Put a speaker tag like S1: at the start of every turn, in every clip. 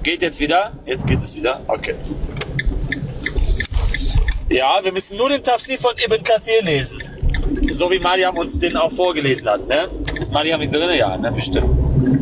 S1: Geht jetzt wieder? Jetzt geht es wieder. Okay. Ja, wir müssen nur den Tafsir von Ibn Kathir lesen. So wie Mariam uns den auch vorgelesen hat, ne? Ist Mariam mit drin? Ja, ne? Bestimmt.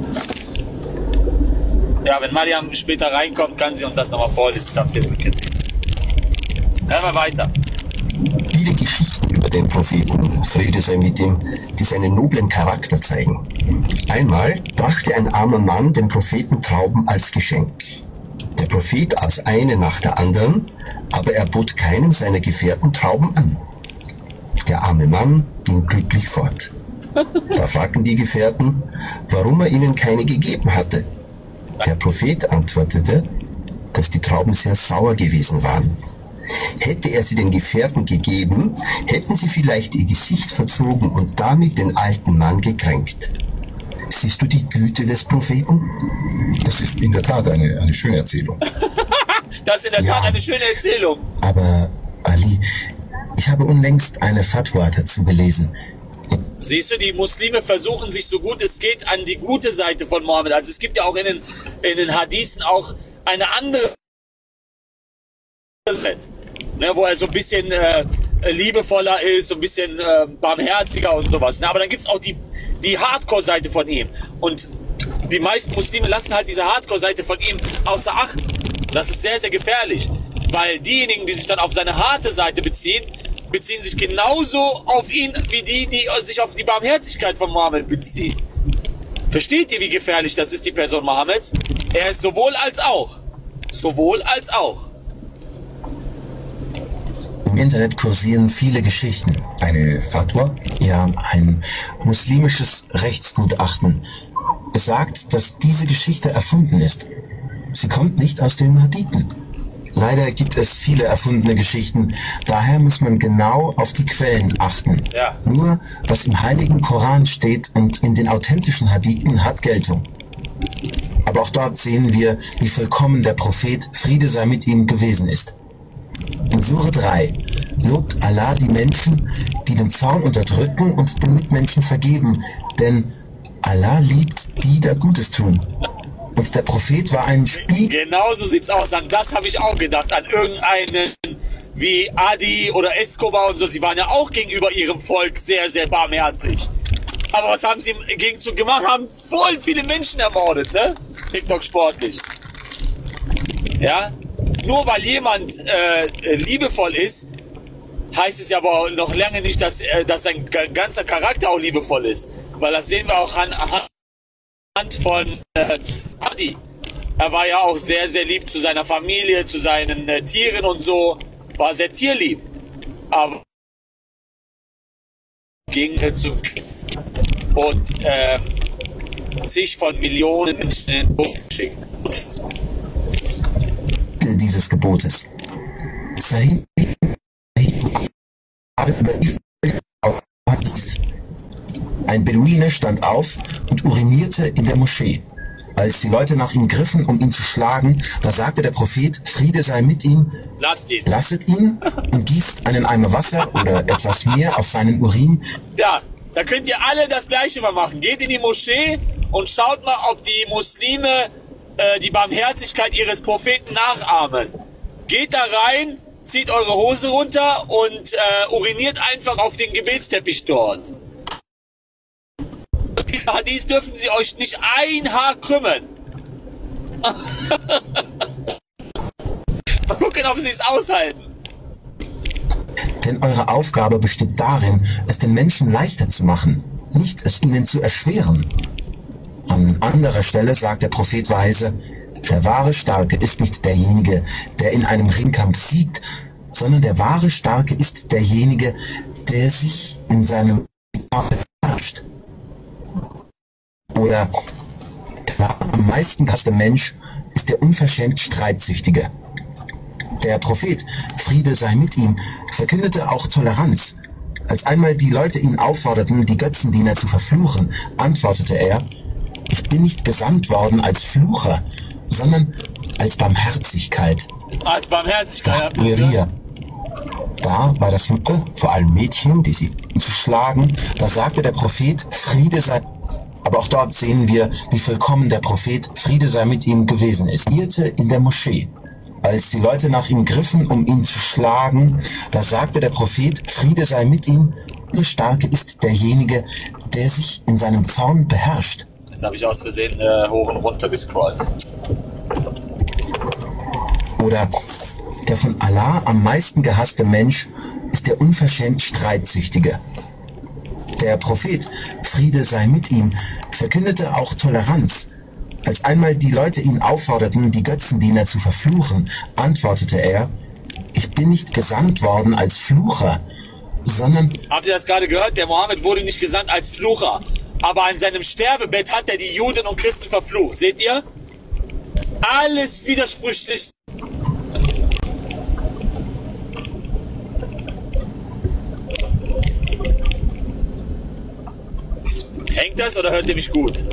S1: Ja, wenn Mariam später reinkommt, kann sie uns das nochmal vorlesen. Tafsir Ibn Kathir. Hören wir weiter.
S2: Viele Geschichten über den Propheten, Friede sei mit ihm, die seinen noblen Charakter zeigen. Einmal brachte ein armer Mann dem Propheten Trauben als Geschenk. Der Prophet aß eine nach der anderen, aber er bot keinem seiner Gefährten Trauben an. Der arme Mann ging glücklich fort. Da fragten die Gefährten, warum er ihnen keine gegeben hatte. Der Prophet antwortete, dass die Trauben sehr sauer gewesen waren. Hätte er sie den Gefährten gegeben, hätten sie vielleicht ihr Gesicht verzogen und damit den alten Mann gekränkt. Siehst du die Güte des Propheten?
S3: Das ist in der Tat eine schöne Erzählung.
S1: Das ist in der Tat eine schöne Erzählung.
S2: Aber, Ali, ich habe unlängst eine Fatwa dazu gelesen.
S1: Siehst du, die Muslime versuchen sich so gut es geht an die gute Seite von Mohammed. Also es gibt ja auch in den Hadithen auch eine andere, ne, wo er so ein bisschen liebevoller ist, so ein bisschen barmherziger und sowas. Ne? Aber dann gibt es auch die Hardcore-Seite von ihm. Und die meisten Muslime lassen halt diese Hardcore-Seite von ihm außer Acht. Das ist sehr, sehr gefährlich. Weil diejenigen, die sich dann auf seine harte Seite beziehen sich genauso auf ihn, wie die sich auf die Barmherzigkeit von Mohammed beziehen. Versteht ihr, wie gefährlich das ist, die Person Mohammeds? Er ist sowohl als auch. Sowohl als auch.
S2: Im Internet kursieren viele Geschichten.
S3: Eine Fatwa?
S2: Ja, ein muslimisches Rechtsgutachten. Es sagt, dass diese Geschichte erfunden ist. Sie kommt nicht aus den Hadithen. Leider gibt es viele erfundene Geschichten, daher muss man genau auf die Quellen achten.
S1: Ja.
S2: Nur, was im heiligen Koran steht und in den authentischen Hadithen, hat Geltung. Aber auch dort sehen wir, wie vollkommen der Prophet, Friede sei mit ihm, gewesen ist. In Sure 3 lobt Allah die Menschen, die den Zorn unterdrücken und den Mitmenschen vergeben, denn Allah liebt die, die Gutes tun. Und der Prophet war ein Spiel.
S1: Genau so sieht's aus. An das habe ich auch gedacht. An irgendeinen wie Adi oder Escobar und so. Sie waren ja auch gegenüber ihrem Volk sehr, sehr barmherzig. Aber was haben sie im Gegenzug gemacht? Haben voll viele Menschen ermordet, ne? TikTok sportlich. Ja? Nur weil jemand liebevoll ist, heißt es ja aber noch lange nicht, dass sein ganzer Charakter auch liebevoll ist. Weil das sehen wir auch anhand von Adi. Er war ja auch sehr, sehr lieb zu seiner Familie, zu seinen Tieren und so. War sehr tierlieb. Aber ging zu und zig von Millionen Menschen in den Tod geschickt.
S2: Dieses Gebotes. Ein Beduine stand auf und urinierte in der Moschee. Als die Leute nach ihm griffen, um ihn zu schlagen, da sagte der Prophet, Friede sei mit ihm, lasset ihn und gießt einen Eimer Wasser oder etwas mehr auf seinen Urin.
S1: Ja, da könnt ihr alle das Gleiche mal machen. Geht in die Moschee und schaut mal, ob die Muslime die Barmherzigkeit ihres Propheten nachahmen. Geht da rein, zieht eure Hose runter und uriniert einfach auf den Gebetsteppich dort. Die Hadith dürfen sie euch nicht ein Haar krümmen. Mal gucken, ob sie es aushalten.
S2: Denn eure Aufgabe besteht darin, es den Menschen leichter zu machen, nicht es ihnen zu erschweren. An anderer Stelle sagt der Prophet weise, der wahre Starke ist nicht derjenige, der in einem Ringkampf siegt, sondern der wahre Starke ist derjenige, der sich in seinem beherrscht. Oder der am meisten gehasste Mensch ist der unverschämt Streitsüchtige. Der Prophet, Friede sei mit ihm, verkündete auch Toleranz. Als einmal die Leute ihn aufforderten, die Götzendiener zu verfluchen, antwortete er, ich bin nicht gesandt worden als Flucher, sondern als Barmherzigkeit.
S1: Als Barmherzigkeit.
S2: Da war das Mutter, vor allem Mädchen, die sie zu schlagen, da sagte der Prophet, Friede sei.
S4: Aber auch dort sehen wir, wie vollkommen der Prophet, Friede sei mit ihm, gewesen ist. Er irrte in der Moschee. Als die Leute nach ihm griffen, um ihn zu schlagen, da sagte der Prophet, Friede sei mit ihm, der Starke ist derjenige, der sich in seinem Zorn beherrscht.
S1: Jetzt habe ich aus Versehen hoch und runter gescrollt.
S4: Oder der von Allah am meisten gehasste Mensch ist der unverschämt Streitsüchtige. Der Prophet, Friede sei mit ihm, verkündete auch Toleranz. Als einmal die Leute ihn aufforderten, die Götzendiener zu verfluchen, antwortete er, ich bin nicht gesandt worden als Flucher, sondern...
S1: Habt ihr das gerade gehört? Der Mohammed wurde nicht gesandt als Flucher. Aber an seinem Sterbebett hat er die Juden und Christen verflucht. Seht ihr? Alles widersprüchlich. Hängt das oder hört ihr mich gut?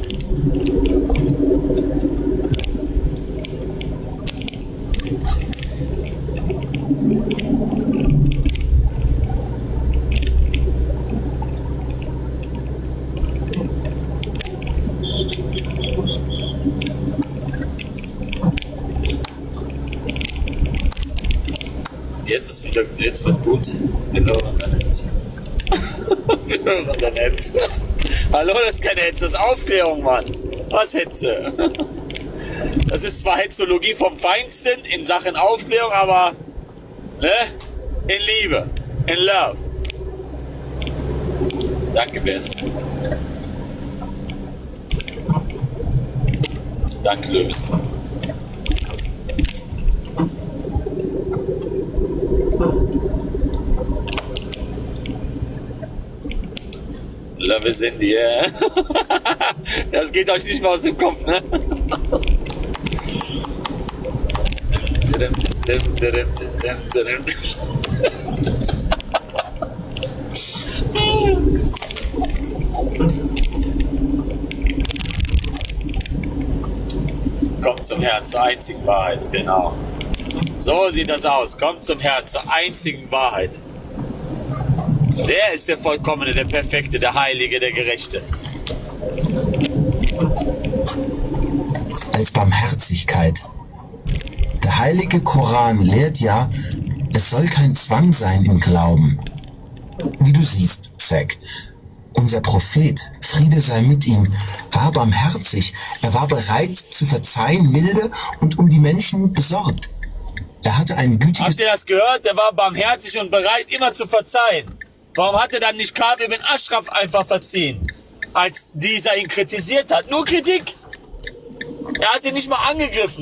S1: Jetzt ist wieder, jetzt wird gut. Wir hören unser Netz. Wir hören unser Netz. Hallo, das ist keine Hetze, das ist Aufklärung, Mann. Was Hetze? Das ist zwar Hetzologie vom Feinsten in Sachen Aufklärung, aber ne? In Liebe, in Love. Danke, Bess. Danke, Löwen. Love is in the air. Das geht euch nicht mehr aus dem Kopf, ne? Kommt zum Herrn, zur einzigen Wahrheit, genau. So sieht das aus. Kommt zum Herrn, zur einzigen Wahrheit. Der ist der Vollkommene, der Perfekte, der Heilige, der Gerechte.
S4: Als Barmherzigkeit. Der heilige Koran lehrt ja, es soll kein Zwang sein im Glauben. Wie du siehst, Zack, unser Prophet, Friede sei mit ihm, war barmherzig. Er war bereit zu verzeihen, milde und um die Menschen besorgt. Er hatte ein gütiges...
S1: Habt ihr das gehört? Der war barmherzig und bereit, immer zu verzeihen. Warum hat er dann nicht Ka'b ibn Ashraf einfach verziehen, als dieser ihn kritisiert hat? Nur Kritik. Er hat ihn nicht mal angegriffen.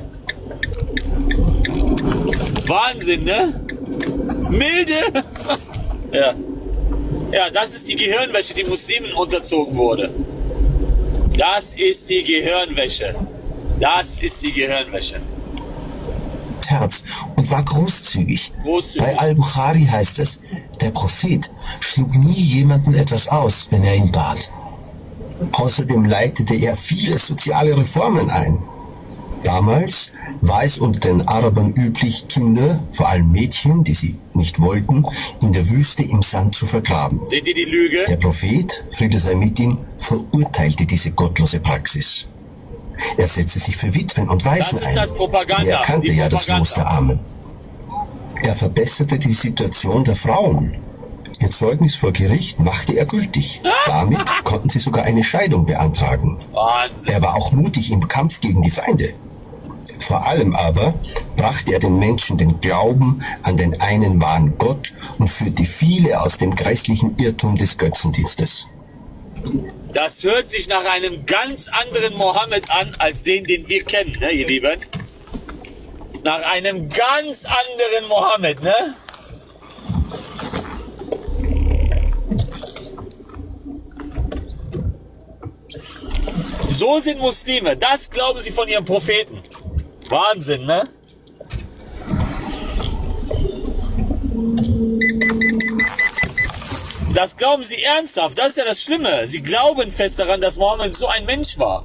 S1: Wahnsinn, ne? Milde. Ja. Ja, das ist die Gehirnwäsche, die Muslimen unterzogen wurde. Das ist die Gehirnwäsche. Das ist die Gehirnwäsche.
S4: Herz und war großzügig.
S1: Großzügig.
S4: Bei Al-Bukhari heißt es, der Prophet schlug nie jemanden etwas aus, wenn er ihn bat. Außerdem leitete er viele soziale Reformen ein. Damals war es unter den Arabern üblich, Kinder, vor allem Mädchen, die sie nicht wollten, in der Wüste im Sand zu vergraben.
S1: Seht ihr die Lüge?
S4: Der Prophet, Friede sei mit ihm, verurteilte diese gottlose Praxis. Er setzte sich für Witwen und Waisen
S1: Das ist
S4: ein.
S1: das Propaganda,
S4: Er kannte
S1: die
S4: ja das
S1: Propaganda.
S4: Los der Armen. Er verbesserte die Situation der Frauen. Ihr Zeugnis vor Gericht machte er gültig. Damit konnten sie sogar eine Scheidung beantragen.
S1: Wahnsinn.
S4: Er war auch mutig im Kampf gegen die Feinde. Vor allem aber brachte er den Menschen den Glauben an den einen wahren Gott und führte viele aus dem grässlichen Irrtum des Götzendienstes.
S1: Das hört sich nach einem ganz anderen Mohammed an, als den wir kennen, ne, ihr Lieben? Nach einem ganz anderen Mohammed, ne? So sind Muslime. Das glauben sie von ihrem Propheten. Wahnsinn, ne? Das glauben sie ernsthaft. Das ist ja das Schlimme. Sie glauben fest daran, dass Mohammed so ein Mensch war.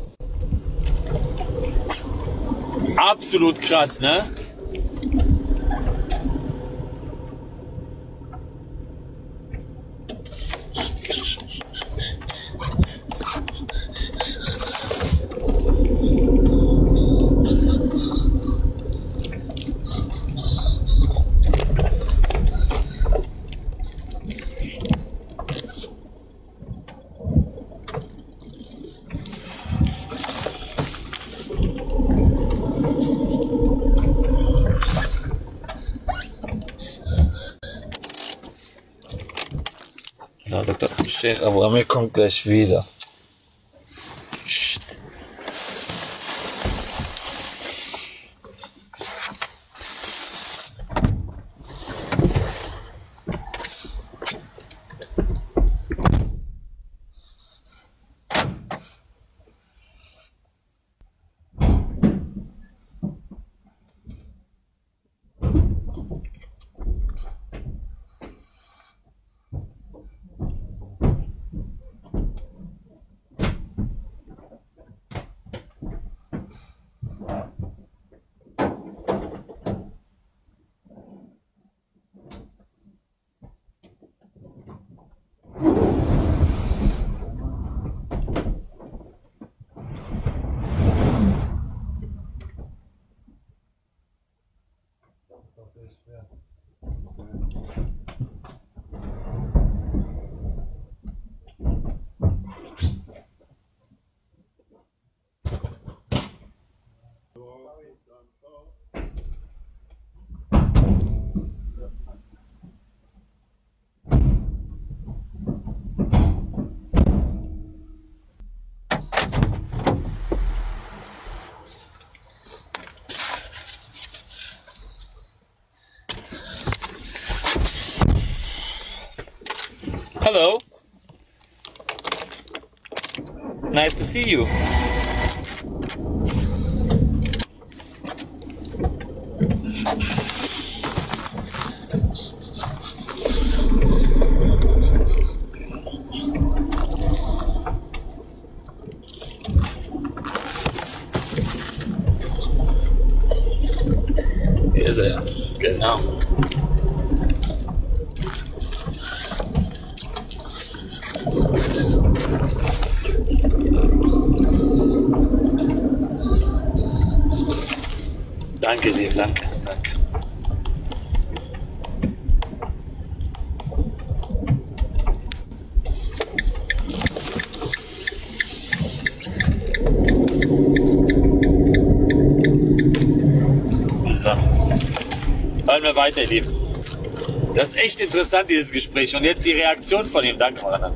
S1: Absolut krass, ne?
S5: Sheikh Abu Amir kommt gleich wieder. Hello. Nice to see you. Hier ist er. Genau. Danke dir, danke. So. Hören wir weiter, ihr Lieben. Das ist echt interessant, dieses Gespräch. Und jetzt die Reaktion von ihm. Danke, Mann.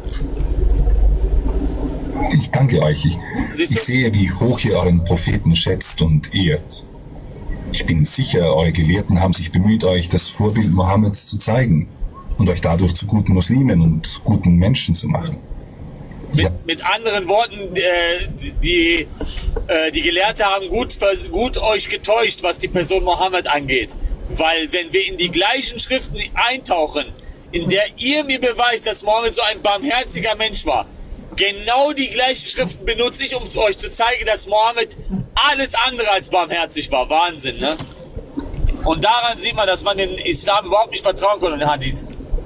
S3: Ich danke euch. Ich sehe, wie hoch ihr euren Propheten schätzt und ehrt. Ich bin sicher, eure Gelehrten haben sich bemüht, euch das Vorbild Mohammeds zu zeigen und euch dadurch zu guten Muslimen und guten Menschen zu machen.
S1: Mit anderen Worten, die Gelehrten haben gut euch getäuscht, was die Person Mohammed angeht. Weil wenn wir in die gleichen Schriften eintauchen, in der ihr mir beweist, dass Mohammed so ein barmherziger Mensch war, genau die gleichen Schriften benutze ich, um euch zu zeigen, dass Mohammed alles andere als barmherzig war. Wahnsinn, ne? Und daran sieht man, dass man den Islam überhaupt nicht vertrauen kann und den Hadith.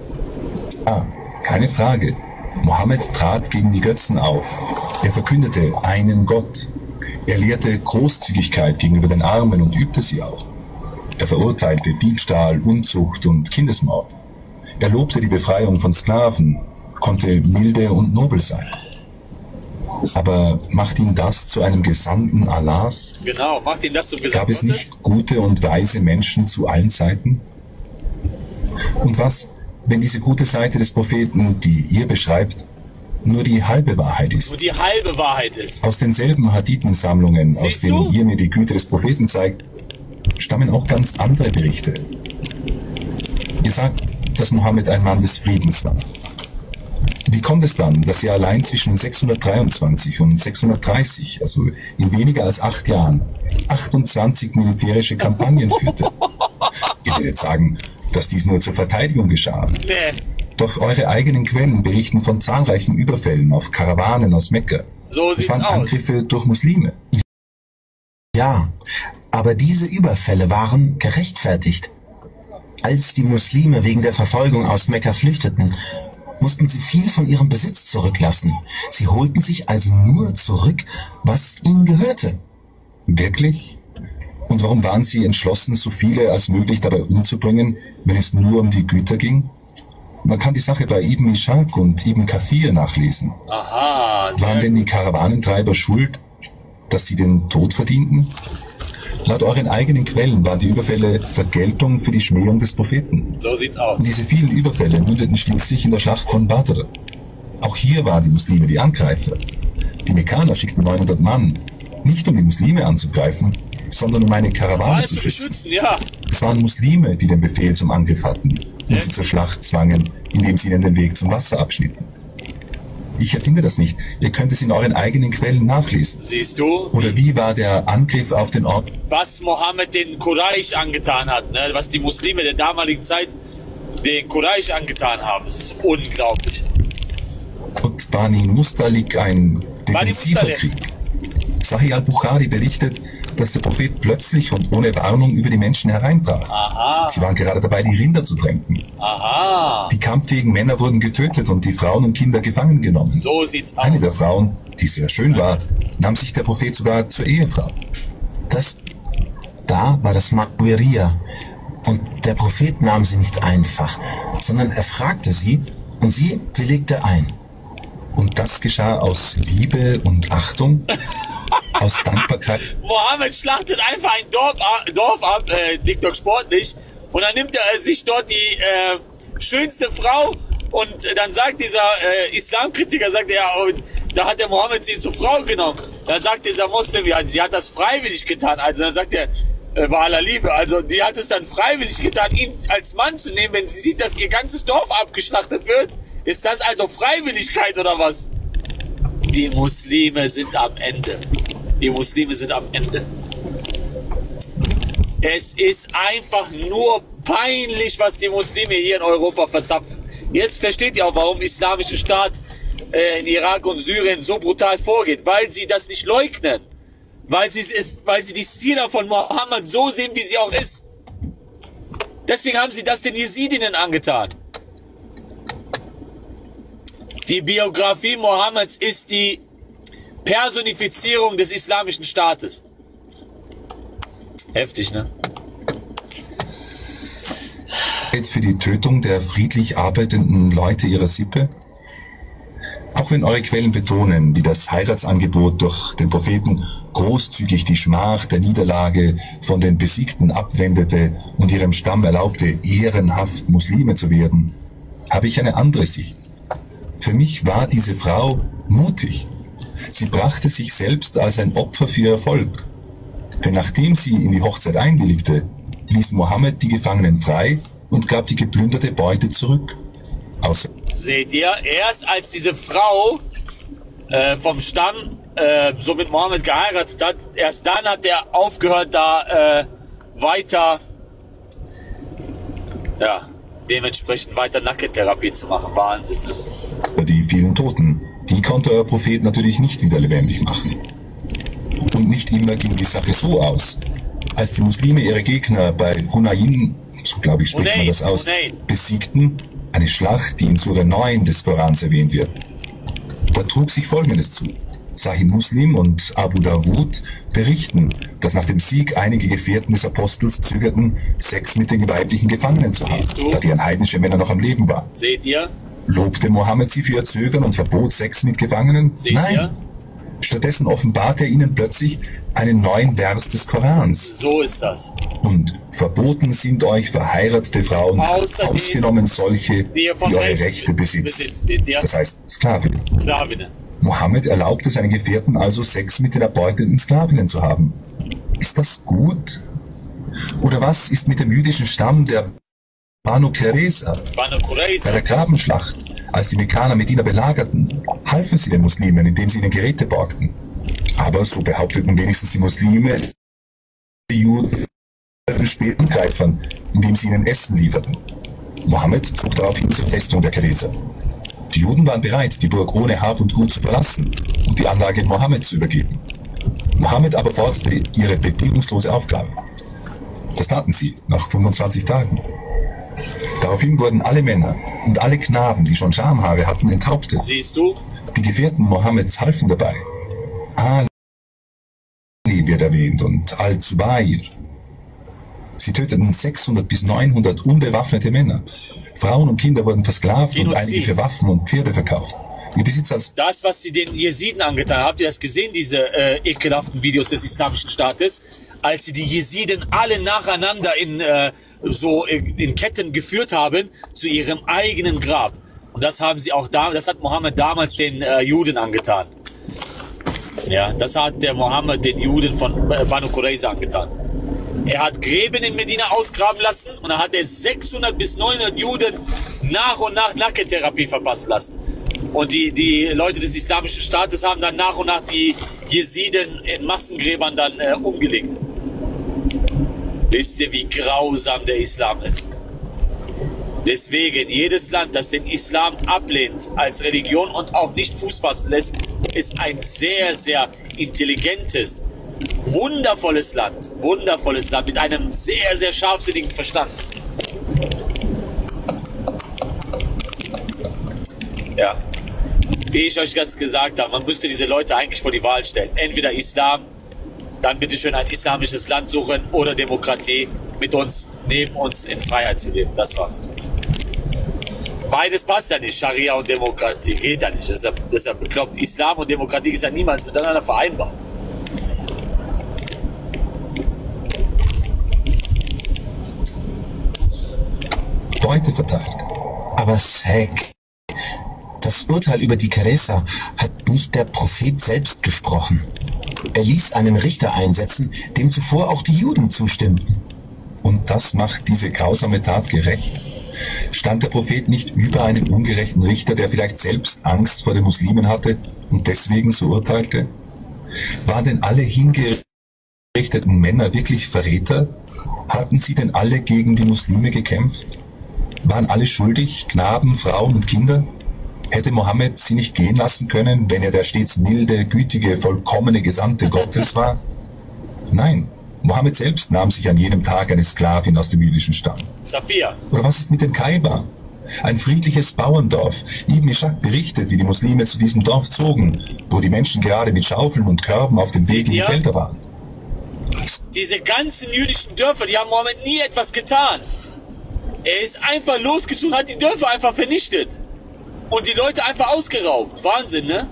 S3: Keine Frage. Mohammed trat gegen die Götzen auf. Er verkündete einen Gott. Er lehrte Großzügigkeit gegenüber den Armen und übte sie auch. Er verurteilte Diebstahl, Unzucht und Kindesmord. Er lobte die Befreiung von Sklaven, konnte milde und nobel sein. Aber macht ihn das zu einem Gesandten Allahs?
S1: Genau, macht ihn das zu Gesandten
S3: Gab es
S1: Gottes?
S3: nicht gute und weise Menschen zu allen Zeiten? Und was, wenn diese gute Seite des Propheten, die ihr beschreibt, nur die halbe Wahrheit ist?
S1: Nur die halbe Wahrheit ist.
S3: Aus denselben Hadithensammlungen, aus
S1: Siehst
S3: denen
S1: du?
S3: ihr mir die Güte des Propheten zeigt, stammen auch ganz andere Berichte. Ihr sagt, dass Mohammed ein Mann des Friedens war. Wie kommt es dann, dass er allein zwischen 623 und 630, also in weniger als 8 Jahren, 28 militärische Kampagnen führte? Ihr werdet sagen, dass dies nur zur Verteidigung geschah.
S1: Nee.
S3: Doch eure eigenen Quellen berichten von zahlreichen Überfällen auf Karawanen aus Mekka.
S1: So
S3: Es
S1: sieht's
S3: waren
S1: aus.
S3: Angriffe durch Muslime.
S4: Ja, aber diese Überfälle waren gerechtfertigt. Als die Muslime wegen der Verfolgung aus Mekka flüchteten, mussten sie viel von ihrem Besitz zurücklassen. Sie holten sich also nur zurück, was ihnen gehörte.
S3: Wirklich? Und warum waren sie entschlossen, so viele als möglich dabei umzubringen, wenn es nur um die Güter ging? Man kann die Sache bei Ibn Ishaq und Ibn Kathir nachlesen.
S1: Aha. sehr
S3: Waren denn die Karawanentreiber schuld, dass sie den Tod verdienten? Laut euren eigenen Quellen waren die Überfälle Vergeltung für die Schmähung des Propheten.
S1: So sieht's aus.
S3: Und diese vielen Überfälle mündeten schließlich in der Schlacht von Badr. Auch hier waren die Muslime die Angreifer. Die Mekkaner schickten 900 Mann, nicht um die Muslime anzugreifen, sondern um eine Karawane zu schützen.
S1: Ja.
S3: Es waren Muslime, die den Befehl zum Angriff hatten und sie zur Schlacht zwangen, indem sie ihnen den Weg zum Wasser abschnitten. Ich erfinde das nicht. Ihr könnt es in euren eigenen Quellen nachlesen.
S1: Siehst du?
S3: Oder wie war der Angriff auf den Ort?
S1: Was Mohammed den Quraysh angetan hat, ne? Was die Muslime der damaligen Zeit den Quraysh angetan haben. Das ist unglaublich.
S3: Und Bani Mustalik ein defensiver Krieg. Sahih al-Bukhari berichtet, dass der Prophet plötzlich und ohne Warnung über die Menschen hereinbrach.
S1: Aha.
S3: Sie waren gerade dabei, die Rinder zu tränken.
S1: Aha.
S3: Die kampffähigen Männer wurden getötet und die Frauen und Kinder gefangen genommen.
S1: So sieht's aus.
S3: Eine der Frauen, die sehr schön war, nahm sich der Prophet sogar zur Ehefrau.
S4: Da war das Maqbiriyah. Und der Prophet nahm sie nicht einfach, sondern er fragte sie und sie willigte ein.
S3: Und das geschah aus Liebe und Achtung, aus Dankbarkeit.
S1: Mohammed schlachtet einfach ein Dorf ab, TikTok sportlich, und dann nimmt er sich dort die schönste Frau und dann sagt dieser Islamkritiker, sagt er, ja, und da hat der Mohammed sie zur Frau genommen. Dann sagt dieser Muslim, ja, sie hat das freiwillig getan. Also dann sagt er, bei aller Liebe, also die hat es dann freiwillig getan, ihn als Mann zu nehmen, wenn sie sieht, dass ihr ganzes Dorf abgeschlachtet wird. Ist das also Freiwilligkeit oder was? Die Muslime sind am Ende. Die Muslime sind am Ende. Es ist einfach nur peinlich, was die Muslime hier in Europa verzapfen. Jetzt versteht ihr auch, warum der Islamische Staat in Irak und Syrien so brutal vorgeht. Weil sie das nicht leugnen. Weil sie die Sira von Mohammed so sehen, wie sie auch ist. Deswegen haben sie das den Jesidinnen angetan. Die Biografie Mohammeds ist die Personifizierung des Islamischen Staates. Heftig, ne?
S3: Für die Tötung der friedlich arbeitenden Leute ihrer Sippe? Auch wenn eure Quellen betonen, wie das Heiratsangebot durch den Propheten großzügig die Schmach der Niederlage von den Besiegten abwendete und ihrem Stamm erlaubte, ehrenhaft Muslime zu werden, habe ich eine andere Sicht. Für mich war diese Frau mutig. Sie brachte sich selbst als ein Opfer für ihr Volk. Denn nachdem sie in die Hochzeit einwilligte, ließ Mohammed die Gefangenen frei und gab die geplünderte Beute zurück.
S1: Seht ihr, erst als diese Frau vom Stamm so mit Mohammed geheiratet hat, erst dann hat er aufgehört, da weiter, ja, dementsprechend weiter Nackentherapie zu machen. Wahnsinn.
S3: Die vielen Toten, die konnte euer Prophet natürlich nicht wieder lebendig machen. Und nicht immer ging die Sache so aus. Als die Muslime ihre Gegner bei Hunayn, so glaube ich spricht man das aus, besiegten, eine Schlacht, die in Sura 9 des Korans erwähnt wird. Da trug sich Folgendes zu. Sahih Muslim und Abu Dawud berichten, dass nach dem Sieg einige Gefährten des Apostels zögerten, Sex mit den weiblichen Gefangenen zu haben, da deren heidnische Männer noch am Leben waren.
S1: Seht ihr?
S3: Lobte Mohammed sie für ihr Zögern und verbot Sex mit Gefangenen?
S1: Seht
S3: Nein.
S1: ihr?
S3: Stattdessen offenbarte er ihnen plötzlich einen neuen Vers des Korans.
S1: So ist das.
S3: Und verboten sind euch verheiratete Frauen,
S1: Außerdem,
S3: ausgenommen solche, die eure Rechte besitzen. Das heißt Sklavinnen.
S1: Sklavinnen.
S3: Mohammed erlaubte seinen Gefährten also, Sex mit den erbeuteten Sklavinnen zu haben. Ist das gut? Oder was ist mit dem jüdischen Stamm der Banu Qurayza? Bei der Grabenschlacht, als die Mekkaner Medina belagerten, halfen sie den Muslimen, indem sie ihnen Geräte borgten. Aber so behaupteten wenigstens die Muslime, die Juden späten Greifern, indem sie ihnen Essen lieferten. Mohammed zog daraufhin zur Festung der Qurayza. Die Juden waren bereit, die Burg ohne Hab und Gut zu verlassen und die Anlage Mohammed zu übergeben. Mohammed aber forderte ihre bedingungslose Aufgabe. Das taten sie nach 25 Tagen. Daraufhin wurden alle Männer und alle Knaben, die schon Schamhaare hatten, enthauptet.
S1: Siehst du?
S3: Die Gefährten Mohammeds halfen dabei. Ali wird erwähnt und Al-Zubayr. Sie töteten 600 bis 900 unbewaffnete Männer. Frauen und Kinder wurden versklavt und einige für Waffen und Pferde verkauft. Ihr Besitz als
S1: das, was sie den Jesiden angetan haben, habt ihr das gesehen, diese ekelhaften Videos des Islamischen Staates, als sie die Jesiden alle nacheinander in Ketten geführt haben zu ihrem eigenen Grab. Und das haben sie auch das hat Mohammed damals den Juden angetan. Ja, das hat der Mohammed den Juden von Banu Qurayza angetan. Er hat Gräben in Medina ausgraben lassen und dann hat er 600 bis 900 Juden nach und nach Nackentherapie verpassen lassen. Und die Leute des Islamischen Staates haben dann nach und nach die Jesiden in Massengräbern dann umgelegt. Wisst ihr, wie grausam der Islam ist? Deswegen, jedes Land, das den Islam ablehnt als Religion und auch nicht Fuß fassen lässt, ist ein sehr, sehr intelligentes, wundervolles Land mit einem sehr, sehr scharfsinnigen Verstand. Ja, wie ich euch das gesagt habe, man müsste diese Leute eigentlich vor die Wahl stellen. Entweder Islam, dann bitte schön ein islamisches Land suchen oder Demokratie, mit uns, neben uns in Freiheit zu leben. Das war's. Beides passt ja nicht, Scharia und Demokratie, geht ja nicht. Das ist ja bekloppt. Islam und Demokratie ist ja niemals miteinander vereinbar.
S3: Beute verteilt.
S4: Aber Zack, das Urteil über die Keresa hat nicht der Prophet selbst gesprochen. Er ließ einen Richter einsetzen, dem zuvor auch die Juden zustimmten.
S3: Und das macht diese grausame Tat gerecht. Stand der Prophet nicht über einen ungerechten Richter, der vielleicht selbst Angst vor den Muslimen hatte und deswegen so urteilte? Waren denn alle hingerichteten Männer wirklich Verräter? Hatten sie denn alle gegen die Muslime gekämpft? Waren alle schuldig, Knaben, Frauen und Kinder? Hätte Mohammed sie nicht gehen lassen können, wenn er der stets milde, gütige, vollkommene Gesandte Gottes war? Nein, Mohammed selbst nahm sich an jenem Tag eine Sklavin aus dem jüdischen Stamm.
S1: Safia.
S3: Oder was ist mit den Kaiba? Ein friedliches Bauerndorf. Ibn Ishaq berichtet, wie die Muslime zu diesem Dorf zogen, wo die Menschen gerade mit Schaufeln und Körben auf dem Weg in die Felder waren.
S1: Diese ganzen jüdischen Dörfer, die haben Mohammed nie etwas getan. Er ist einfach losgezogen, hat die Dörfer einfach vernichtet. Und die Leute einfach ausgeraubt. Wahnsinn, ne?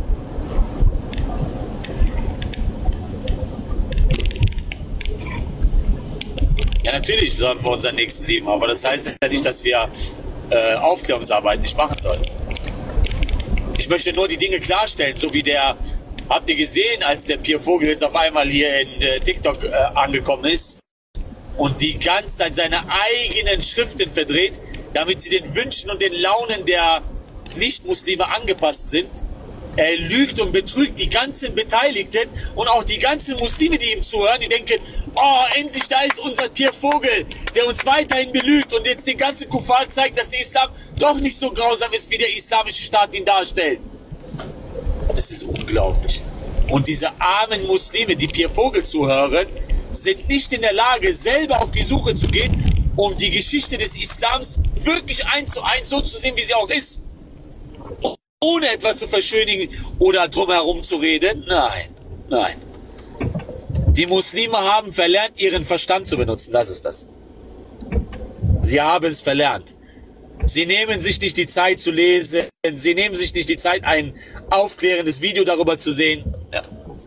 S1: Ja, natürlich sollen wir unseren Nächsten lieben, aber das heißt ja nicht, dass wir Aufklärungsarbeit nicht machen sollen. Ich möchte nur die Dinge klarstellen, so wie habt ihr gesehen, als der Pierre Vogel jetzt auf einmal hier in TikTok angekommen ist und die ganze Zeit seine eigenen Schriften verdreht, damit sie den Wünschen und den Launen der Nicht-Muslime angepasst sind. Er lügt und betrügt die ganzen Beteiligten und auch die ganzen Muslime, die ihm zuhören, die denken, oh, endlich da ist unser Pierre Vogel, der uns weiterhin belügt und jetzt den ganzen Kuffar zeigt, dass der Islam doch nicht so grausam ist, wie der islamische Staat ihn darstellt. Es ist unglaublich. Und diese armen Muslime, die Pierre Vogel zuhören, sind nicht in der Lage, selber auf die Suche zu gehen, um die Geschichte des Islams wirklich 1:1 so zu sehen, wie sie auch ist. Ohne etwas zu verschönigen oder drumherum zu reden. Nein, nein. Die Muslime haben verlernt, ihren Verstand zu benutzen. Das ist das. Sie haben es verlernt. Sie nehmen sich nicht die Zeit zu lesen. Sie nehmen sich nicht die Zeit, ein aufklärendes Video darüber zu sehen. Ja.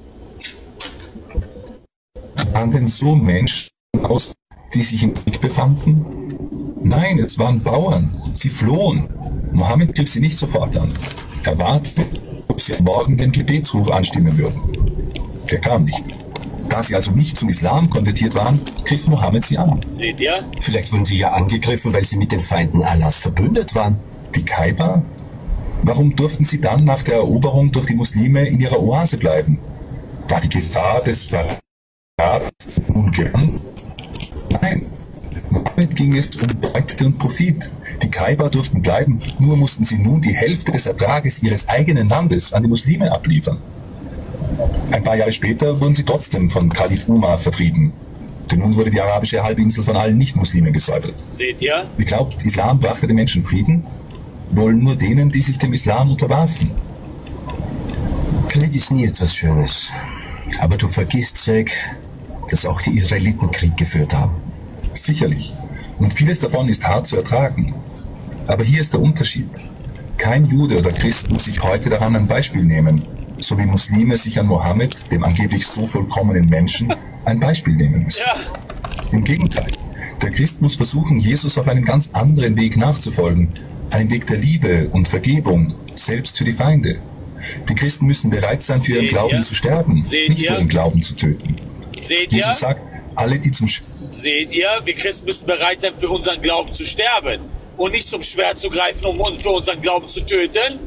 S3: Waren denn so Menschen aus, die sich im Krieg befanden? Nein, es waren Bauern. Sie flohen. Mohammed griff sie nicht sofort an. Er wartete, ob sie am Morgen den Gebetsruf anstimmen würden. Der kam nicht. Da sie also nicht zum Islam konvertiert waren, griff Mohammed sie an.
S1: Seht ihr?
S2: Vielleicht wurden sie ja angegriffen, weil sie mit den Feinden Allahs verbündet waren.
S3: Die Kaiba? Warum durften sie dann nach der Eroberung durch die Muslime in ihrer Oase bleiben? War die Gefahr des Verrats nun gebannt? Nein. Mohammed ging es um Beute und Profit. Die Kaiba durften bleiben, nur mussten sie nun die Hälfte des Ertrages ihres eigenen Landes an die Muslime abliefern. Ein paar Jahre später wurden sie trotzdem von Kalif Umar vertrieben. Denn nun wurde die arabische Halbinsel von allen Nicht-Muslimen gesäubert.
S1: Seht ihr?
S3: Ihr glaubt, Islam brachte den Menschen Frieden? Wohl nur denen, die sich dem Islam unterwarfen.
S2: Krieg ist nie etwas Schönes. Aber du vergisst, Zack, dass auch die Israeliten Krieg geführt haben.
S3: Sicherlich. Und vieles davon ist hart zu ertragen. Aber hier ist der Unterschied. Kein Jude oder Christ muss sich heute daran ein Beispiel nehmen, so wie Muslime sich an Mohammed, dem angeblich so vollkommenen Menschen, ein Beispiel nehmen müssen.
S1: Ja.
S3: Im Gegenteil, der Christ muss versuchen, Jesus auf einem ganz anderen Weg nachzufolgen, einen Weg der Liebe und Vergebung, selbst für die Feinde. Die Christen müssen bereit sein, für ihren Glauben zu sterben, nicht für ihren Glauben zu töten. Jesus sagt, alle, die zum
S1: Seht ihr, wir Christen müssen bereit sein, für unseren Glauben zu sterben und nicht zum Schwert zu greifen, um für unseren Glauben zu töten.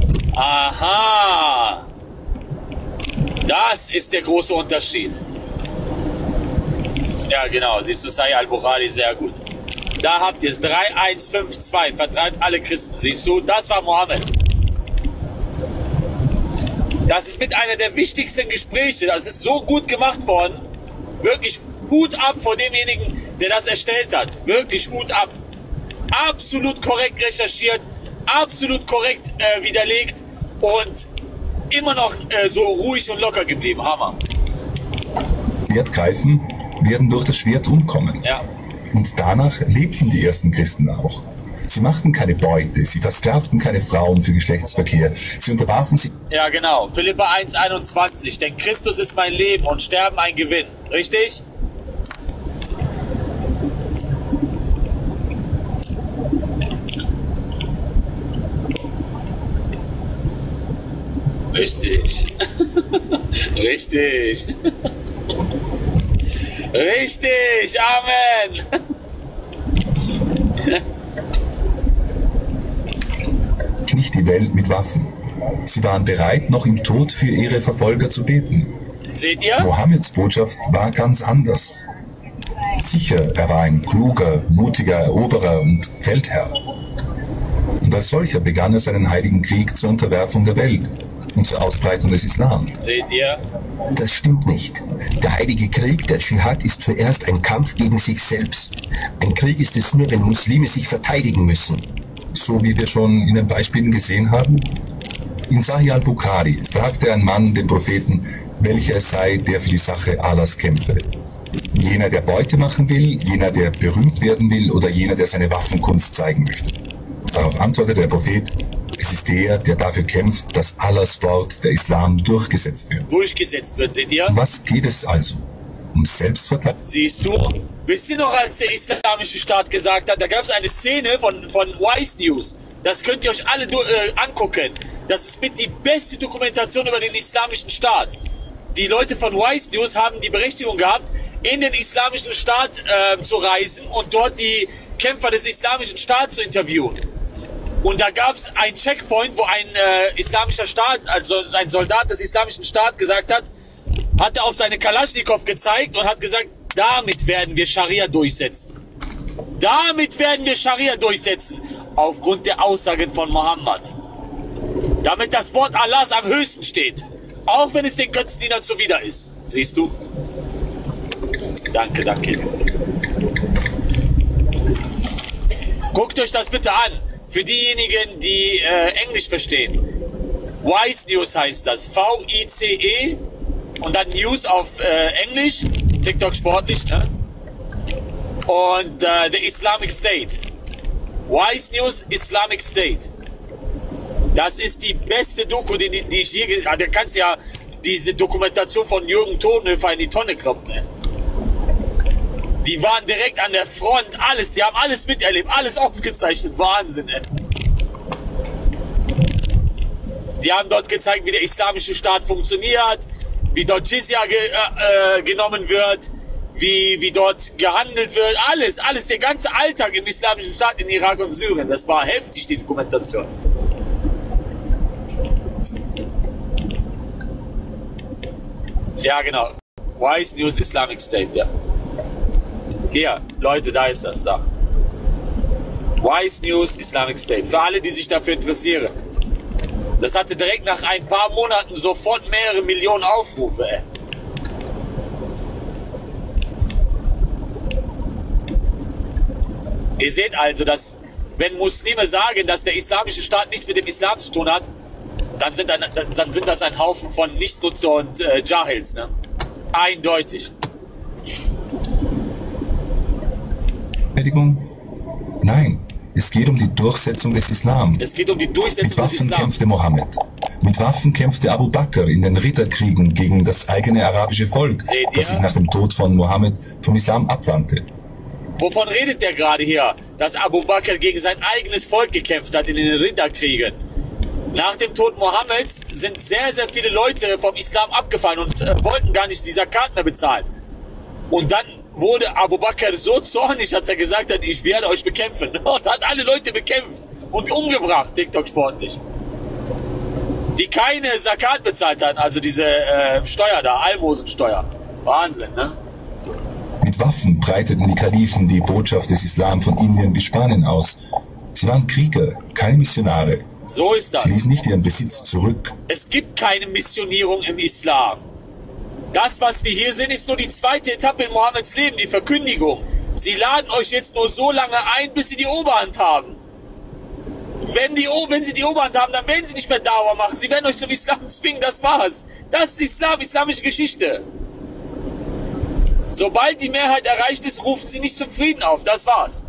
S1: Aha! Das ist der große Unterschied. Ja, genau. Siehst du, Sahih al-Bukhari, sehr gut. Da habt ihr es. 3152. Vertreibt alle Christen. Siehst du, das war Mohammed. Das ist mit einer der wichtigsten Gespräche. Das ist so gut gemacht worden. Wirklich Hut ab vor demjenigen, der das erstellt hat. Wirklich Hut ab. Absolut korrekt recherchiert. Absolut korrekt widerlegt. Und immer noch so ruhig und locker geblieben. Hammer.
S3: Schwert greifen, werden durch das Schwert umkommen.
S1: Ja.
S3: Und danach lebten die ersten Christen auch. Sie machten keine Beute, sie versklavten keine Frauen für Geschlechtsverkehr, sie unterwarfen sich...
S1: Ja, genau. Philipper 1,21. Denn Christus ist mein Leben und Sterben ein Gewinn. Richtig? Richtig. Richtig. Richtig. Amen.
S3: Nicht die Welt mit Waffen. Sie waren bereit, noch im Tod für ihre Verfolger zu beten.
S1: Seht ihr?
S3: Mohammeds Botschaft war ganz anders. Sicher, er war ein kluger, mutiger Eroberer und Feldherr. Und als solcher begann er seinen heiligen Krieg zur Unterwerfung der Welt und zur Ausbreitung des Islam.
S1: Seht ihr?
S2: Das stimmt nicht. Der heilige Krieg, der Dschihad, ist zuerst ein Kampf gegen sich selbst. Ein Krieg ist es nur, wenn Muslime sich verteidigen müssen.
S3: So wie wir schon in den Beispielen gesehen haben. In Sahih al-Bukhari fragte ein Mann den Propheten, welcher es sei, der für die Sache Allahs kämpfe. Jener, der Beute machen will, jener, der berühmt werden will oder jener, der seine Waffenkunst zeigen möchte. Darauf antwortete der Prophet, es ist der, der dafür kämpft, dass Allahs Wort, der Islam, durchgesetzt wird.
S1: Durchgesetzt wird, seht ihr?
S3: Um was geht es also? Um Selbstverteidigung?
S1: Siehst du? Wisst ihr noch, als der Islamische Staat gesagt hat, da gab es eine Szene von Wise News. Das könnt ihr euch alle angucken. Das ist mit die beste Dokumentation über den Islamischen Staat. Die Leute von Wise News haben die Berechtigung gehabt, in den Islamischen Staat zu reisen und dort die Kämpfer des Islamischen Staats zu interviewen. Und da gab es einen Checkpoint, wo ein islamischer Staat, also ein Soldat des Islamischen Staates gesagt hat er auf seine Kalaschnikow gezeigt und hat gesagt, damit werden wir Scharia durchsetzen. Damit werden wir Scharia durchsetzen. Aufgrund der Aussagen von Mohammed. Damit das Wort Allahs am höchsten steht. Auch wenn es den Götzendienern zuwider ist. Siehst du? Danke, danke. Guckt euch das bitte an. Für diejenigen, die Englisch verstehen. Wise News heißt das. V-I-C-E und dann News auf Englisch. TikTok sportlich, ne? Und the Islamic State. Wise News, Islamic State. Das ist die beste Doku, die ich je gesehen habe. Da kannst du ja diese Dokumentation von Jürgen Thonhöfer in die Tonne kloppen, ne? Die waren direkt an der Front, alles, die haben alles miterlebt, alles aufgezeichnet, Wahnsinn, ey. Die haben dort gezeigt, wie der Islamische Staat funktioniert, wie dort Jizya genommen wird, wie dort gehandelt wird, alles, der ganze Alltag im Islamischen Staat in Irak und Syrien, das war heftig, die Dokumentation. Ja, genau. Wise News Islamic State, ja. Hier, Leute, da ist das, da. Wise News Islamic State. Für alle, die sich dafür interessieren. Das hatte direkt nach ein paar Monaten sofort mehrere Millionen Aufrufe, ey. Ihr seht also, dass, wenn Muslime sagen, dass der Islamische Staat nichts mit dem Islam zu tun hat, dann sind das ein Haufen von Nichtsnutzer und Jahils, ne? Eindeutig.
S3: Nein, es geht um die Durchsetzung des Islam.
S1: Es geht um die Durchsetzung
S3: des Islam. Mit Waffen kämpfte Mohammed. Mit Waffen kämpfte Abu Bakr in den Ritterkriegen gegen das eigene arabische Volk, das sich nach dem Tod von Mohammed vom Islam abwandte.
S1: Wovon redet der gerade hier? Dass Abu Bakr gegen sein eigenes Volk gekämpft hat in den Rinderkriegen. Nach dem Tod Mohammeds sind sehr, sehr viele Leute vom Islam abgefallen und wollten gar nicht die Zakat mehr bezahlen. Und dann wurde Abu Bakr so zornig, dass er gesagt hat, ich werde euch bekämpfen. Und hat alle Leute bekämpft und umgebracht, TikTok sportlich. Die keine Zakat bezahlt hatten, also diese Steuer da, Almosensteuer. Wahnsinn, ne?
S3: Mit Waffen breiteten die Kalifen die Botschaft des Islam von Indien bis Spanien aus. Sie waren Krieger, keine Missionare.
S1: So ist das.
S3: Sie ließen nicht ihren Besitz zurück.
S1: Es gibt keine Missionierung im Islam. Das, was wir hier sind, ist nur die zweite Etappe in Mohammeds Leben, die Verkündigung. Sie laden euch jetzt nur so lange ein, bis sie die Oberhand haben. Wenn sie die Oberhand haben, dann werden sie nicht mehr Dauer machen. Sie werden euch zum Islam zwingen, das war's. Das ist Islam, islamische Geschichte. Sobald die Mehrheit erreicht ist, rufen sie nicht zum Frieden auf. Das war's.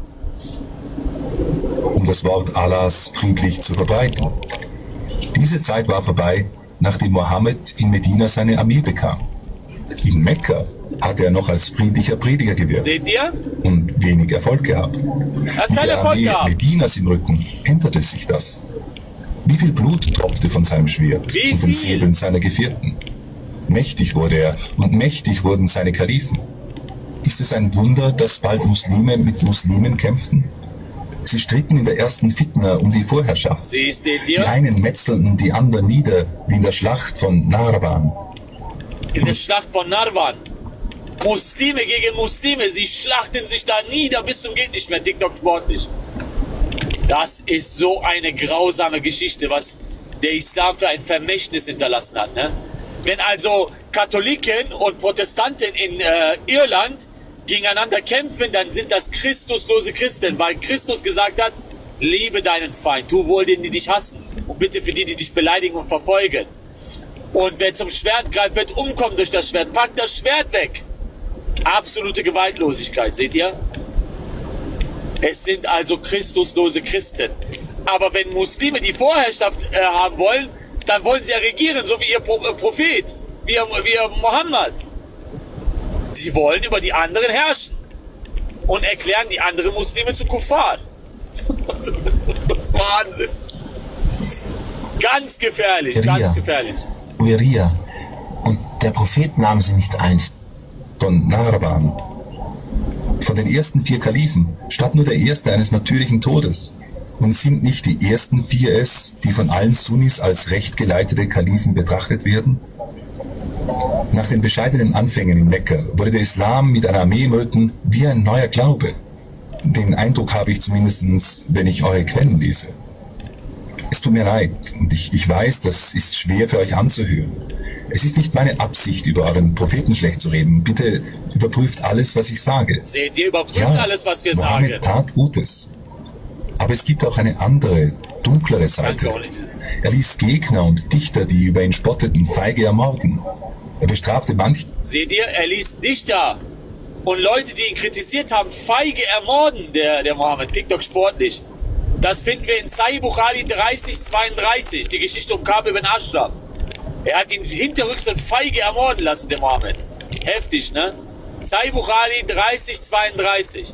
S3: Um das Wort Allahs friedlich zu verbreiten. Diese Zeit war vorbei, nachdem Mohammed in Medina seine Armee bekam. In Mekka hatte er noch als friedlicher Prediger gewirkt.
S1: Seht ihr?
S3: Und wenig Erfolg gehabt.
S1: Er hat
S3: Mit
S1: keinen
S3: der
S1: Erfolg
S3: Armee
S1: gehabt.
S3: Medinas im Rücken änderte sich das. Wie viel Blut tropfte von seinem Schwert
S1: Wie
S3: und den
S1: viel?
S3: Säbeln seiner Gefährten? Mächtig wurde er und mächtig wurden seine Kalifen. Ist es ein Wunder, dass bald Muslime mit Muslimen kämpften? Sie stritten in der ersten Fitna um die Vorherrschaft.
S1: Siehst
S3: Die
S1: ihr?
S3: einen metzelten die anderen nieder, wie in der Schlacht von Narwan.
S1: In der Schlacht von Narwan. Muslime gegen Muslime, sie schlachten sich da nieder bis zum geht nicht mehr, TikTok sportlich. Das ist so eine grausame Geschichte, was der Islam für ein Vermächtnis hinterlassen hat. Ne? Wenn also Katholiken und Protestanten in Irland gegeneinander kämpfen, dann sind das christuslose Christen, weil Christus gesagt hat, liebe deinen Feind, tu wohl denen, die dich hassen und bitte für die, die dich beleidigen und verfolgen. Und wer zum Schwert greift, wird umkommen durch das Schwert. Packt das Schwert weg. Absolute Gewaltlosigkeit, seht ihr? Es sind also christuslose Christen. Aber wenn Muslime die Vorherrschaft haben wollen, dann wollen sie ja regieren, so wie ihr Prophet, wie ihr Mohammed. Sie wollen über die anderen herrschen und erklären die anderen Muslime zu Kuffar. Das ist Wahnsinn. Ganz gefährlich, ganz gefährlich.
S4: Uriah. Und der Prophet nahm sie nicht ein.
S3: Von Narwan. Von den ersten 4 Kalifen starb nur der erste eines natürlichen Todes. Und sind nicht die ersten 4 es, die von allen Sunnis als recht geleitete Kalifen betrachtet werden? Nach den bescheidenen Anfängen in Mekka wurde der Islam mit einer Armee im Rücken wie ein neuer Glaube. Den Eindruck habe ich zumindest, wenn ich eure Quellen lese. Es tut mir leid und ich weiß, das ist schwer für euch anzuhören. Es ist nicht meine Absicht, über euren Propheten schlecht zu reden. Bitte überprüft alles, was ich sage.
S1: Seht ihr, überprüft alles, was wir sagen.
S3: Mohammed tat Gutes. Aber es gibt auch eine andere, dunklere Seite. Er ließ Gegner und Dichter, die über ihn spotteten, feige ermorden. Er bestrafte manche.
S1: Seht ihr, er ließ Dichter und Leute, die ihn kritisiert haben, feige ermorden, der Mohammed, TikTok sportlich. Das finden wir in Sahih Bukhari 30,32, die Geschichte um Ka'b ibn Ashraf. Er hat ihn hinterrücks und feige ermorden lassen, der Mohammed. Heftig, ne? Sahih Bukhari 30,32.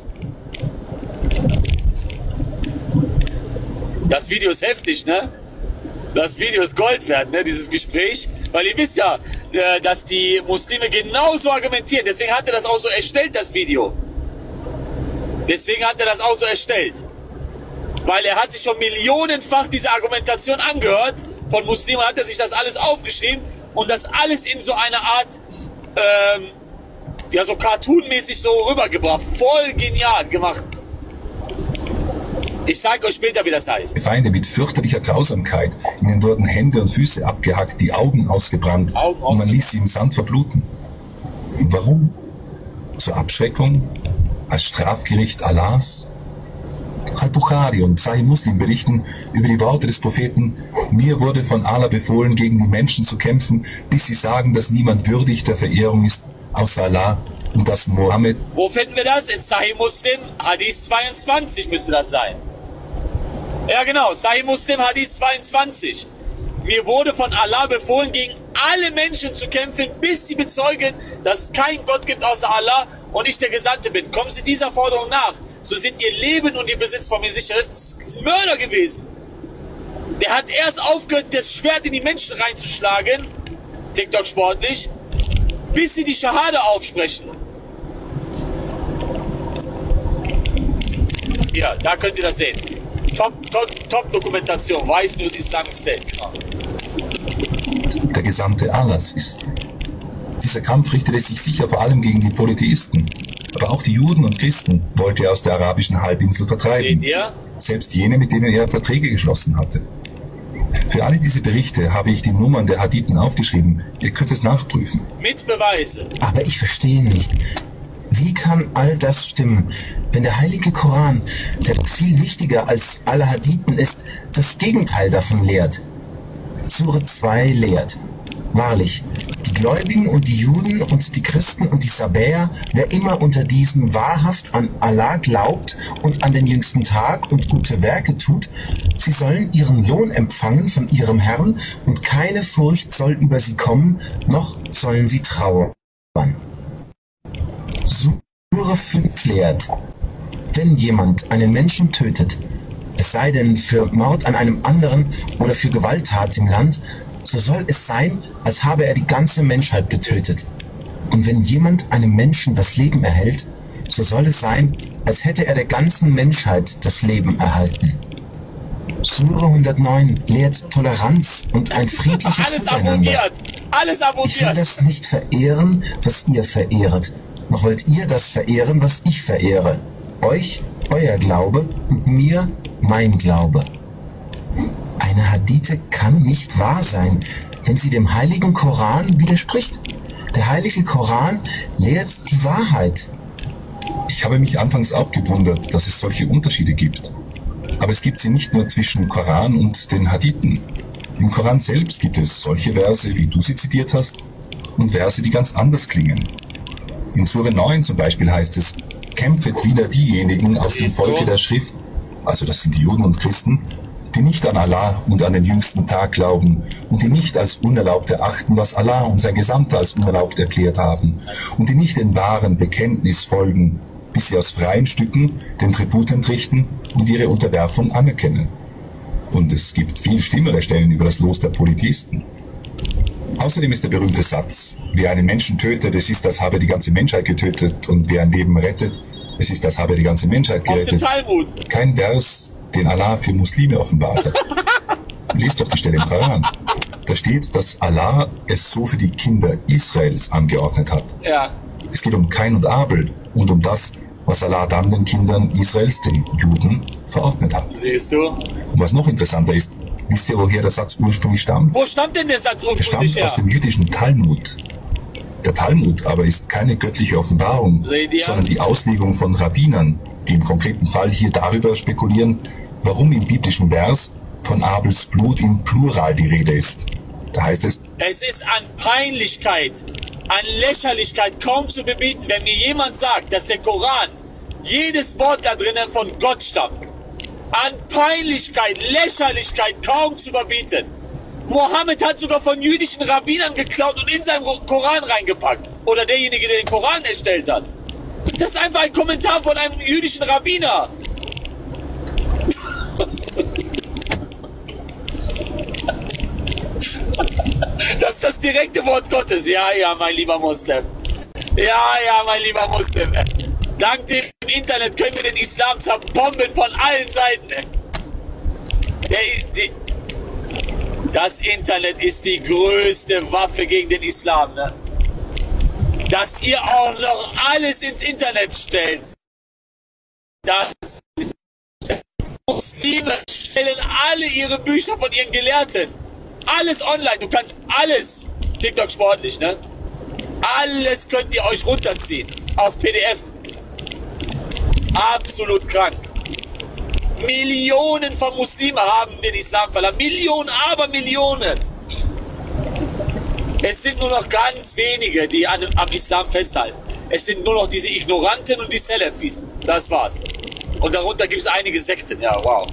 S1: Das Video ist heftig, ne? Das Video ist Gold wert, ne? Dieses Gespräch. Weil ihr wisst ja, dass die Muslime genauso argumentieren. Deswegen hat er das auch so erstellt, das Video. Deswegen hat er das auch so erstellt. Weil er hat sich schon millionenfach diese Argumentation angehört. Von Muslimen hat er sich das alles aufgeschrieben. Und das alles in so einer Art, ja so cartoonmäßig so rübergebracht. Voll genial gemacht. Ich sage euch später, wie das heißt.
S3: Feinde mit fürchterlicher Grausamkeit. Ihnen wurden Hände und Füße abgehackt, die Augen ausgebrannt und man ließ sie im Sand verbluten. Warum? Zur Abschreckung? Als Strafgericht Allahs? Al-Bukhari und Sahih Muslim berichten über die Worte des Propheten: Mir wurde von Allah befohlen, gegen die Menschen zu kämpfen, bis sie sagen, dass niemand würdig der Verehrung ist, außer Allah, und dass Mohammed...
S1: Wo finden wir das? In Sahih Muslim, Hadith 22 müsste das sein. Ja genau, Sahih Muslim, Hadith 22. Mir wurde von Allah befohlen, gegen alle Menschen zu kämpfen, bis sie bezeugen, dass es keinen Gott gibt außer Allah und ich der Gesandte bin. Kommen Sie dieser Forderung nach, so sind Ihr Leben und Ihr Besitz vor mir sicher. Das ist ein Mörder gewesen. Der hat erst aufgehört, das Schwert in die Menschen reinzuschlagen, TikTok sportlich, bis sie die Schahada aufsprechen. Ja, da könnt ihr das sehen. Top-Dokumentation, Vice News Islamic State. Genau.
S3: Der Gesandte Allahs ist. Dieser Kampf richtete sich sicher vor allem gegen die Polytheisten. Aber auch die Juden und Christen wollte er aus der arabischen Halbinsel vertreiben.
S1: Seht ihr?
S3: Selbst jene, mit denen er Verträge geschlossen hatte. Für alle diese Berichte habe ich die Nummern der Hadithen aufgeschrieben. Ihr könnt es nachprüfen.
S1: Mit Beweise.
S4: Aber ich verstehe nicht. Wie kann all das stimmen, wenn der heilige Koran, der doch viel wichtiger als alle Hadithen ist, das Gegenteil davon lehrt? Sure 2 lehrt: Wahrlich, die Gläubigen und die Juden und die Christen und die Sabäer, wer immer unter diesen wahrhaft an Allah glaubt und an den jüngsten Tag und gute Werke tut, sie sollen ihren Lohn empfangen von ihrem Herrn und keine Furcht soll über sie kommen, noch sollen sie trauern. Sure 5 lehrt: Wenn jemand einen Menschen tötet, es sei denn für Mord an einem anderen oder für Gewalttat im Land, so soll es sein, als habe er die ganze Menschheit getötet. Und wenn jemand einem Menschen das Leben erhält, so soll es sein, als hätte er der ganzen Menschheit das Leben erhalten. Sure 109 lehrt Toleranz und ein friedliches
S1: Alles
S4: Miteinander.
S1: abonniert! Alles
S4: Ich will
S1: abonniert!
S4: das nicht verehren, was ihr verehret, noch wollt ihr das verehren, was ich verehre. Euch euer Glaube und mir mein Glaube. Eine Hadithe kann nicht wahr sein, wenn sie dem heiligen Koran widerspricht. Der heilige Koran lehrt die Wahrheit.
S3: Ich habe mich anfangs auch gewundert, dass es solche Unterschiede gibt. Aber es gibt sie nicht nur zwischen Koran und den Hadithen. Im Koran selbst gibt es solche Verse, wie du sie zitiert hast, und Verse, die ganz anders klingen. In Sure 9 zum Beispiel heißt es: Kämpfet wieder diejenigen aus dem Volke der Schrift, also das sind die Juden und Christen, die nicht an Allah und an den jüngsten Tag glauben und die nicht als unerlaubt erachten, was Allah und sein Gesandter als unerlaubt erklärt haben und die nicht den wahren Bekenntnis folgen, bis sie aus freien Stücken den Tribut entrichten und ihre Unterwerfung anerkennen. Und es gibt viel schlimmere Stellen über das Los der Polytheisten. Außerdem ist der berühmte Satz: Wer einen Menschen tötet, es ist, als habe er die ganze Menschheit getötet, und wer ein Leben rettet, es ist, als habe er die ganze Menschheit
S1: Aus dem
S3: gerettet.
S1: Talmud.
S3: Kein Vers, den Allah für Muslime offenbart hat. Lest doch die Stelle im Koran. Da steht, dass Allah es so für die Kinder Israels angeordnet hat.
S1: Ja.
S3: Es geht um Kain und Abel und um das, was Allah dann den Kindern Israels, den Juden, verordnet hat.
S1: Siehst du?
S3: Und was noch interessanter ist, wisst ihr, woher der Satz ursprünglich stammt?
S1: Wo stammt denn der Satz
S3: Er
S1: ursprünglich
S3: stammt
S1: her?
S3: aus dem jüdischen Talmud. Der Talmud aber ist keine göttliche Offenbarung,
S1: Seht ihr?
S3: sondern die Auslegung von Rabbinern, die im konkreten Fall hier darüber spekulieren, warum im biblischen Vers von Abels Blut im Plural die Rede ist. Da heißt es:
S1: Es ist an Peinlichkeit, an Lächerlichkeit kaum zu bebieten, wenn mir jemand sagt, dass der Koran, jedes Wort da drinnen von Gott stammt. An Peinlichkeit, Lächerlichkeit kaum zu überbieten. Mohammed hat sogar von jüdischen Rabbinern geklaut und in seinen Koran reingepackt. Oder derjenige, der den Koran erstellt hat. Das ist einfach ein Kommentar von einem jüdischen Rabbiner. Das ist das direkte Wort Gottes. Ja, ja, mein lieber Muslim. Ja, ja, mein lieber Muslim. Dank dem Internet können wir den Islam zerbomben von allen Seiten. Das Internet ist die größte Waffe gegen den Islam. Ne? Dass ihr auch noch alles ins Internet stellt. Das Muslime stellen alle ihre Bücher von ihren Gelehrten. Alles online. Du kannst alles. TikTok sportlich, ne? Alles könnt ihr euch runterziehen. Auf PDF. Absolut krank. Millionen von Muslimen haben den Islam verlassen. Millionen, aber Millionen. Es sind nur noch ganz wenige, die am Islam festhalten. Es sind nur noch diese Ignoranten und die Salafis. Das war's. Und darunter gibt es einige Sekten. Ja, wow.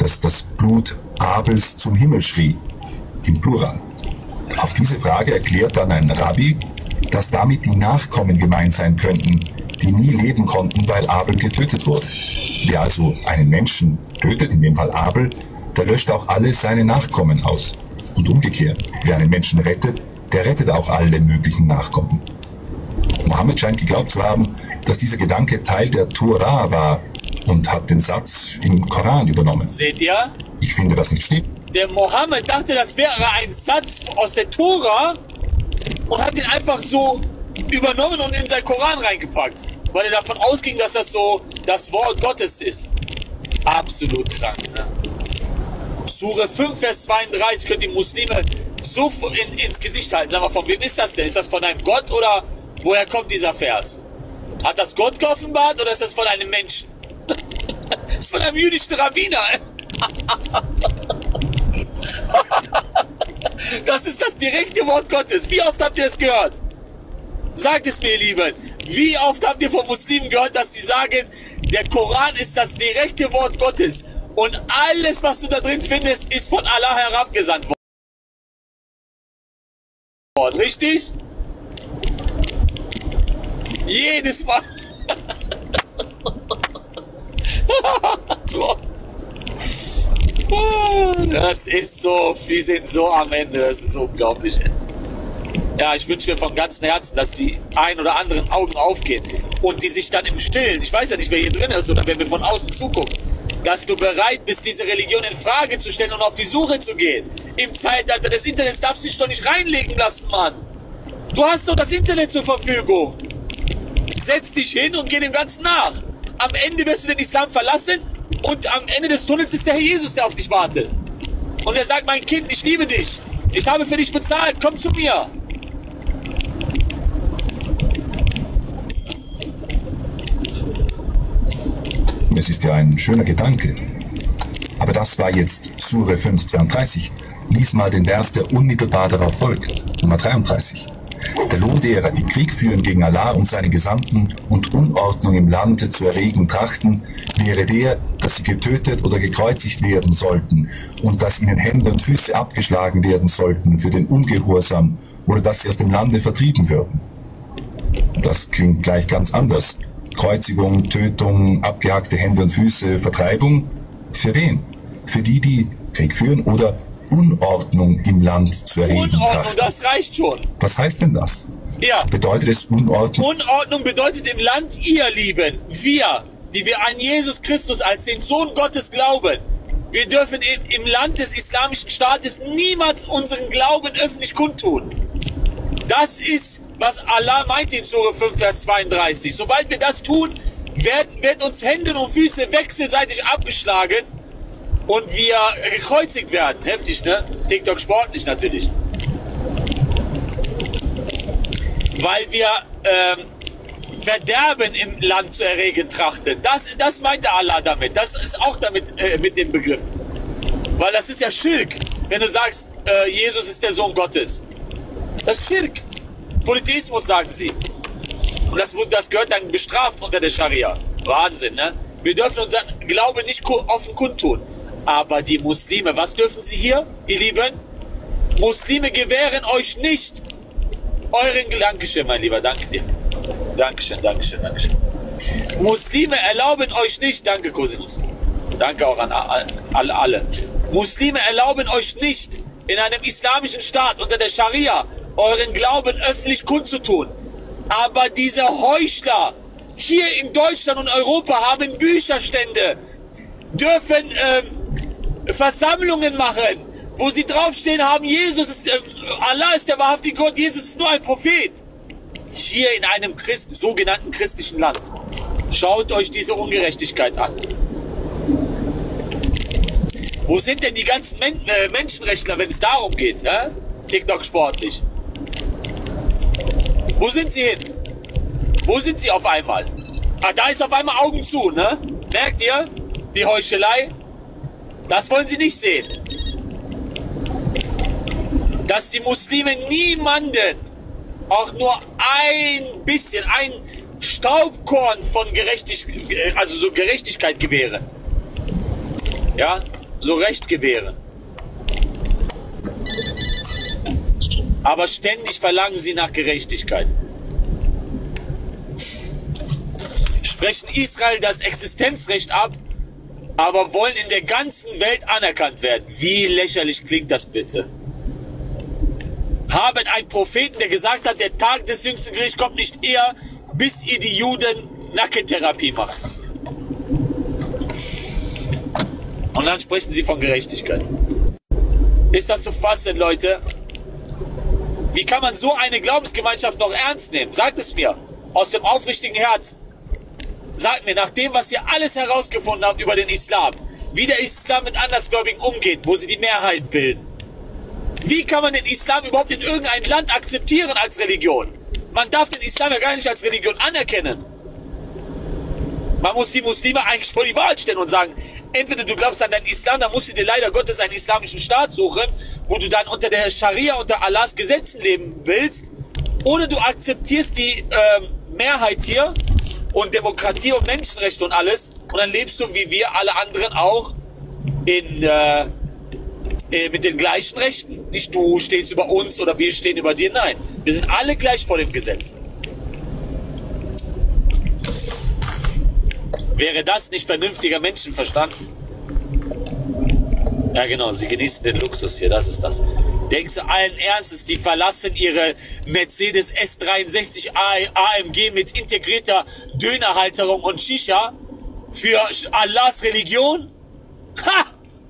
S3: dass das Blut Abels zum Himmel schrie, im Plural. Auf diese Frage erklärt dann ein Rabbi, dass damit die Nachkommen gemeint sein könnten, die nie leben konnten, weil Abel getötet wurde. Wer also einen Menschen tötet, in dem Fall Abel, der löscht auch alle seine Nachkommen aus. Und umgekehrt, wer einen Menschen rettet, der rettet auch alle möglichen Nachkommen. Mohammed scheint geglaubt zu haben, dass dieser Gedanke Teil der Tora war und hat den Satz im Koran übernommen.
S1: Seht ihr?
S3: Ich finde das nicht stimmt.
S1: Der Mohammed dachte, das wäre ein Satz aus der Tora und hat ihn einfach so übernommen und in seinen Koran reingepackt, weil er davon ausging, dass das so das Wort Gottes ist. Absolut krank, ne? Sure 5, Vers 32 können die Muslime so ins Gesicht halten. Sag mal, von wem ist das denn? Ist das von einem Gott oder woher kommt dieser Vers? Hat das Gott geoffenbart oder ist das von einem Menschen? Das ist von einem jüdischen Rabbiner. Das ist das direkte Wort Gottes. Wie oft habt ihr es gehört? Sagt es mir, ihr Lieben. Wie oft habt ihr von Muslimen gehört, dass sie sagen, der Koran ist das direkte Wort Gottes und alles, was du da drin findest, ist von Allah herabgesandt worden. Richtig? Jedes Mal. So. Das ist so, wir sind so am Ende, das ist unglaublich. Ja, ich wünsche mir von ganzem Herzen, dass die ein oder anderen Augen aufgehen und die sich dann im Stillen, ich weiß ja nicht, wer hier drin ist oder wer mir von außen zuguckt, dass du bereit bist, diese Religion in Frage zu stellen und auf die Suche zu gehen. Im Zeitalter des Internets darfst du dich doch nicht reinlegen lassen, Mann. Du hast doch das Internet zur Verfügung. Setz dich hin und geh dem Ganzen nach. Am Ende wirst du den Islam verlassen und am Ende des Tunnels ist der Herr Jesus, der auf dich wartet. Und er sagt, mein Kind, ich liebe dich. Ich habe für dich bezahlt, komm zu mir.
S3: Es ist ja ein schöner Gedanke. Aber das war jetzt Sure 5,32. Lies mal den Vers, der unmittelbar darauf folgt. Nummer 33. Der Lohn derer, die Krieg führen gegen Allah und seine Gesandten und Unordnung im Lande zu erregen trachten, wäre der, dass sie getötet oder gekreuzigt werden sollten und dass ihnen Hände und Füße abgeschlagen werden sollten für den Ungehorsam oder dass sie aus dem Lande vertrieben würden. Das klingt gleich ganz anders. Kreuzigung, Tötung, abgehackte Hände und Füße, Vertreibung. Für wen? Für die, die Krieg führen oder Unordnung im Land zu erregen
S1: Unordnung,
S3: trachten.
S1: das reicht schon.
S3: Was heißt denn das?
S1: Ja.
S3: Bedeutet es Unordnung?
S1: Unordnung bedeutet im Land, ihr Lieben, wir, die wir an Jesus Christus als den Sohn Gottes glauben, wir dürfen im Land des islamischen Staates niemals unseren Glauben öffentlich kundtun. Das ist, was Allah meint in Sure 5, Vers 32. Sobald wir das tun, werden uns Hände und Füße wechselseitig abgeschlagen und wir gekreuzigt werden. Heftig, ne? TikTok sportlich natürlich. Weil wir Verderben im Land zu erregen trachten. Das meinte Allah damit. Das ist auch damit mit dem Begriff. Weil das ist ja Schirk, wenn du sagst, Jesus ist der Sohn Gottes. Das ist Schirk. Polytheismus, sagen sie. Und das gehört dann bestraft unter der Scharia. Wahnsinn, ne? Wir dürfen unseren Glauben nicht offen kundtun. Aber die Muslime, was dürfen sie hier, ihr Lieben? Muslime gewähren euch nicht euren... Dankeschön, mein Lieber, danke dir. Dankeschön, Dankeschön, Dankeschön. Muslime erlauben euch nicht... Danke, Cosinus. Danke auch an alle. Muslime erlauben euch nicht, in einem islamischen Staat unter der Scharia euren Glauben öffentlich kundzutun. Aber diese Heuchler hier in Deutschland und Europa haben Bücherstände, dürfen Versammlungen machen, wo sie draufstehen haben, Allah ist der wahrhaftige Gott, Jesus ist nur ein Prophet. Hier in einem sogenannten christlichen Land. Schaut euch diese Ungerechtigkeit an. Wo sind denn die ganzen Menschenrechtler, wenn es darum geht? TikTok sportlich. Wo sind sie hin? Wo sind sie auf einmal? Ah, da ist auf einmal Augen zu, ne? Merkt ihr? Die Heuchelei? Das wollen sie nicht sehen. Dass die Muslime niemanden auch nur ein bisschen, ein Staubkorn von Gerechtigkeit gewähren. Ja? so Recht gewähren. Aber ständig verlangen sie nach Gerechtigkeit. Sprechen Israel das Existenzrecht ab, aber wollen in der ganzen Welt anerkannt werden. Wie lächerlich klingt das bitte? Haben einen Propheten, der gesagt hat, der Tag des jüngsten Gerichts kommt nicht eher, bis ihr die Juden Nackentherapie macht. Und dann sprechen sie von Gerechtigkeit. Ist das zu fassen, Leute? Wie kann man so eine Glaubensgemeinschaft noch ernst nehmen? Sagt es mir, aus dem aufrichtigen Herzen. Sagt mir, nach dem, was ihr alles herausgefunden habt über den Islam, wie der Islam mit Andersgläubigen umgeht, wo sie die Mehrheit bilden. Wie kann man den Islam überhaupt in irgendein Land akzeptieren als Religion? Man darf den Islam ja gar nicht als Religion anerkennen. Man muss die Muslime eigentlich vor die Wahl stellen und sagen, entweder du glaubst an deinen Islam, dann musst du dir leider Gottes einen islamischen Staat suchen, wo du dann unter der Scharia, unter Allahs Gesetzen leben willst, oder du akzeptierst die Mehrheit hier und Demokratie und Menschenrechte und alles, und dann lebst du wie wir alle anderen auch mit den gleichen Rechten. Nicht du stehst über uns oder wir stehen über dir, nein. Wir sind alle gleich vor dem Gesetz. Wäre das nicht vernünftiger Menschenverstand? Ja genau, sie genießen den Luxus hier, das ist das. Denkst du allen Ernstes, die verlassen ihre Mercedes S63 AMG mit integrierter Dönerhalterung und Shisha für Allahs Religion? Ha!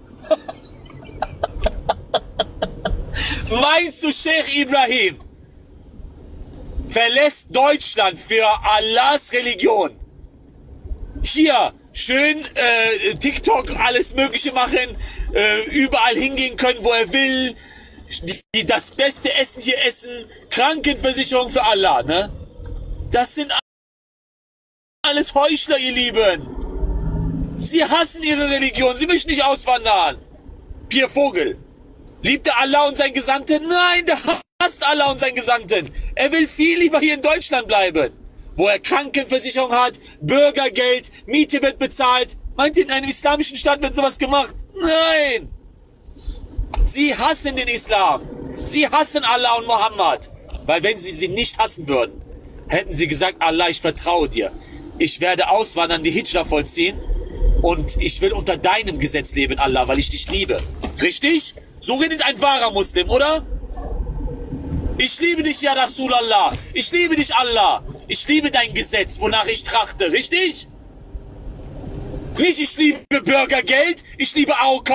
S1: Meinst du, Sheikh Ibrahim verlässt Deutschland für Allahs Religion? Hier schön TikTok, alles Mögliche machen, überall hingehen können, wo er will, die das beste Essen hier essen, Krankenversicherung für Allah, ne? Das sind alles Heuchler, ihr Lieben. Sie hassen ihre Religion, sie möchten nicht auswandern. Pierre Vogel. Liebt er Allah und seinen Gesandten? Nein, der hasst Allah und seinen Gesandten. Er will viel lieber hier in Deutschland bleiben, wo er Krankenversicherung hat, Bürgergeld, Miete wird bezahlt. Meint ihr, in einem islamischen Staat wird sowas gemacht? Nein! Sie hassen den Islam. Sie hassen Allah und Mohammed. Weil wenn sie nicht hassen würden, hätten sie gesagt, Allah, ich vertraue dir. Ich werde auswandern, die Hijra vollziehen und ich will unter deinem Gesetz leben, Allah, weil ich dich liebe. Richtig? So redet ein wahrer Muslim, oder? Ich liebe dich, ja Rasulallah. Ich liebe dich, Allah. Ich liebe dein Gesetz, wonach ich trachte. Richtig? Nicht, ich liebe Bürgergeld. Ich liebe AOK.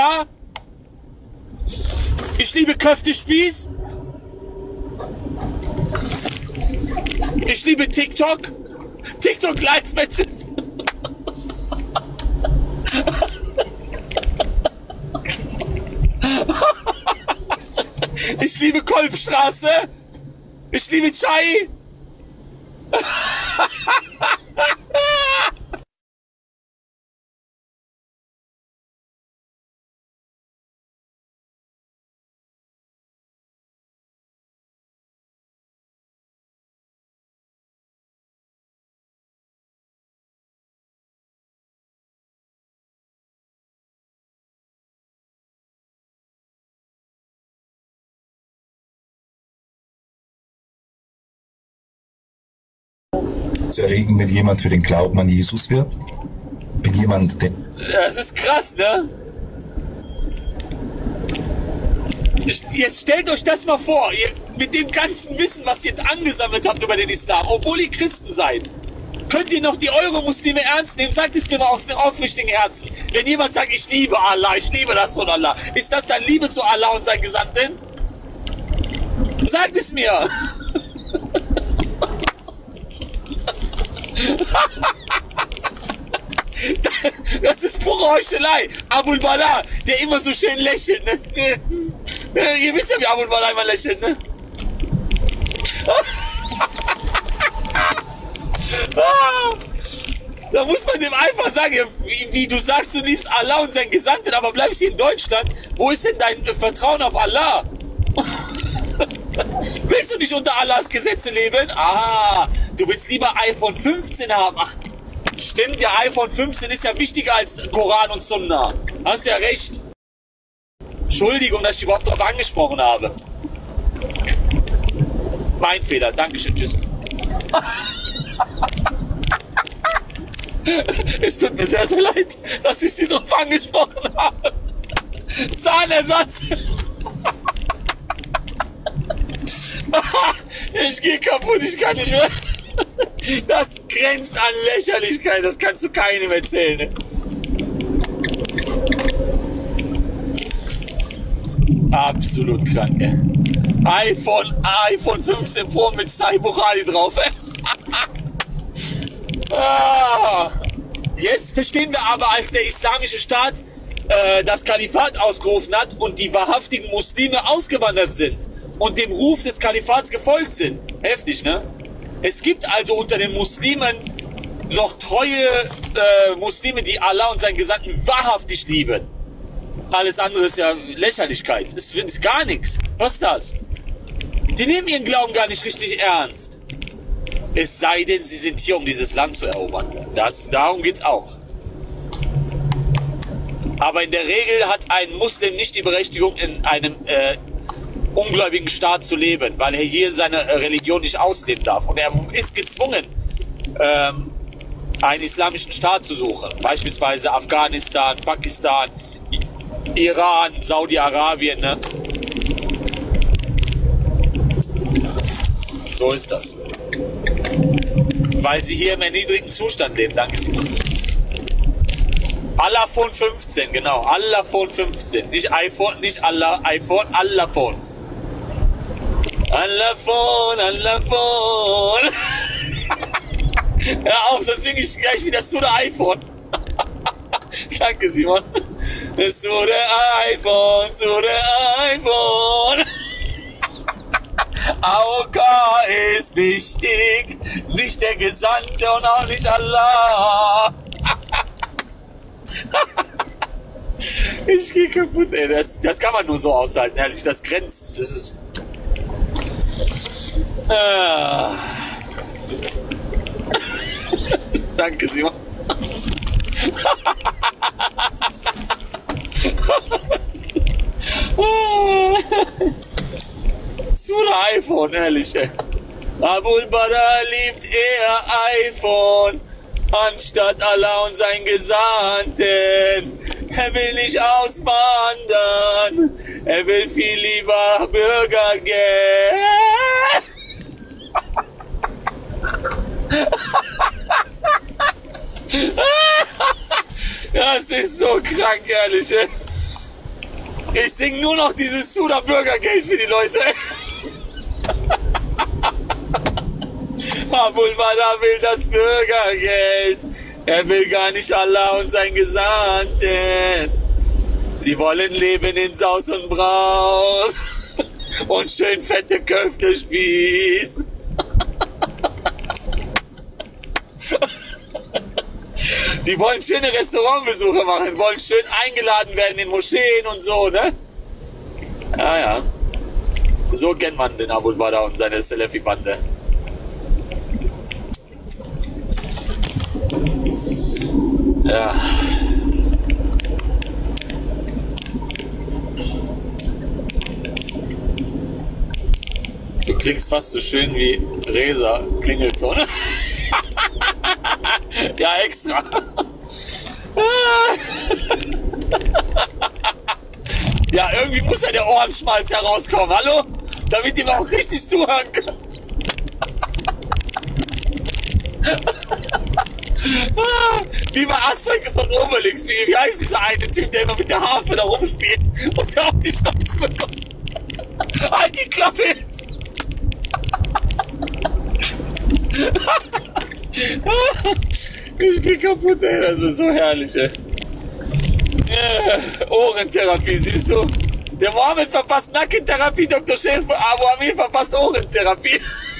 S1: Ich liebe Köftespieß. Ich liebe TikTok. TikTok Live-Matches. Ich liebe Kolbstraße. Ich liebe Chai.
S3: Zu erregen, wenn jemand für den Glauben an Jesus wirbt? Wenn jemand
S1: Das ist krass, ne? Jetzt stellt euch das mal vor, ihr, mit dem ganzen Wissen, was ihr angesammelt habt über den Islam, obwohl ihr Christen seid, könnt ihr noch die Euro-Muslime ernst nehmen? Sagt es mir mal aus dem aufrichtigen Herzen. Wenn jemand sagt, ich liebe Allah, ich liebe Rasulallah, ist das dann Liebe zu Allah und seinen Gesandten? Sagt es mir! Das ist pure Heuchelei. Abul Bala, der immer so schön lächelt, ne? Ihr wisst ja, wie Abul Bala immer lächelt, ne? Da muss man dem einfach sagen, wie du sagst, du liebst Allah und seinen Gesandten, aber bleibst hier in Deutschland. Wo ist denn dein Vertrauen auf Allah? Willst du nicht unter Allahs Gesetze leben? Ah, du willst lieber iPhone 15 haben. Ach, stimmt, ja, iPhone 15 ist ja wichtiger als Koran und Sunna. Hast ja recht. Entschuldigung, dass ich überhaupt darauf angesprochen habe. Mein Fehler. Dankeschön. Tschüss. Es tut mir sehr, sehr leid, dass ich Sie darauf angesprochen habe. Zahnersatz. Ich gehe kaputt, ich kann nicht mehr. Das grenzt an Lächerlichkeit, das kannst du keinem erzählen. Ne? Absolut krank, ey. iPhone 15 Pro mit Sai Bukhari drauf, ey. Jetzt verstehen wir aber, als der islamische Staat das Kalifat ausgerufen hat und die wahrhaftigen Muslime ausgewandert sind und dem Ruf des Kalifats gefolgt sind. Heftig, ne? Es gibt also unter den Muslimen noch treue Muslime, die Allah und seinen Gesandten wahrhaftig lieben. Alles andere ist ja Lächerlichkeit. Es wird gar nichts. Was ist das? Die nehmen ihren Glauben gar nicht richtig ernst. Es sei denn, sie sind hier, um dieses Land zu erobern. Darum geht's auch. Aber in der Regel hat ein Muslim nicht die Berechtigung, in einem ungläubigen Staat zu leben, weil er hier seine Religion nicht ausleben darf. Und er ist gezwungen, einen islamischen Staat zu suchen. Beispielsweise Afghanistan, Pakistan, Iran, Saudi-Arabien. Ne? So ist das. Weil sie hier im erniedrigten Zustand leben. Danke. Allahphone 15, genau. Allahphone 15. Nicht iPhone, nicht Allah, iPhone, Allahphone. Allahphone, Allahphone. Ja, auch, sonst singe ich gleich wieder zu der iPhone. Danke, Simon. Zu der iPhone, zu der iPhone. AOK ist wichtig, nicht der Gesandte und auch nicht Allah. Ich geh kaputt, ey. Das kann man nur so aushalten, ehrlich. Das grenzt. Das ist. Danke, Simon. Surah iPhone, ehrlich, ey. Abul Bara liebt eher iPhone anstatt Allah und sein Gesandten. Er will nicht auswandern, er will viel lieber Bürgergeld. Das ist so krank, ehrlich, ey. Ich sing nur noch dieses Surah Bürgergeld für die Leute. Abul Bara will das Bürgergeld. Er will gar nicht Allah und sein Gesandten. Sie wollen leben in Saus und Braus und schön fette Köftespieß. Die wollen schöne Restaurantbesuche machen, wollen schön eingeladen werden in Moscheen und so, ne? Ja, ja. So kennt man den Abul Bara und seine Salafi-Bande. Ja. Du klingst fast so schön wie Reza Klingelton. Ja, extra. Ja, irgendwie muss ja der Ohrenschmalz herauskommen. Hallo? Damit ihr mir auch richtig zuhören könnt. Wie bei Asterix und Obelix. Wie heißt dieser eine Typ, der immer mit der Harfe da rumspielt und der auf die Schnauze bekommt? Halt die Klappe jetzt! Ich geh kaputt, ey. Das ist so herrlich, ey. Ohrentherapie, siehst du? Der Mohammed verpasst Nackentherapie, Dr. Schäfer, Abu Amin verpasst Ohrentherapie.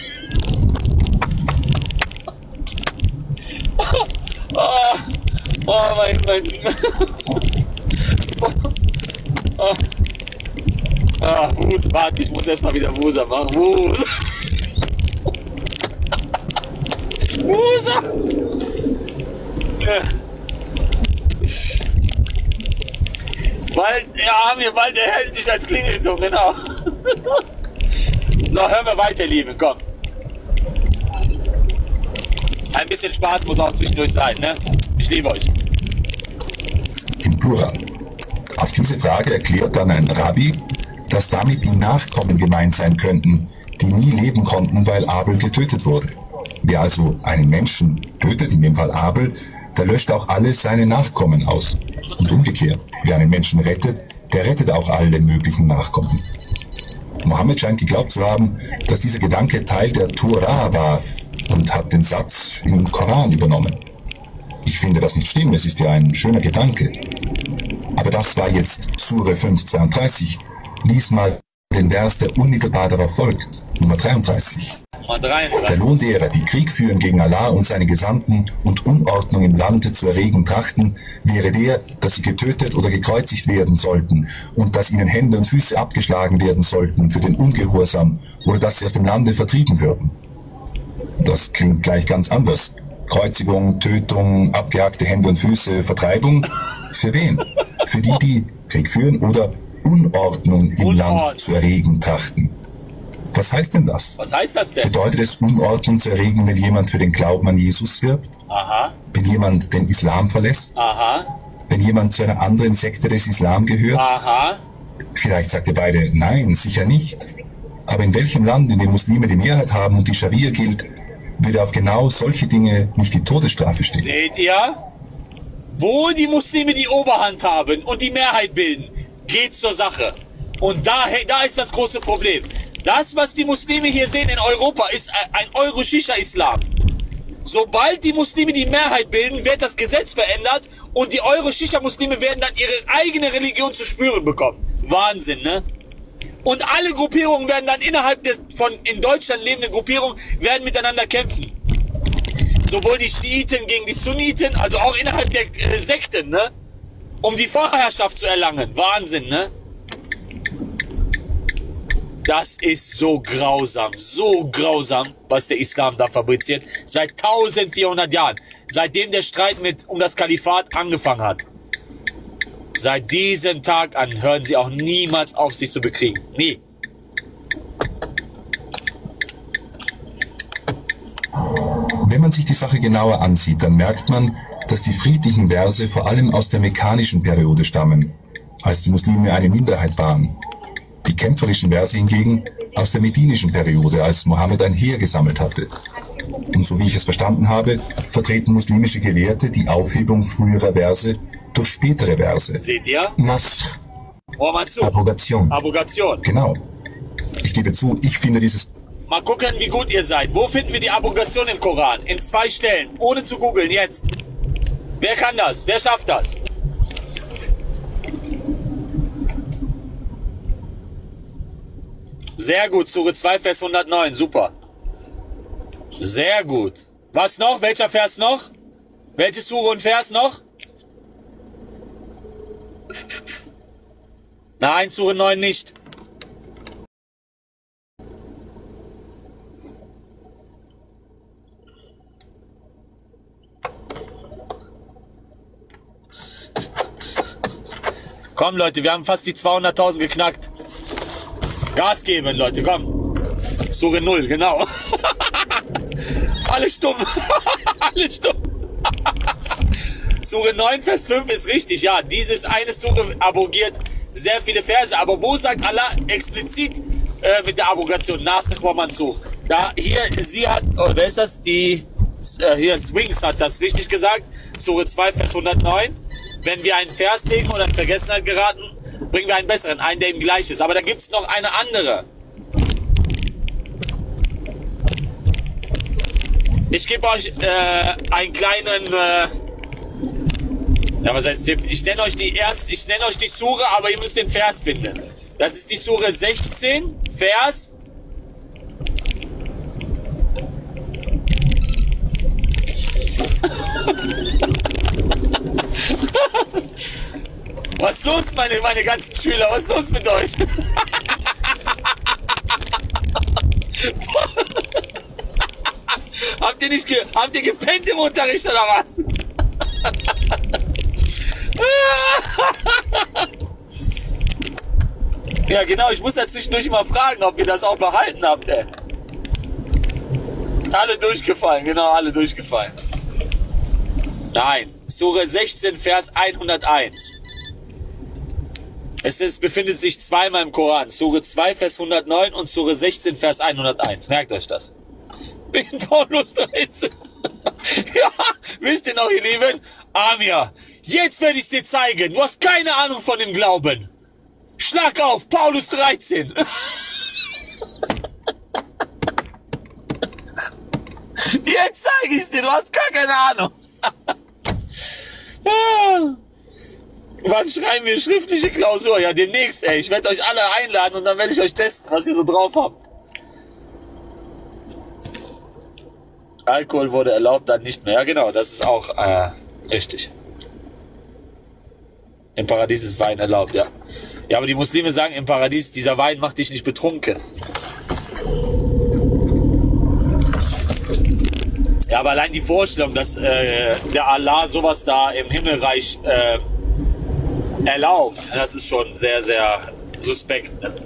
S1: Mein. Wut, warte, ich muss erstmal wieder Wusa machen. Wusa! Weil, ja, haben wir bald, der hält dich als Klingelton, genau. So, hören wir weiter, Liebe, komm. Ein bisschen Spaß muss auch zwischendurch sein, ne? Ich liebe euch.
S3: Im Plural. Auf diese Frage erklärt dann ein Rabbi, dass damit die Nachkommen gemeint sein könnten, die nie leben konnten, weil Abel getötet wurde. Wer also einen Menschen tötet, in dem Fall Abel, der löscht auch alle seine Nachkommen aus. Und umgekehrt, wer einen Menschen rettet, der rettet auch alle möglichen Nachkommen. Mohammed scheint geglaubt zu haben, dass dieser Gedanke Teil der Tora war und hat den Satz im Koran übernommen. Ich finde das nicht schlimm, es ist ja ein schöner Gedanke. Aber das war jetzt Sure 5,32. Lies mal den Vers, der unmittelbar darauf folgt, Nummer 33. Der Lohn derer, die Krieg führen gegen Allah und seine Gesandten und Unordnung im Lande zu erregen trachten, wäre der, dass sie getötet oder gekreuzigt werden sollten und dass ihnen Hände und Füße abgeschlagen werden sollten für den Ungehorsam oder dass sie aus dem Lande vertrieben würden. Das klingt gleich ganz anders. Kreuzigung, Tötung, abgehakte Hände und Füße, Vertreibung. Für wen? Für die, die Krieg führen oder Unordnung im Land zu erregen trachten. Was heißt denn das?
S1: Was heißt das denn?
S3: Bedeutet es, Unordnung zu erregen, wenn jemand für den Glauben an Jesus wirbt?
S1: Aha.
S3: Wenn jemand den Islam verlässt?
S1: Aha.
S3: Wenn jemand zu einer anderen Sekte des Islam gehört?
S1: Aha.
S3: Vielleicht sagt ihr beide, nein, sicher nicht. Aber in welchem Land, in dem Muslime die Mehrheit haben und die Scharia gilt, würde auf genau solche Dinge nicht die Todesstrafe stehen?
S1: Seht ihr? Wo die Muslime die Oberhand haben und die Mehrheit bilden, geht's zur Sache. Und da ist das große Problem. Das, was die Muslime hier sehen in Europa, ist ein Euro-Shisha-Islam. Sobald die Muslime die Mehrheit bilden, wird das Gesetz verändert und die Euro-Shisha-Muslime werden dann ihre eigene Religion zu spüren bekommen. Wahnsinn, ne? Und alle Gruppierungen werden dann innerhalb von in Deutschland lebenden Gruppierungen werden miteinander kämpfen. Sowohl die Schiiten gegen die Sunniten, also auch innerhalb der Sekten, ne? Um die Vorherrschaft zu erlangen. Wahnsinn, ne? Das ist so grausam, was der Islam da fabriziert. Seit 1400 Jahren. Seitdem der Streit um das Kalifat angefangen hat. Seit diesem Tag an hören sie auch niemals auf, sich zu bekriegen. Nie.
S3: Wenn man sich die Sache genauer ansieht, dann merkt man, dass die friedlichen Verse vor allem aus der mekkanischen Periode stammen, als die Muslime eine Minderheit waren. Die kämpferischen Verse hingegen aus der medinischen Periode, als Mohammed ein Heer gesammelt hatte. Und so wie ich es verstanden habe, vertreten muslimische Gelehrte die Aufhebung früherer Verse durch spätere Verse.
S1: Seht ihr?
S4: Nasr.
S1: Oh, meinst du?
S4: Abrogation.
S1: Abrogation.
S3: Genau. Ich gebe zu, ich finde dieses...
S1: Mal gucken, wie gut ihr seid. Wo finden wir die Abrogation im Koran? In 2 Stellen. Ohne zu googeln, jetzt. Wer kann das? Wer schafft das? Sehr gut, Sure 2, Vers 109. Super. Sehr gut. Was noch? Welcher Vers noch? Welche Sure und Vers noch? Nein, Sure 9 nicht. Komm, Leute, wir haben fast die 200.000 geknackt. Gas geben, Leute, komm. Sure 0, genau. Alle stumm. Alle stumm. Sure 9, Vers 5 ist richtig, ja. Dieses eine Sure abrogiert sehr viele Verse. Aber wo sagt Allah explizit mit der Abrogation? Nasr wa Mansukh. Da, hier, sie hat, oh, wer ist das? Hier, Swings hat das richtig gesagt. Sure 2, Vers 109. Wenn wir einen Vers tilgen oder in Vergessenheit geraten, bringen wir einen besseren, einen, der ihm gleich ist. Aber da gibt es noch eine andere. Ich gebe euch einen kleinen, ja, was heißt Tipp? Ich nenne euch die Sure, aber ihr müsst den Vers finden. Das ist die Sure 16, Vers. Was ist los, meine ganzen Schüler? Was ist los mit euch? Habt ihr gepennt im Unterricht oder was? Ja, genau, ich muss ja zwischendurch mal fragen, ob ihr das auch behalten habt, ey. Alle durchgefallen, genau, alle durchgefallen. Nein, Sure 16, Vers 101. Es befindet sich zweimal im Koran. Sure 2, Vers 109 und Sure 16, Vers 101. Merkt euch das. Bin Paulus 13. Ja, wisst ihr noch, ihr Lieben? Amir, jetzt werde ich dir zeigen. Du hast keine Ahnung von dem Glauben. Schlag auf, Paulus 13. Jetzt zeige ich dir, du hast gar keine Ahnung. Wann schreiben wir schriftliche Klausur? Ja, demnächst, ey. Ich werde euch alle einladen und dann werde ich euch testen, was ihr so drauf habt. Alkohol wurde erlaubt, dann nicht mehr. Ja, genau, das ist auch richtig. Im Paradies ist Wein erlaubt, ja. Ja, aber die Muslime sagen im Paradies, dieser Wein macht dich nicht betrunken. Ja, aber allein die Vorstellung, dass der Allah sowas da im Himmelreich erlaubt, das ist schon sehr, sehr suspekt. Ne?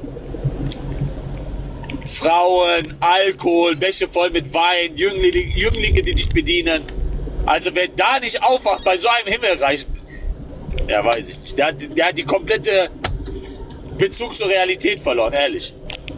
S1: Frauen, Alkohol, Bäche voll mit Wein, Jünglinge, die dich bedienen. Also wer da nicht aufwacht bei so einem Himmelreich, ja, weiß ich nicht. Der hat die komplette Bezug zur Realität verloren, ehrlich.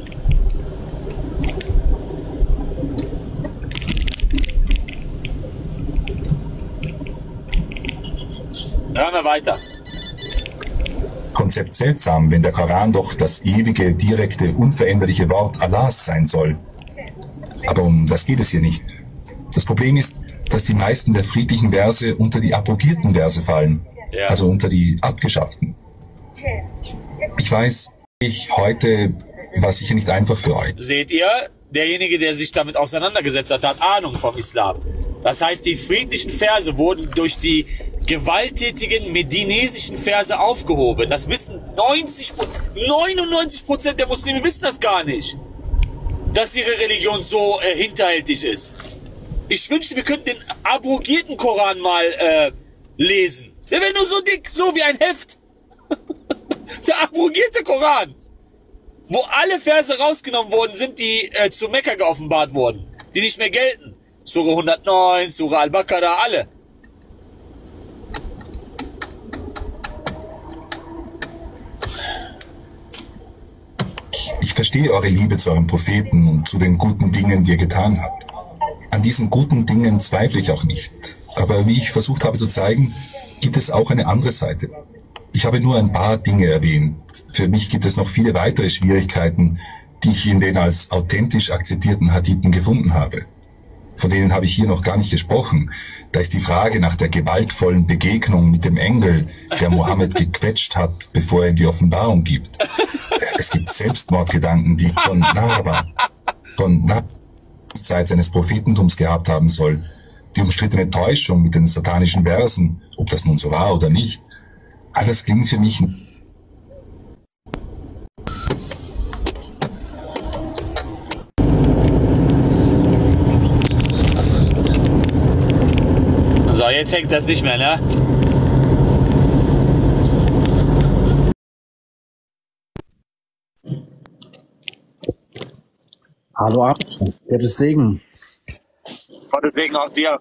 S1: Hören wir weiter.
S3: Konzept seltsam, wenn der Koran doch das ewige, direkte, unveränderliche Wort Allahs sein soll. Aber um das geht es hier nicht. Das Problem ist, dass die meisten der friedlichen Verse unter die abrogierten Verse fallen. Ja. Also unter die abgeschafften. Ich weiß, heute war sicher nicht einfach für euch.
S1: Seht ihr, derjenige, der sich damit auseinandergesetzt hat, hat Ahnung vom Islam. Das heißt, die friedlichen Verse wurden durch die gewalttätigen medinesischen Verse aufgehoben. Das wissen 99% der Muslime wissen das gar nicht, dass ihre Religion so hinterhältig ist. Ich wünschte, wir könnten den abrogierten Koran mal lesen. Der wäre nur so dick, so wie ein Heft. Der abrogierte Koran, wo alle Verse rausgenommen worden sind, die zu Mekka geoffenbart wurden, die nicht mehr gelten. Sure 109, Sure Al-Baqarah, alle.
S3: Ich verstehe eure Liebe zu eurem Propheten und zu den guten Dingen, die er getan hat. An diesen guten Dingen zweifle ich auch nicht. Aber wie ich versucht habe zu zeigen, gibt es auch eine andere Seite. Ich habe nur ein paar Dinge erwähnt. Für mich gibt es noch viele weitere Schwierigkeiten, die ich in den als authentisch akzeptierten Hadithen gefunden habe. Von denen habe ich hier noch gar nicht gesprochen. Da ist die Frage nach der gewaltvollen Begegnung mit dem Engel, der Mohammed gequetscht hat, bevor er ihm die Offenbarung gibt. Es gibt Selbstmordgedanken, die von Zeit seines Prophetentums gehabt haben soll. Die umstrittene Täuschung mit den satanischen Versen, ob das nun so war oder nicht. Alles klingt für mich...
S1: So, jetzt hängt das nicht mehr, ne?
S6: Hallo ab, Gottes Segen.
S1: Gottes Segen auch dir.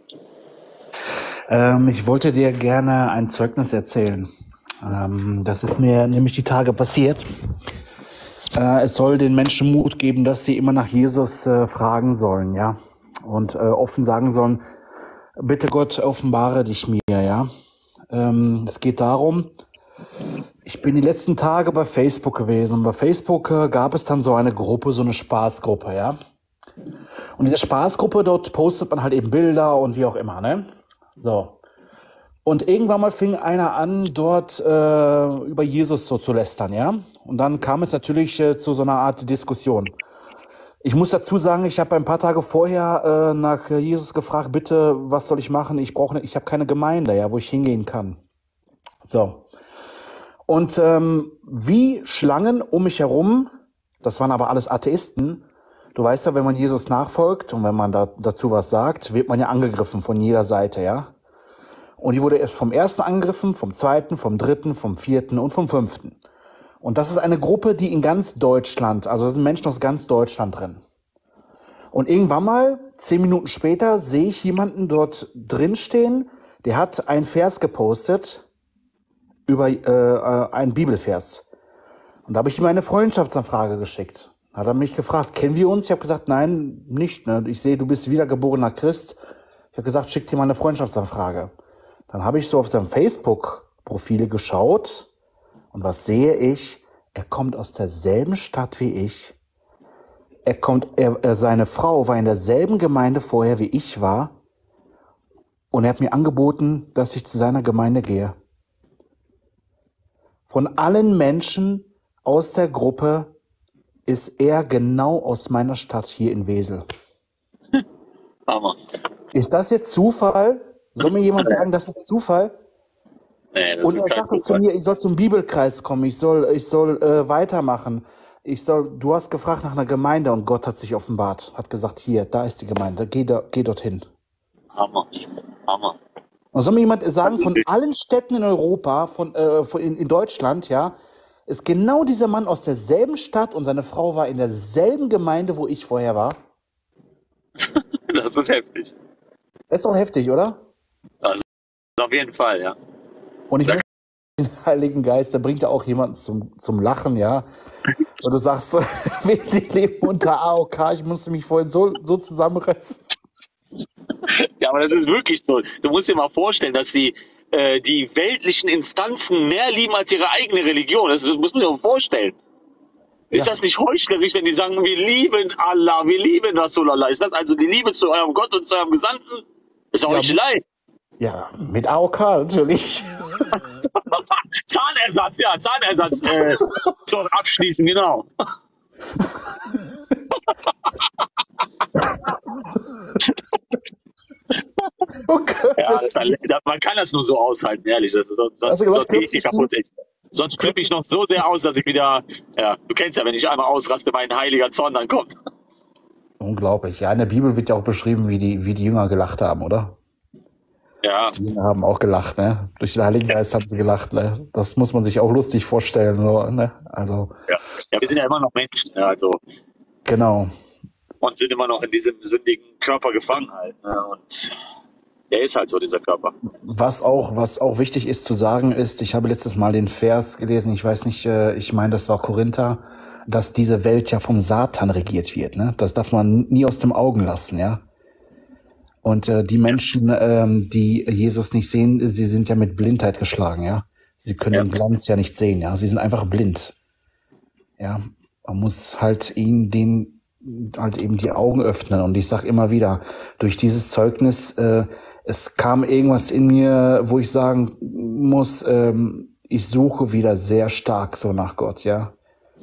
S6: Ich wollte dir gerne ein Zeugnis erzählen. Das ist mir nämlich die Tage passiert. Es soll den Menschen Mut geben, dass sie immer nach Jesus fragen sollen, ja. Und offen sagen sollen, bitte Gott, offenbare dich mir, ja. Es geht darum, ich bin die letzten Tage bei Facebook gewesen und bei Facebook gab es dann so eine Gruppe, so eine Spaßgruppe, ja. Und in dieser Spaßgruppe, dort postet man halt eben Bilder und wie auch immer, ne? So. Und irgendwann mal fing einer an, dort über Jesus so zu lästern, ja. Und dann kam es natürlich zu so einer Art Diskussion. Ich muss dazu sagen, ich habe ein paar Tage vorher nach Jesus gefragt, bitte, was soll ich machen? Ich habe keine Gemeinde, ja, wo ich hingehen kann. So. Und wie Schlangen um mich herum, das waren aber alles Atheisten. Du weißt ja, wenn man Jesus nachfolgt und wenn man dazu was sagt, wird man ja angegriffen von jeder Seite, ja. Und die wurde erst vom ersten angegriffen, vom zweiten, vom dritten, vom vierten und vom fünften. Und das ist eine Gruppe, die in ganz Deutschland, also da sind Menschen aus ganz Deutschland drin. Und irgendwann mal, 10 Minuten später, sehe ich jemanden dort drin stehen, der hat einen Vers gepostet über einen Bibelvers. Und da habe ich ihm eine Freundschaftsanfrage geschickt. Hat er mich gefragt, kennen wir uns? Ich habe gesagt, nein, nicht. Ne? Ich sehe, du bist wiedergeborener Christ. Ich habe gesagt, schick dir mal eine Freundschaftsanfrage. Dann habe ich so auf seinem Facebook-Profile geschaut und was sehe ich? Er kommt aus derselben Stadt wie ich. Seine Frau war in derselben Gemeinde vorher, wie ich war. Und er hat mir angeboten, dass ich zu seiner Gemeinde gehe. Von allen Menschen aus der Gruppe ist er genau aus meiner Stadt hier in Wesel.
S5: Hammer.
S6: Ist das jetzt Zufall? Soll mir jemand sagen, das ist Zufall?
S5: Nee, das
S6: Und
S5: ist
S6: er
S5: kein
S6: sagte zu
S5: Zufall.
S6: mir, ich soll zum Bibelkreis kommen, ich soll weitermachen. Du hast gefragt nach einer Gemeinde und Gott hat sich offenbart, hat gesagt, hier, da ist die Gemeinde, geh dorthin.
S5: Hammer. Hammer.
S6: Und soll mir jemand sagen, von allen Städten in Europa, in Deutschland, ja, ist genau dieser Mann aus derselben Stadt und seine Frau war in derselben Gemeinde, wo ich vorher war?
S5: Das ist heftig.
S6: Das ist doch heftig, oder?
S5: Also, auf jeden Fall, ja.
S6: Und ich möchte den Heiligen Geist, der bringt ja auch jemanden zum Lachen, ja. Und du sagst, wir leben unter AOK, ich musste mich vorhin so zusammenreißen.
S5: Ja, aber das ist wirklich so. Du musst dir mal vorstellen, dass sie die weltlichen Instanzen mehr lieben als ihre eigene Religion. Das muss man sich mal vorstellen. Ist
S6: Ja.
S5: das nicht heuchlerisch, wenn die sagen, wir lieben Allah, wir lieben Rasulallah? Ist das also die Liebe zu eurem Gott und zu eurem Gesandten? Ist auch
S6: Ja.
S5: Heuchelei.
S6: Ja, mit AOK natürlich.
S5: Zahnersatz zum Abschließen, genau.
S6: Okay.
S5: Ja, man kann das nur so aushalten, ehrlich. Das ist, sonst
S6: Hast du gesagt,
S5: sonst gehe ich hier
S6: plötzlich
S5: kaputt. Echt. Sonst flippe ich noch so sehr aus, dass ich wieder, ja, du kennst ja, wenn ich einmal ausraste, mein heiliger Zorn dann kommt.
S6: Unglaublich. Ja, in der Bibel wird ja auch beschrieben, wie die Jünger gelacht haben, oder?
S5: Ja,
S6: Die Jünger haben auch gelacht, ne? Durch den Heiligen Geist haben sie gelacht, ne? Das muss man sich auch lustig vorstellen, so, ne? Also,
S5: ja, wir sind ja immer noch Menschen, ja, also,
S6: genau.
S5: und sind immer noch in diesem sündigen Körper gefangen halt, ne? Und der ist halt so, dieser Körper.
S6: Was auch wichtig ist zu sagen ist, ich habe letztes Mal den Vers gelesen, ich weiß nicht, ich meine, das war Korinther, dass diese Welt ja vom Satan regiert wird, ne? Das darf man nie aus dem Augen lassen, ja? Und die Menschen, die Jesus nicht sehen, sie sind ja mit Blindheit geschlagen, ja? Sie können den Glanz ja nicht sehen, ja? Sie sind einfach blind. Ja, man muss halt ihnen eben die Augen öffnen. Und ich sage immer wieder, durch dieses Zeugnis, es kam irgendwas in mir, wo ich sagen muss, ich suche wieder sehr stark so nach Gott, ja.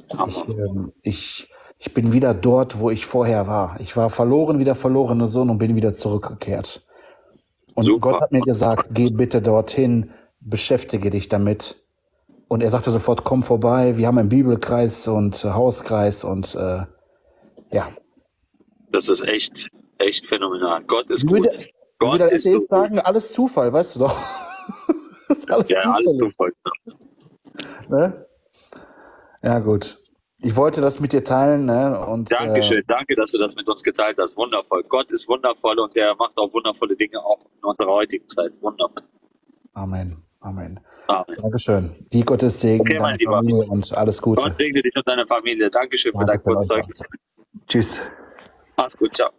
S6: Ich bin wieder dort, wo ich vorher war. Ich war verloren, wieder verlorener Sohn und bin wieder zurückgekehrt. Und
S5: Super.
S6: Gott hat mir gesagt, geh bitte dorthin, beschäftige dich damit. Und er sagte sofort, komm vorbei, wir haben einen Bibelkreis und Hauskreis und ja.
S5: Das ist echt phänomenal. Gott ist
S6: Ich würde
S5: gut. Gott
S6: der
S5: ist so
S6: Atheist
S5: gut.
S6: sagen, alles Zufall, weißt du doch. Das ist alles
S5: Ja, alles
S6: zufällig,
S5: Zufall.
S6: ne? Ja, gut. Ich wollte das mit dir teilen, ne? Und
S5: Dankeschön, danke, dass du das mit uns geteilt hast. Wundervoll. Gott ist wundervoll und der macht auch wundervolle Dinge auch in unserer heutigen Zeit. Wundervoll.
S6: Amen. Amen.
S5: Amen.
S6: Dankeschön. Die Gottes Segen,
S5: Okay, mein
S6: deine
S5: Lieber.
S6: Familie und alles Gute.
S5: Gott segne dich und deine Familie. Dankeschön für dein
S6: Danke,
S5: kurzes
S6: Leute.
S5: Zeugnis.
S6: Tschüss.
S5: Mach's gut, ciao.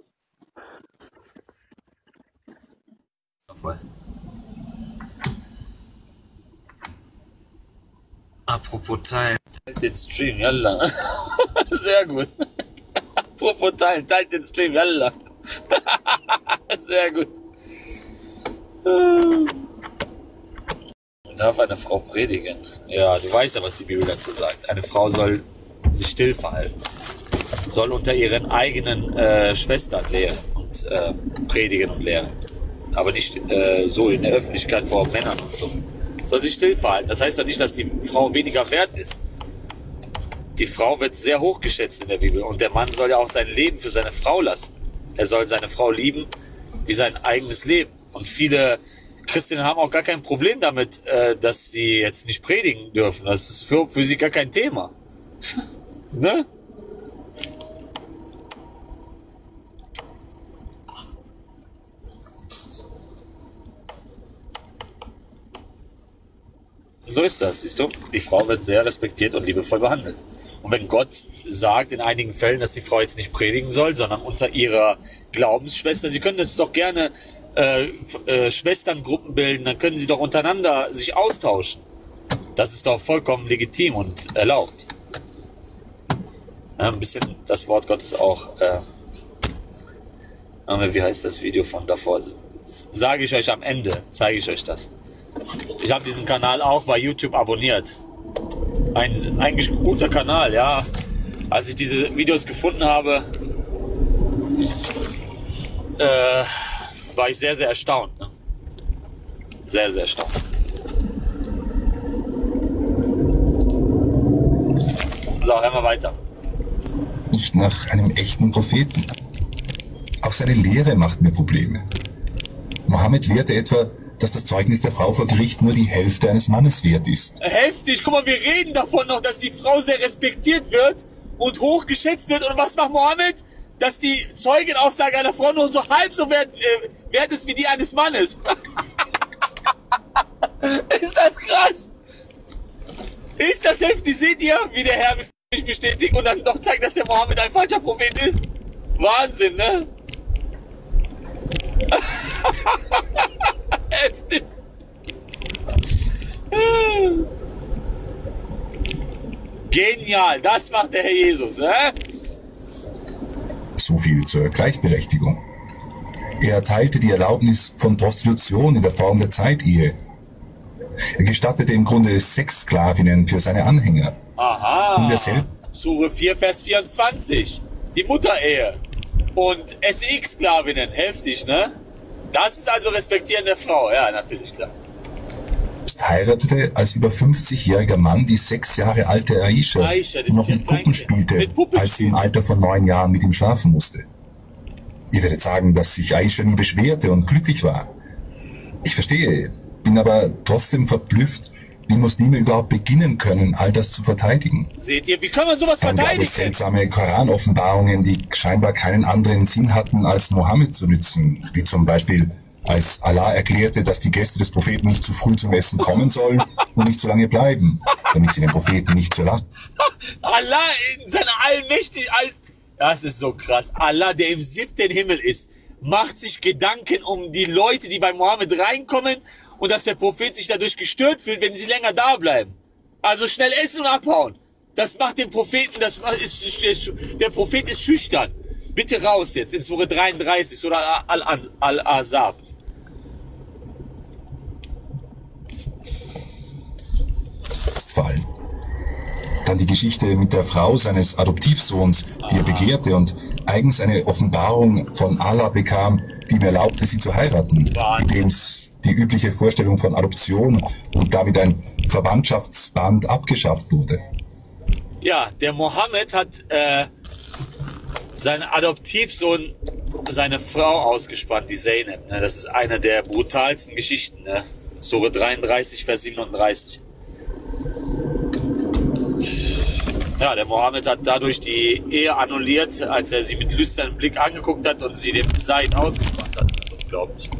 S1: Apropos teilen, teilt den Stream, yalla. Sehr gut. Apropos teilen, teilt den Stream, yalla. Sehr gut. Darf eine Frau predigen? Ja, du weißt ja, was die Bibel dazu sagt. Eine Frau soll sich still verhalten. Soll unter ihren eigenen Schwestern lehren und predigen und lehren. Aber nicht so in der Öffentlichkeit vor Männern und so. Soll sich still verhalten. Das heißt ja nicht, dass die Frau weniger wert ist. Die Frau wird sehr hochgeschätzt in der Bibel. Und der Mann soll ja auch sein Leben für seine Frau lassen. Er soll seine Frau lieben wie sein eigenes Leben. Und viele Christen haben auch gar kein Problem damit, dass sie jetzt nicht predigen dürfen. Das ist für sie gar kein Thema. Ne? So ist das, siehst du? Die Frau wird sehr respektiert und liebevoll behandelt. Und wenn Gott sagt in einigen Fällen, dass die Frau jetzt nicht predigen soll, sondern unter ihrer Glaubensschwester, sie können das doch gerne Schwesterngruppen bilden, dann können sie doch untereinander sich austauschen. Das ist doch vollkommen legitim und erlaubt. Ja, ein bisschen das Wort Gottes auch. Wie heißt das Video von davor? Sage ich euch am Ende, zeige ich euch das. Ich habe diesen Kanal auch bei YouTube abonniert. Eigentlich ein guter Kanal, ja. Als ich diese Videos gefunden habe, war ich sehr, sehr erstaunt. Ne? Sehr, sehr erstaunt. So, hören wir weiter.
S3: Nicht nach einem echten Propheten. Auch seine Lehre macht mir Probleme. Mohammed lehrte etwa, dass das Zeugnis der Frau vor Gericht nur die Hälfte eines Mannes wert ist.
S1: Heftig, guck mal, wir reden davon noch, dass die Frau sehr respektiert wird und hochgeschätzt wird. Und was macht Mohammed? Dass die Zeugenaussage einer Frau nur so halb so wert ist wie die eines Mannes. Ist das krass? Ist das heftig? Seht ihr, wie der Herr mich bestätigt und dann doch zeigt, dass der Mohammed ein falscher Prophet ist? Wahnsinn, ne? Heftig. Genial, das macht der Herr Jesus,
S3: So viel zur Gleichberechtigung. Er erteilte die Erlaubnis von Prostitution in der Form der Zeitehe. Er gestattete im Grunde Sexsklavinnen für seine Anhänger.
S1: Aha.
S3: Und er selbst
S1: Sure 4, Vers 24. Die Mutterehe. Und SX-Sklavinnen. Heftig, ne? Das ist also Respektieren der Frau. Ja, natürlich, klar.
S3: heiratete als über 50-jähriger Mann die 6 Jahre alte Aisha, die noch mit Puppen spielte, als sie im Alter von 9 Jahren mit ihm schlafen musste. Ihr werdet sagen, dass sich Aisha nie beschwerte und glücklich war. Ich verstehe, bin aber trotzdem verblüfft, wie Muslime überhaupt beginnen können, all das zu verteidigen.
S1: Seht ihr, wie kann man sowas
S3: Dann gab
S1: verteidigen?
S3: es seltsame Koranoffenbarungen, die scheinbar keinen anderen Sinn hatten, als Mohammed zu nützen, wie zum Beispiel, als Allah erklärte, dass die Gäste des Propheten nicht zu früh zum Essen kommen sollen und nicht zu lange bleiben, damit sie den Propheten nicht zur Last.
S1: Allah in seiner das ist so krass. Allah, der im 7. Himmel ist, macht sich Gedanken um die Leute, die bei Mohammed reinkommen und dass der Prophet sich dadurch gestört fühlt, wenn sie länger da bleiben. Also schnell essen und abhauen. Das macht den Propheten, der Prophet ist schüchtern. Bitte raus jetzt in Sure 33 oder Al-Ahzab.
S3: Fallen. Dann die Geschichte mit der Frau seines Adoptivsohns, die er begehrte und eigens eine Offenbarung von Allah bekam, die ihm erlaubte, sie zu heiraten, indem die übliche Vorstellung von Adoption und damit ein Verwandtschaftsband abgeschafft wurde.
S1: Ja, der Mohammed hat seinen Adoptivsohn, seine Frau ausgespannt, die Zeynep. Ne? Das ist eine der brutalsten Geschichten. Ne? Sure 33, Vers 37. Ja, der Mohammed hat dadurch die Ehe annulliert, als er sie mit lüsternem Blick angeguckt hat und sie dem Seid ausgespannt hat. Unglaublich.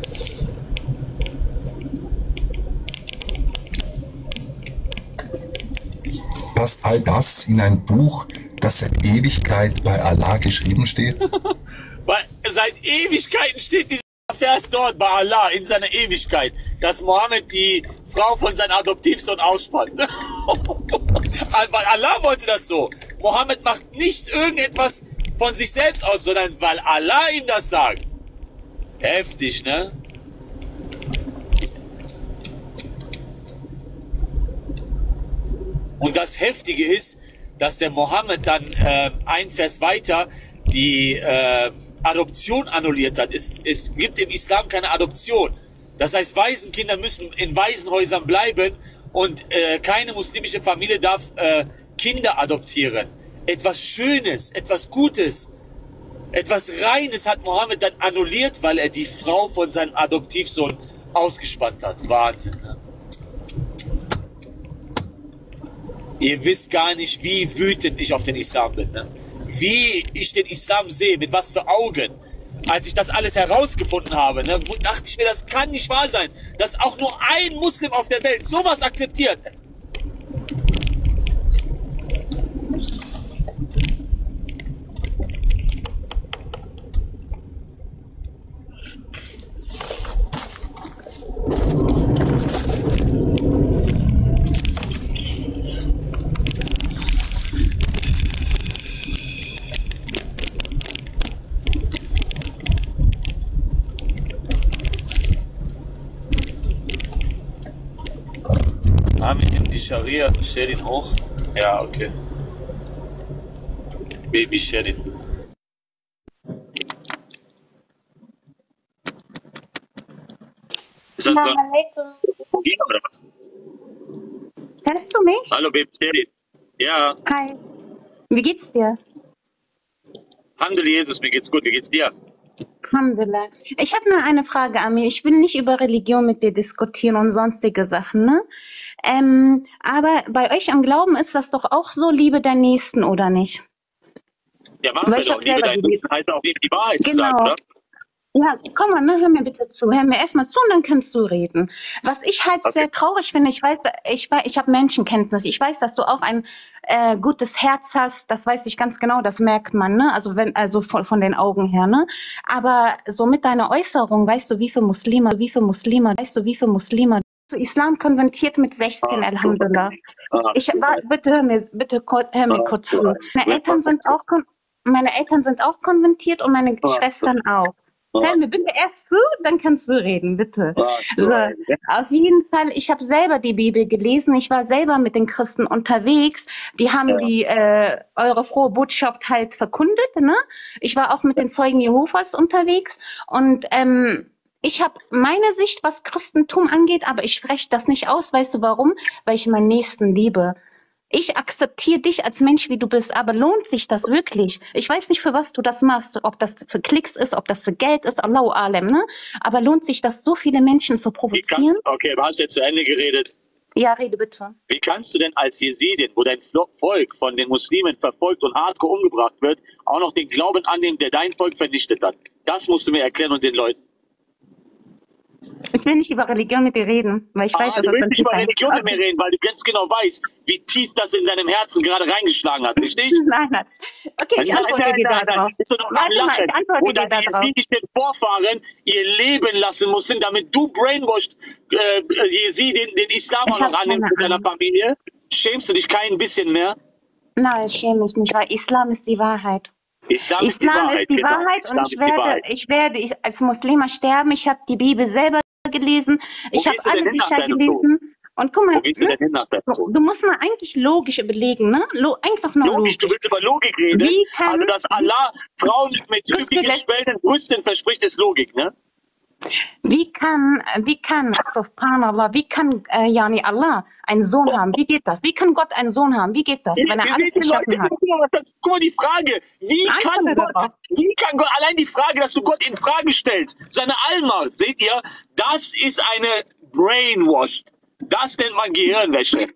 S3: Passt all das in ein Buch, das seit Ewigkeit bei Allah geschrieben steht?
S1: Weil seit Ewigkeiten steht dieser Vers dort bei Allah, in seiner Ewigkeit, dass Mohammed die Frau von seinem Adoptivsohn ausspannt. Weil Allah wollte das so. Mohammed macht nicht irgendetwas von sich selbst aus, sondern weil Allah ihm das sagt. Heftig, ne? Und das Heftige ist, dass der Mohammed dann ein Vers weiter die Adoption annulliert hat. Es gibt im Islam keine Adoption. Das heißt, Waisenkinder müssen in Waisenhäusern bleiben und keine muslimische Familie darf Kinder adoptieren. Etwas Schönes, etwas Gutes, etwas Reines hat Mohammed dann annulliert, weil er die Frau von seinem Adoptivsohn ausgespannt hat. Wahnsinn, ne? Ihr wisst gar nicht, wie wütend ich auf den Islam bin, ne? Wie ich den Islam sehe, mit was für Augen. Als ich das alles herausgefunden habe, ne, dachte ich mir, das kann nicht wahr sein, dass auch nur ein Muslim auf der Welt sowas akzeptiert. Mit dem die Scharia, stell ihn hoch. Ja, okay. Baby Sherin.
S5: Ist das so
S7: Assalamu alaikum.
S5: oder was?
S7: Hörst du mich?
S5: Hallo, Baby Sherin. Ja,
S7: Hi. Wie geht's dir?
S5: Handel Jesus, mir geht's gut. Wie geht's dir?
S7: Alhamdulillah. Ich habe nur eine Frage, Amir. Ich will nicht über Religion mit dir diskutieren und sonstige Sachen, ne? Aber bei euch am Glauben ist das doch auch so, liebe deinen Nächsten, oder nicht?
S5: Ja, machen
S7: Weil
S5: wir
S7: ich
S5: doch.
S7: habe
S5: Liebe
S7: selber
S5: deinen
S7: gelesen.
S5: Nächsten heißt auch die Wahrheit zu sagen,
S7: Genau.
S5: oder?
S7: Ja, komm mal, ne, hör mir bitte zu. Hör mir erstmal zu und dann kannst du reden. Was ich halt
S5: Okay.
S7: sehr traurig finde, ich habe Menschenkenntnis. Ich weiß, dass du auch ein gutes Herz hast. Das weiß ich ganz genau, das merkt man, ne? Also von den Augen her, ne? Aber so mit deiner Äußerung, weißt du, wie viele Muslime zu Islam konvertiert mit 16, Alhamdulillah. Bitte hör mir kurz zu. Meine Eltern sind auch konvertiert und meine Schwestern auch. Hör mir bitte erst zu, dann kannst du reden, bitte. So, auf jeden Fall, ich habe selber die Bibel gelesen. Ich war selber mit den Christen unterwegs. Die haben eure frohe Botschaft halt verkündet, ne? Ich war auch mit den Zeugen Jehovas unterwegs und ich habe meine Sicht, was Christentum angeht, aber ich spreche das nicht aus. Weißt du warum? Weil ich meinen Nächsten liebe. Ich akzeptiere dich als Mensch, wie du bist, aber lohnt sich das wirklich? Ich weiß nicht, für was du das machst, ob das für Klicks ist, ob das für Geld ist, Allahu Alem, ne? Aber lohnt sich das, so viele Menschen zu provozieren?
S5: Okay, du hast jetzt zu Ende geredet.
S7: Ja, rede bitte.
S5: Wie kannst du denn als Jesidin, wo dein Volk von den Muslimen verfolgt und hardcore umgebracht wird, auch noch den Glauben annehmen, der dein Volk vernichtet hat? Das musst du mir erklären und den Leuten.
S7: Ich will nicht über Religion mit dir reden, weil ich weiß, dass
S5: du
S7: das
S5: willst
S7: dann
S5: nicht über Religion mit mir reden, weil du ganz genau weißt, wie tief das in deinem Herzen gerade reingeschlagen hat, richtig?
S7: Nein. Okay, ich antworte dir darauf.
S5: Bist du noch am
S7: Warte mal,
S5: Lachen,
S7: ich antworte
S5: wo
S7: dir
S5: dann die
S7: darauf.
S5: jesidischen Vorfahren ihr Leben lassen mussten, damit du brainwashed Jesidin den Islam auch
S7: Ich
S5: noch
S7: hab
S5: annimmst
S7: keine
S5: mit deiner
S7: Angst.
S5: Familie? Schämst du dich kein bisschen mehr?
S7: Nein, ich schäme mich nicht, weil Islam ist die Wahrheit.
S5: Islam ist die Wahrheit,
S7: und
S5: genau. Islam ist die Wahrheit.
S7: ich werde als Muslima sterben. Ich habe die Bibel selber gelesen. Ich habe
S5: gehst du denn
S7: alle
S5: hin nach
S7: Bücher
S5: deinem
S7: gelesen. Und guck mal,
S5: Wo gehst du denn hin nach deinem Tod?
S7: du musst mal eigentlich logisch überlegen, ne? Einfach nur
S5: Logisch, du willst über Logik reden.
S7: Wie kann-
S5: Also, dass Allah Frauen mit üppigen,
S7: vielleicht-
S5: schwellenden Brüsten verspricht, ist Logik, ne?
S7: Wie kann, subhanallah, wie kann Yani Allah einen Sohn haben? Wie geht das? Wie kann Gott einen Sohn haben? Wie geht das, wenn er alles geschaffen hat?
S5: Guck mal, die Frage, wie kann Gott, allein die Frage, dass du Gott in Frage stellst, seine Allmacht, seht ihr, das ist eine Brainwashed. Das nennt man Gehirnwäsche.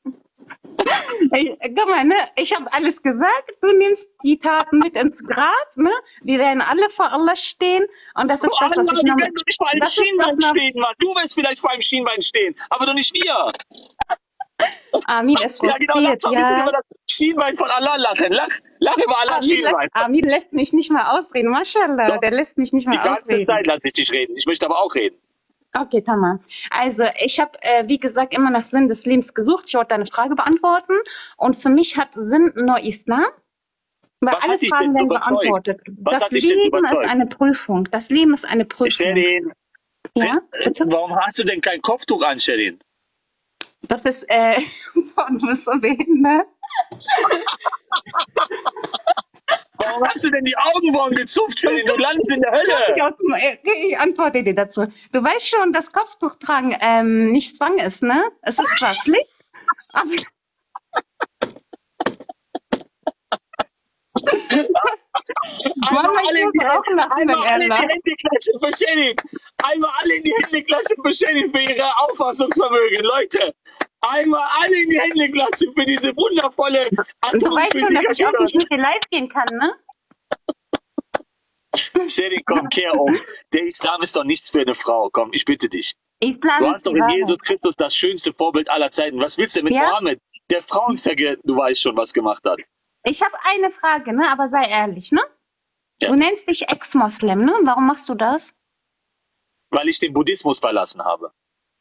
S7: Guck mal, ne? Ich habe alles gesagt. Du nimmst die Taten mit ins Grab, ne? Wir werden alle vor Allah stehen. Und das ist das, was ich
S5: Wir werden doch nicht vor einem
S7: das ist
S5: Schienbein
S7: das,
S5: stehen, Mann. Du willst vielleicht vor einem Schienbein stehen, aber doch nicht wir.
S7: Amir ist
S5: Ja, genau,
S7: frustriert,
S5: lass
S7: ja.
S5: über das Schienbein von Allah lachen. Lach über Allahs Schienbein.
S7: Amir lässt mich nicht mal ausreden. Mashallah,
S5: Doch.
S7: der lässt mich nicht
S5: Die
S7: mal
S5: ganze
S7: ausreden.
S5: Zeit lasse ich dich reden. Ich möchte aber auch reden.
S7: Okay, Tamam. Also ich habe, wie gesagt, immer nach Sinn des Lebens gesucht. Ich wollte deine Frage beantworten. Und für mich hat Sinn nur Islam. Weil
S5: Was
S7: alle
S5: hat dich
S7: Fragen
S5: denn
S7: werden
S5: überzeugt?
S7: beantwortet.
S5: Was
S7: Das
S5: hat dich denn
S7: Leben ist
S5: überzeugt?
S7: eine Prüfung. Das Leben ist eine Prüfung.
S5: Sherin,
S7: Ja, bitte?
S5: warum hast du denn kein Kopftuch an, Sherin?
S7: Das ist von Mussolini, ne?
S5: Warum hast du denn die Augenbrauen gezupft, Sherin? Du landest in der Hölle.
S7: Ich antworte dir dazu. Du weißt schon, dass Kopftuch tragen nicht Zwang ist, ne? Es ist zwar Pflicht, aber
S5: Einmal
S7: Mama, ich
S5: alle in
S7: muss
S5: die
S7: auch lachen, wenn
S5: einmal
S7: er
S5: alle in die
S7: lacht.
S5: Hände klatschen für Shelly. Einmal alle in die Hände klatschen für Shelly für ihre Auffassungsvermögen. Leute, einmal alle in die Hände klatschen für diese wundervolle
S7: Und du weißt schon, dass ich auch nicht
S5: Atomphysiker.
S7: mit dir live gehen kann, ne?
S5: Shelly, komm, kehr um. Der Islam ist doch nichts für eine Frau. Komm, ich bitte dich.
S7: Islam
S5: Du
S7: ist
S5: hast doch
S7: die
S5: in
S7: Wahrheit.
S5: Jesus Christus das schönste Vorbild aller Zeiten. Was willst du denn mit
S7: Ja?
S5: Mohammed? Der Frauenvergewaltiger, du weißt schon, was gemacht hat.
S7: Ich habe eine Frage, ne? Aber sei ehrlich, ne?
S5: Ja.
S7: Du nennst dich Ex-Moslem, ne? Warum machst du das?
S5: Weil ich den Buddhismus verlassen habe.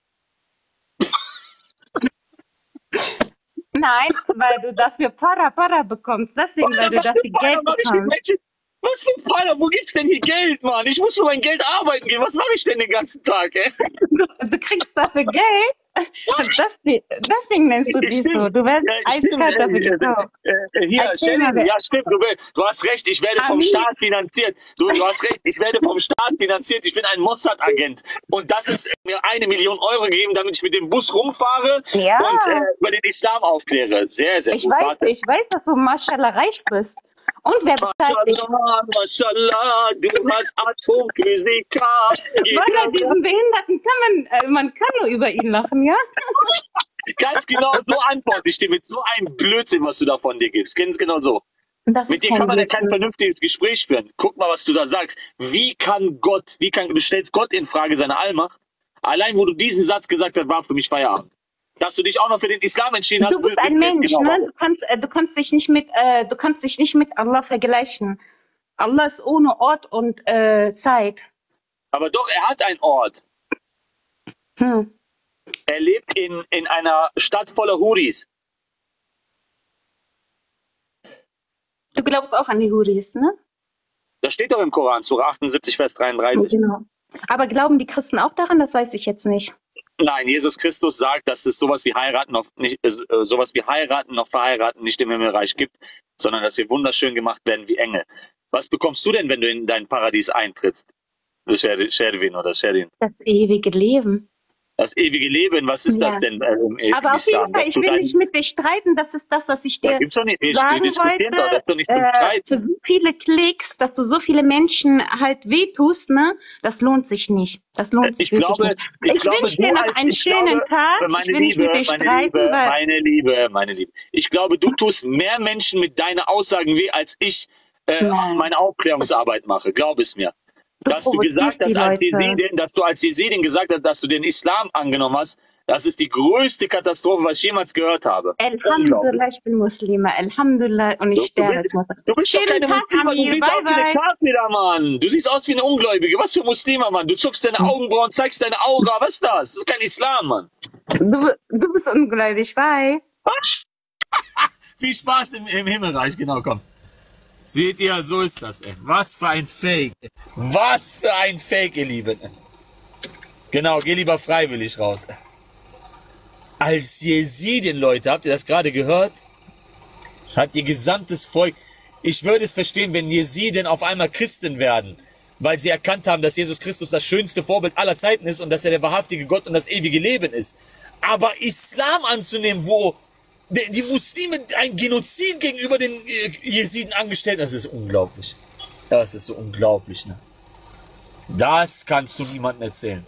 S7: Nein, weil du dafür Para bekommst. Deswegen, weil du
S5: Was
S7: dafür
S5: für Feier
S7: Geld
S5: mach ich mit
S7: bekommst.
S5: Menschen? Was für Feier? Wo gibt's denn hier Geld, Mann? Ich muss für mein Geld arbeiten gehen. Was mache ich denn den ganzen Tag, ey?
S7: Du kriegst dafür Geld. Deswegen nennst du dich so. Du wirst eiskalt dafür gekauft.
S5: Hier,
S7: Erzähl mal,
S5: Shelly, ja stimmt, du hast recht, ich werde vom
S7: Amin.
S5: Staat finanziert. Du hast recht, ich werde vom Staat finanziert. Ich bin ein Mossad-Agent. Und das ist mir 1 Million Euro gegeben, damit ich mit dem Bus rumfahre
S7: Ja.
S5: und über den Islam aufkläre. Sehr, sehr
S7: Ich
S5: gut.
S7: weiß, dass du Maschallah reich bist. Und wer bezahlt dich?
S5: Mashallah, du hast Atomphysiker.
S7: Weil diesen Behinderten kann man kann nur über ihn lachen, ja?
S5: Ganz genau so antworte ich dir mit so einem Blödsinn, was du da von dir gibst. Ganz genau so.
S7: Das
S5: Mit
S7: ist
S5: dir
S7: kein
S5: kann man ja kein
S7: Blödsinn.
S5: vernünftiges Gespräch führen. Guck mal, was du da sagst. Du stellst Gott in Frage, seine Allmacht. Allein, wo du diesen Satz gesagt hast, war für mich Feierabend. Dass du dich auch noch für den Islam entschieden hast,
S7: Du bist ein
S5: wissen wir jetzt
S7: Mensch,
S5: genau
S7: ne?
S5: warum.
S7: Du kannst dich nicht mit Allah vergleichen. Allah ist ohne Ort und Zeit.
S5: Aber doch, er hat einen Ort.
S7: Hm.
S5: Er lebt in einer Stadt voller Huris.
S7: Du glaubst auch an die Huris, ne?
S5: Das steht doch im Koran, Sura 78, Vers 33.
S7: Genau. Aber glauben die Christen auch daran? Das weiß ich jetzt nicht.
S5: Nein, Jesus Christus sagt, dass es sowas wie heiraten noch verheiraten nicht im Himmelreich gibt, sondern dass wir wunderschön gemacht werden wie Engel. Was bekommst du denn, wenn du in dein Paradies eintrittst? Sherwin oder Sherin.
S7: Das ewige Leben.
S5: Das ewige Leben, was ist das denn im
S7: Aber auf jeden
S5: Islam?
S7: Fall, ich will nicht mit dir streiten. Das ist das, was ich dir
S5: gibt's doch nicht. Wir
S7: sagen
S5: diskutieren doch, das ist doch nicht zum
S7: wollte.
S5: Streiten.
S7: Für so viele Klicks, dass du so viele Menschen halt wehtust, ne? Das lohnt sich nicht. Das lohnt sich wirklich nicht. Ich wünsche dir noch einen schönen Tag. Ich will nicht mit dir streiten, weil...
S5: Meine Liebe. Ich glaube, du tust mehr Menschen mit deinen Aussagen weh, als ich meine Aufklärungsarbeit mache. Glaub es mir. Dass du gesagt hast, dass du als Jesidin gesagt hast, dass du den Islam angenommen hast, das ist die größte Katastrophe, was ich jemals gehört habe.
S7: Alhamdulillah, ich bin Muslima. Alhamdulillah, und ich sterbe als Mutter.
S5: Du bist doch keine Muslima, du siehst aus wie eine Kafira, Mann. Du siehst aus wie eine Ungläubige. Was für Muslima, Mann? Du zuckst deine Augenbrauen, zeigst deine Aura. Was ist das? Das ist kein Islam, Mann.
S7: Du bist ungläubig, bye.
S1: Viel Spaß im Himmelreich, genau, komm. Seht ihr, so ist das, ey. Was für ein Fake. Was für ein Fake, ihr Lieben. Genau, geh lieber freiwillig raus. Als Jesidien, Leute, habt ihr das gerade gehört? Hat ihr gesamtes Volk... Ich würde es verstehen, wenn Jesiden auf einmal Christen werden, weil sie erkannt haben, dass Jesus Christus das schönste Vorbild aller Zeiten ist und dass er der wahrhaftige Gott und das ewige Leben ist. Aber Islam anzunehmen, wo die Muslime ein Genozid gegenüber den Jesiden angestellt, das ist unglaublich. Das ist so unglaublich, ne? Das kannst du niemandem erzählen.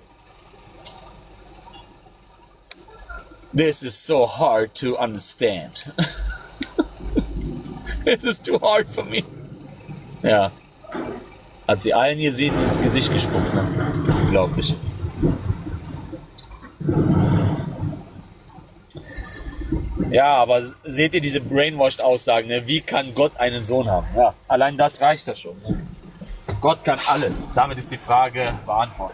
S1: This is so hard to understand. This is too hard for me. Ja. Hat sie allen Jesiden ins Gesicht gespuckt, ne? Unglaublich. Ja, aber seht ihr diese Brainwashed-Aussagen, ne? Wie kann Gott einen Sohn haben? Ja, allein das reicht ja schon. Ne? Gott kann alles. Damit ist die Frage beantwortet.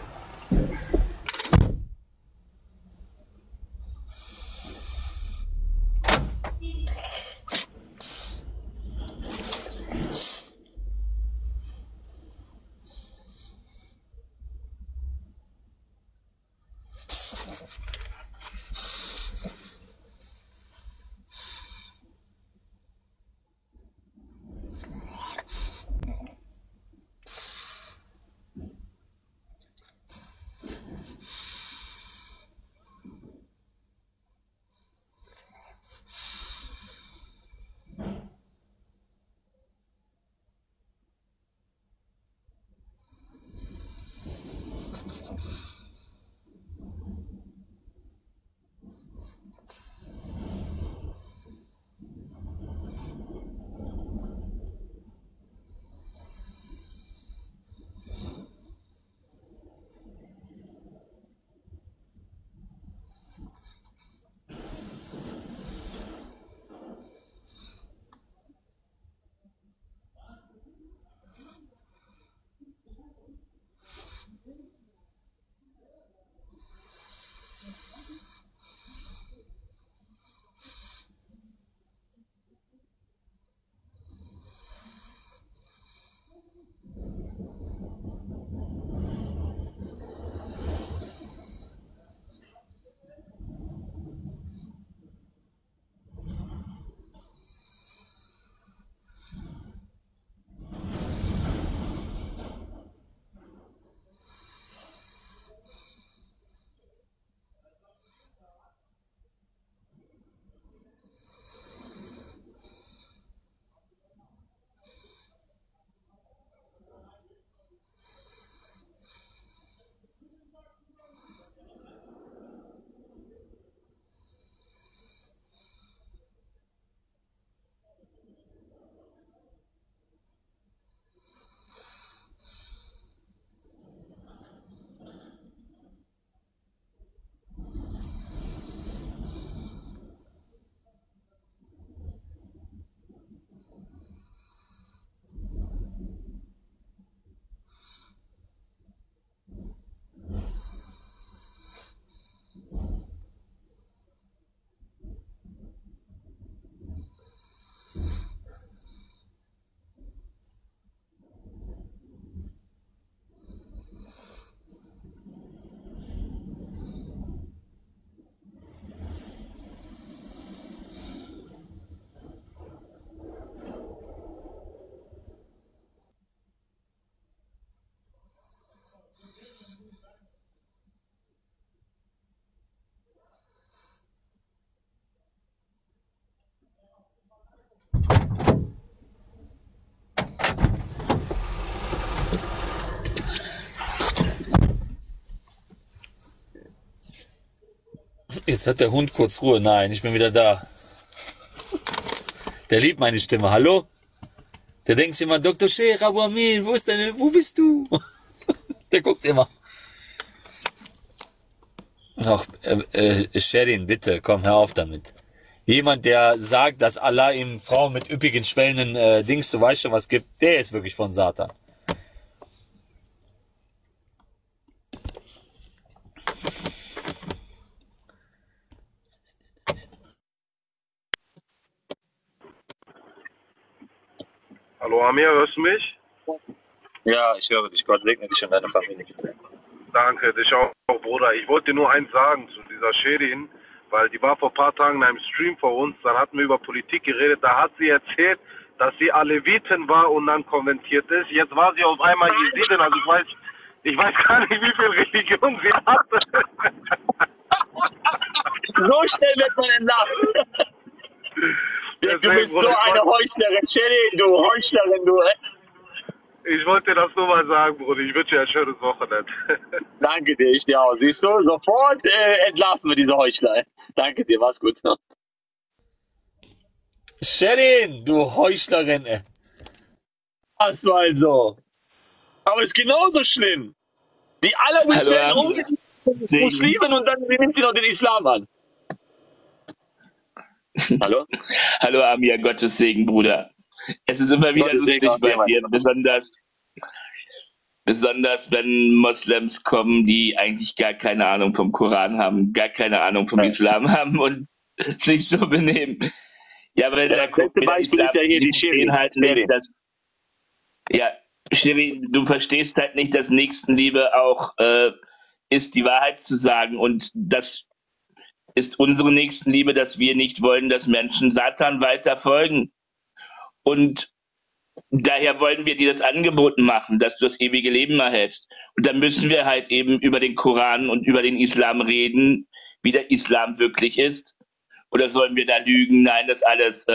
S1: Jetzt hat der Hund kurz Ruhe. Nein, ich bin wieder da. Der liebt meine Stimme. Hallo? Der denkt sich immer, Dr. Sheikh Abu Amin, wo bist du? Der guckt immer. Ach, Sherin, bitte, komm, hör auf damit. Jemand, der sagt, dass Allah ihm Frauen mit üppigen, schwellenden Dings, du weißt schon was gibt, der ist wirklich von Satan.
S8: Hallo Amir, hörst du mich?
S5: Ja, ich höre dich. Gott segne dich und deine Familie.
S8: Danke, dich auch, Bruder. Ich wollte dir nur eins sagen zu dieser Sherin, weil die war vor ein paar Tagen in einem Stream vor uns, dann hatten wir über Politik geredet, da hat sie erzählt, dass sie Alevitin war und dann konvertiert ist. Jetzt war sie auf einmal Jesidin, also ich weiß gar nicht, wie viel Religion sie hatte.
S5: So schnell wird man entlarvt. Ja, du bist so eine Heuchlerin. Sherin, du Heuchlerin, du.
S8: Ich wollte dir das nur mal sagen, Bruder. Ich wünsche dir ein schönes Wochenende.
S5: Danke dir, ich dir auch. Siehst du, sofort entlarven wir diese Heuchler. Danke dir, mach's gut.
S1: Sherin, du Heuchlerin.
S5: Hast du also. Aber es ist genauso schlimm. Die alle stellen um die Muslimen und dann nimmt sie noch den Islam an. Hallo?
S9: Hallo Amir, Gottes Segen, Bruder. Es ist immer wieder lustig bei dir, besonders wenn Moslems kommen, die eigentlich gar keine Ahnung vom Koran haben, gar keine Ahnung vom Islam haben und sich so benehmen. Ja, weil
S5: das beste Beispiel ist ja hier die Shirin.
S9: Halt nicht, ja, Shirin, du verstehst halt nicht, dass Nächstenliebe auch ist, die Wahrheit zu sagen, und das ist unsere Nächstenliebe, dass wir nicht wollen, dass Menschen Satan weiter folgen. Und daher wollen wir dir das Angebot machen, dass du das ewige Leben erhältst. Und dann müssen wir halt eben über den Koran und über den Islam reden, wie der Islam wirklich ist. Oder sollen wir da lügen? Nein, dass alles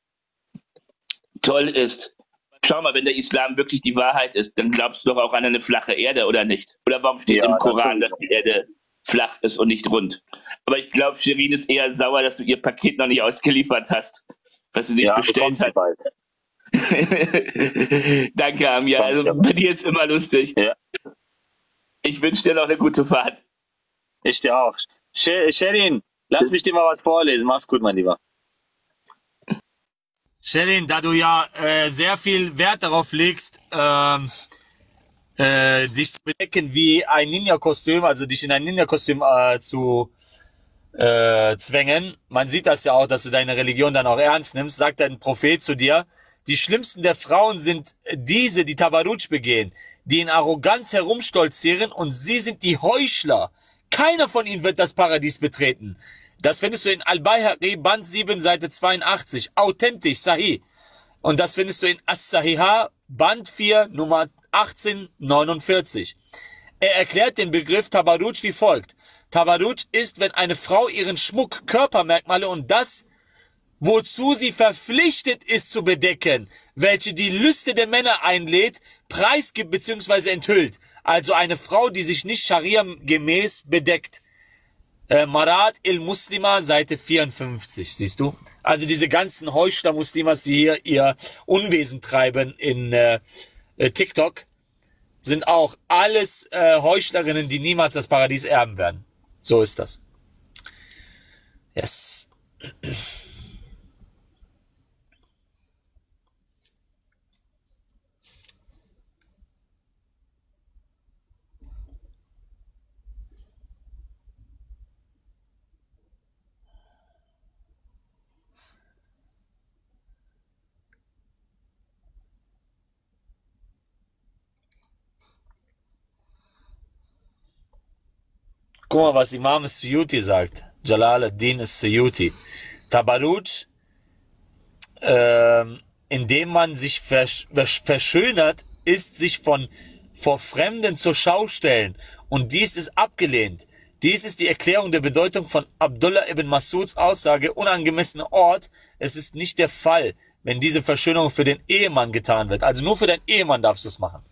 S9: toll ist. Schau mal, wenn der Islam wirklich die Wahrheit ist, dann glaubst du doch auch an eine flache Erde, oder nicht? Oder warum steht im Koran, dass die Erde flach ist und nicht rund? Aber ich glaube, Sherin ist eher sauer, dass du ihr Paket noch nicht ausgeliefert hast, was sie sich bestellt hat. Danke, Amir. Also bei dir ist immer lustig. Ja. Ich wünsche dir noch eine gute Fahrt.
S5: Ich dir auch. Sherin, lass mich dir mal was vorlesen. Mach's gut, mein Lieber.
S1: Sherin, da du ja sehr viel Wert darauf legst, sich zu bedecken wie ein Ninja-Kostüm, also dich in ein Ninja-Kostüm zu zwängen. Man sieht das ja auch, dass du deine Religion dann auch ernst nimmst. Sagt ein Prophet zu dir, die schlimmsten der Frauen sind diese, die Tabarruj begehen, die in Arroganz herumstolzieren, und sie sind die Heuchler. Keiner von ihnen wird das Paradies betreten. Das findest du in Al-Bayhaqi, Band 7, Seite 82. Authentisch, Sahih. Und das findest du in As-Sahihah, Band 4, Nummer 1849. Er erklärt den Begriff Tabarruj wie folgt. Tabarruj ist, wenn eine Frau ihren Schmuck, Körpermerkmale und das, wozu sie verpflichtet ist zu bedecken, welche die Lüste der Männer einlädt, preisgibt bzw. enthüllt. Also eine Frau, die sich nicht Scharia-gemäß bedeckt. Marat il-Muslima, Seite 54, siehst du? Also diese ganzen Heuchler-Muslimas, die hier ihr Unwesen treiben in TikTok, sind auch alles Heuchlerinnen, die niemals das Paradies erben werden. So ist das. Yes. Guck mal, was Imam Suyuti sagt. Jalal ad-Din Suyuti. Tabarruj, indem man sich verschönert, ist sich vor Fremden zur Schau stellen. Und dies ist abgelehnt. Dies ist die Erklärung der Bedeutung von Abdullah ibn Mas'uds Aussage, unangemessener Ort. Es ist nicht der Fall, wenn diese Verschönerung für den Ehemann getan wird. Also nur für deinen Ehemann darfst du es machen.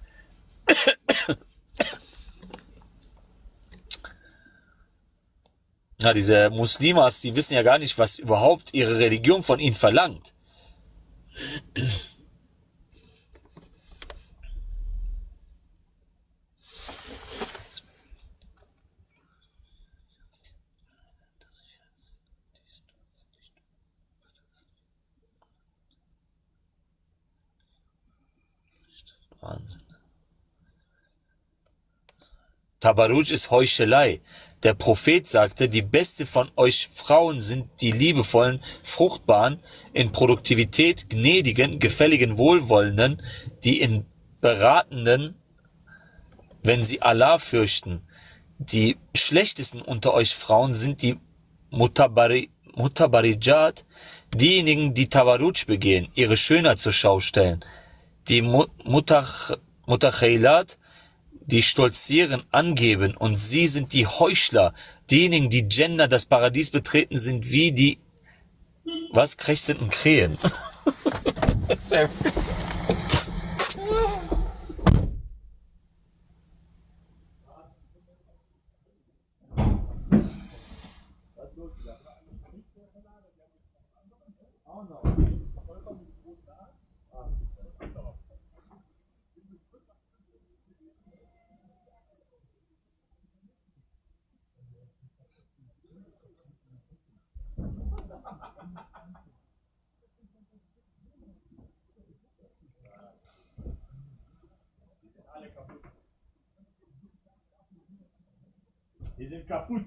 S1: Ja, diese Muslimas, die wissen ja gar nicht, was überhaupt ihre Religion von ihnen verlangt. Wahnsinn. Tabarruj ist Heuchelei. Der Prophet sagte, die beste von euch Frauen sind die liebevollen, fruchtbaren, in Produktivität gnädigen, gefälligen, wohlwollenden, die in beratenden, wenn sie Allah fürchten. Die schlechtesten unter euch Frauen sind die Mutabarijat, diejenigen, die Tabarruj begehen, ihre Schönheit zur Schau stellen. Die Mutakhailat, die stolzieren, angeben, und sie sind die Heuchler, diejenigen, die Jannah, das Paradies betreten, sind wie die, was, krächzenden Krähen. Sehr viel.
S10: Die sind kaputt.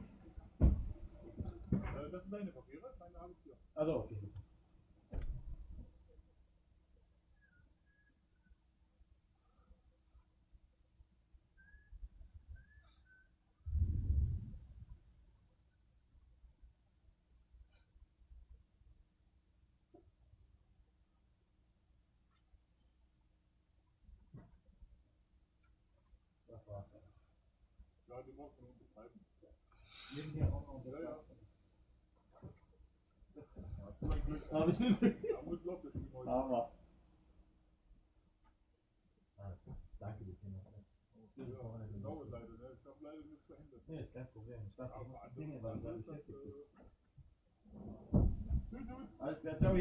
S10: Das sind deine Papiere? Meine habe ich hier. Also, okay. Das war's. Ja, die braucht man unterschreiben. Nebenher auch noch unterschreiben. Ja, das ist ja, muss laufen, das ist heute. Aber. Danke dir, Kinder. Ja, dauert leider, ne? Ich habe leider nichts verhindert. Nee, ist kein Problem. Ich dachte, ich muss die Dinge, weil ich beschäftigt bin. Alles klar, ciao.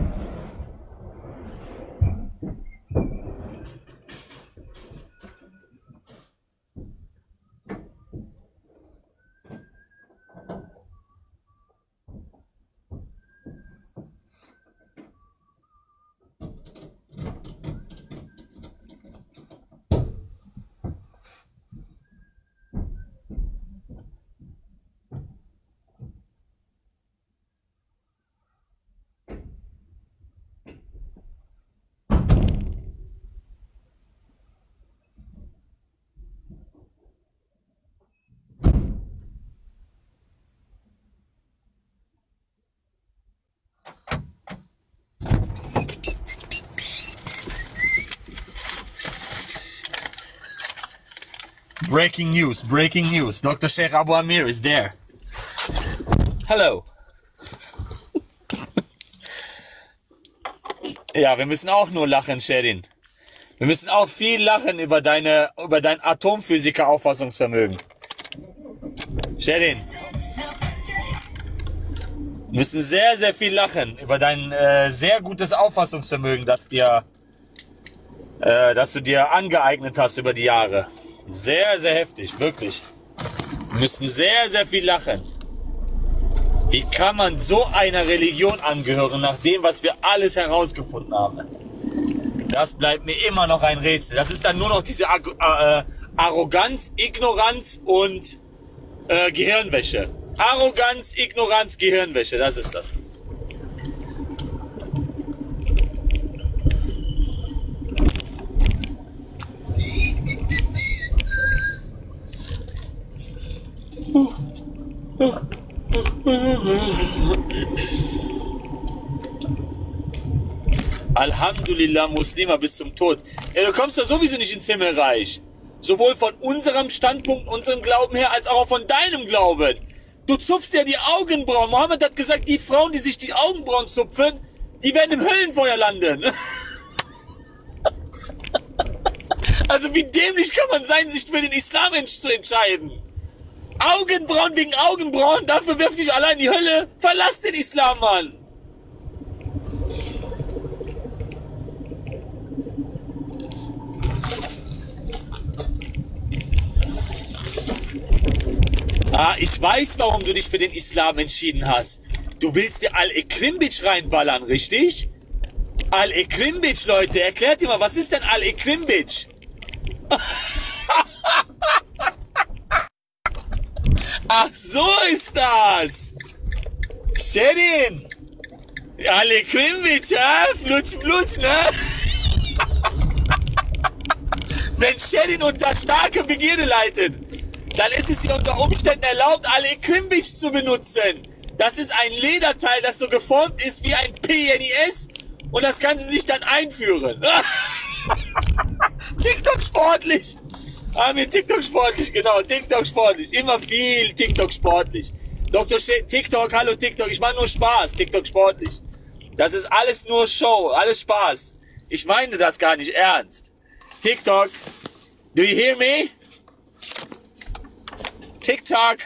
S1: Breaking news, breaking news. Dr. Sheikh Abu Amir is there. Hello. Ja, wir müssen auch nur lachen, Sherin. Wir müssen auch viel lachen über dein Atomphysiker-Auffassungsvermögen. Sherin. Wir müssen sehr, sehr viel lachen über dein sehr gutes Auffassungsvermögen, das du dir angeeignet hast über die Jahre. Sehr, sehr heftig, wirklich. Wir müssen sehr, sehr viel lachen. Wie kann man so einer Religion angehören, nach dem, was wir alles herausgefunden haben? Das bleibt mir immer noch ein Rätsel. Das ist dann nur noch diese Arroganz, Ignoranz und Gehirnwäsche. Arroganz, Ignoranz, Gehirnwäsche, das ist das. Alhamdulillah, Muslima bis zum Tod. Ja, du kommst ja sowieso nicht ins Himmelreich. Sowohl von unserem Standpunkt, unserem Glauben her, als auch von deinem Glauben. Du zupfst ja die Augenbrauen. Mohammed hat gesagt, die Frauen, die sich die Augenbrauen zupfen, die werden im Höllenfeuer landen. Also wie dämlich kann man sein, sich für den Islam zu entscheiden? Augenbrauen wegen Augenbrauen, dafür wirft dich allein in die Hölle. Verlass den Islam, Mann. Ah, ich weiß, warum du dich für den Islam entschieden hast. Du willst dir Al-Ekrimbic reinballern, richtig? Al-Ekrimbic, Leute, erklärt dir mal, was ist denn Al-Ekrimbic? Ach, so ist das. Sherin. Al-Ekrimbic, ja? Flutsch, flutsch, ne? Wenn Sherin unter starke Begierde leidet, dann ist es ihr unter Umständen erlaubt, Al-Ekrimbic zu benutzen. Das ist ein Lederteil, das so geformt ist wie ein PNIS und das kann sie sich dann einführen. TikTok sportlich. TikTok sportlich, genau. TikTok sportlich. Immer viel TikTok sportlich. Dr. TikTok, hallo TikTok. Ich mache nur Spaß. TikTok sportlich. Das ist alles nur Show, alles Spaß. Ich meine das gar nicht ernst. TikTok. Do you hear me? TikTok.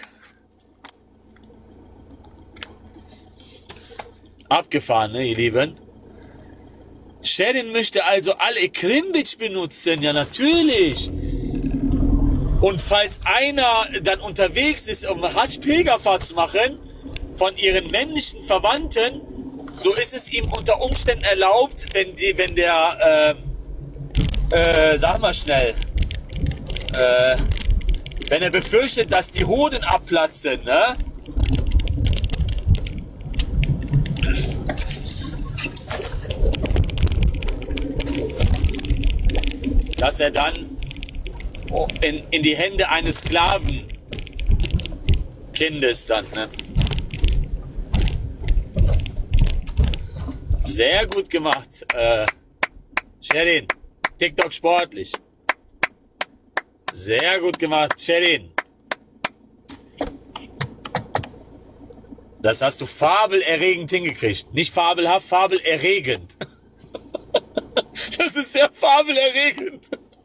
S1: Abgefahren, ne, ihr Lieben? Sherin möchte also Al-Ekrimbic benutzen. Ja, natürlich. Und falls einer dann unterwegs ist, um Hajj-Pilgerfahrt zu machen, von ihren männlichen Verwandten, so ist es ihm unter Umständen erlaubt, wenn der, sag mal schnell, wenn er befürchtet, dass die Hoden abplatzen, ne? Dass er dann in die Hände eines Sklavenkindes dann, ne? Sehr gut gemacht, Sherin. TikTok sportlich. Sehr gut gemacht, Sherin. Das hast du fabelerregend hingekriegt. Nicht fabelhaft, fabelerregend. Das ist sehr fabelerregend.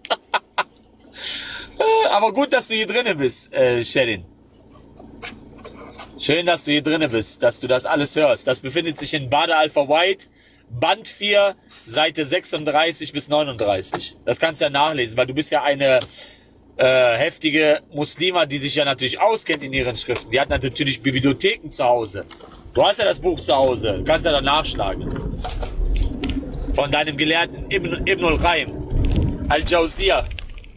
S1: Aber gut, dass du hier drinne bist, Sherin. Schön, dass du hier drinne bist, dass du das alles hörst. Das befindet sich in Bade Alpha White, Band 4, Seite 36 bis 39. Das kannst du ja nachlesen, weil du bist ja eine heftige Muslima, die sich ja natürlich auskennt in ihren Schriften. Die hat natürlich Bibliotheken zu Hause. Du hast ja das Buch zu Hause, kannst ja dann nachschlagen. Von deinem Gelehrten Ibn al-Qayyim al-Jawziyah.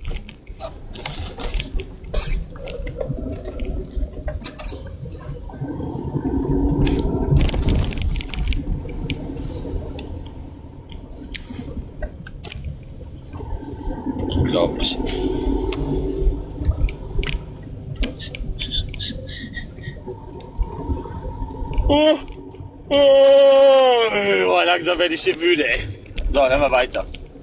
S1: Unglaublich. Oh, langsam werde ich hier müde, ey. So, hören wir weiter.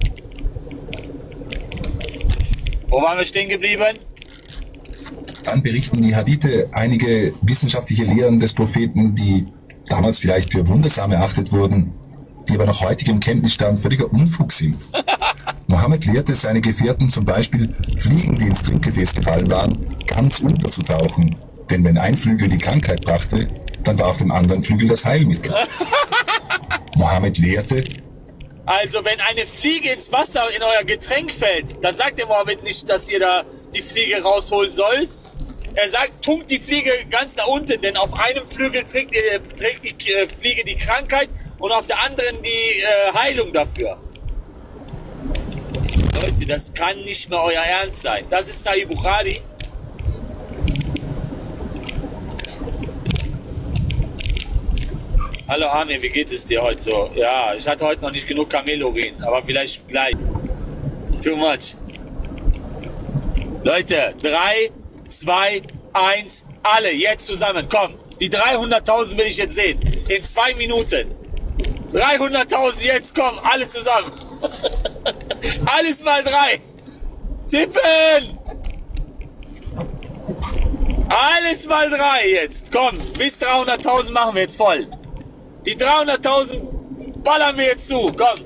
S1: Wo waren wir stehen geblieben?
S3: Dann berichten die Hadithe einige wissenschaftliche Lehren des Propheten, die damals vielleicht für wundersam erachtet wurden, die aber nach heutigem Kenntnisstand völliger Unfug sind. Mohammed lehrte seine Gefährten zum Beispiel, Fliegen, die ins Trinkgefäß gefallen waren, ganz unterzutauchen. Denn wenn ein Flügel die Krankheit brachte, dann war auf dem anderen Flügel das Heilmittel. Mohammed lehrte,
S1: also wenn eine Fliege ins Wasser in euer Getränk fällt, dann sagt der Mohammed nicht, dass ihr da die Fliege rausholen sollt. Er sagt, tunkt die Fliege ganz nach unten, denn auf einem Flügel trägt die Fliege die Krankheit und auf der anderen die Heilung dafür. Leute, das kann nicht mehr euer Ernst sein. Das ist Sahih Bukhari. Hallo Amir, wie geht es dir heute so? Ja, ich hatte heute noch nicht genug Kamelurin, aber vielleicht gleich. Too much. Leute, 3, 2, 1, alle, jetzt zusammen, komm. Die 300.000 will ich jetzt sehen. In 2 Minuten. 300.000 jetzt, komm, alle zusammen. Alles mal 3. Tippen! Alles mal 3 jetzt, komm. Bis 300.000 machen wir jetzt voll. Die 300.000 ballern wir jetzt zu, komm.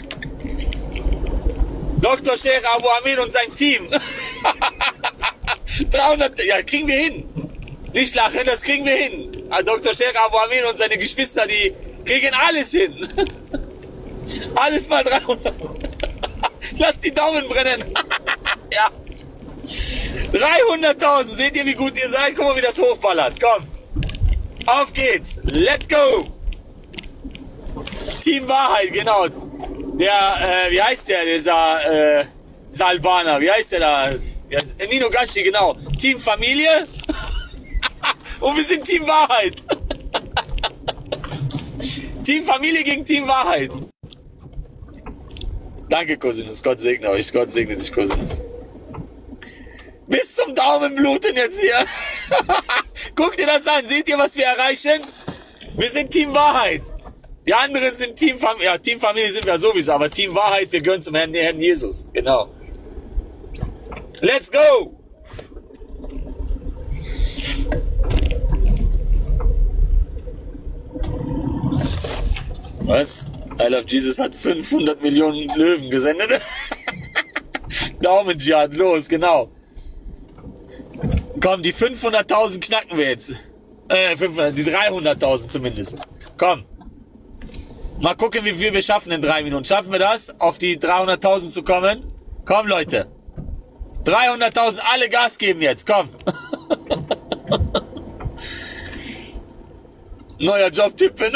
S1: Dr. Sheikh Abu Amin und sein Team. 300, ja, kriegen wir hin. Nicht lachen, das kriegen wir hin. Dr. Sheikh Abu Amin und seine Geschwister, die kriegen alles hin. Alles mal 300. Lass die Daumen brennen. Ja. 300.000. Seht ihr, wie gut ihr seid? Guck mal, wie das hochballert. Komm. Auf geht's. Let's go. Team Wahrheit, genau. Der, wie heißt der, dieser Albaner? Wie heißt der da? Ja, Nino Gashi, genau. Team Familie. Und wir sind Team Wahrheit. Team Familie gegen Team Wahrheit. Danke, Cosinus. Gott segne euch. Gott segne dich, Cosinus. Bis zum Daumenbluten jetzt hier. Guckt ihr das an. Seht ihr, was wir erreichen? Wir sind Team Wahrheit. Die anderen sind Team Familie. Ja, Team Familie sind wir sowieso. Aber Team Wahrheit, wir gehören zum Herrn Jesus. Genau. Let's go. Was? I Love Jesus hat 500 Millionen Löwen gesendet. Daumen-Jihad, los, genau. Komm, die 500.000 knacken wir jetzt. Die 300.000 zumindest. Komm. Mal gucken, wie viel wir schaffen in 3 Minuten. Schaffen wir das, auf die 300.000 zu kommen? Komm, Leute. 300.000, alle Gas geben jetzt, komm. Neuer Job tippen.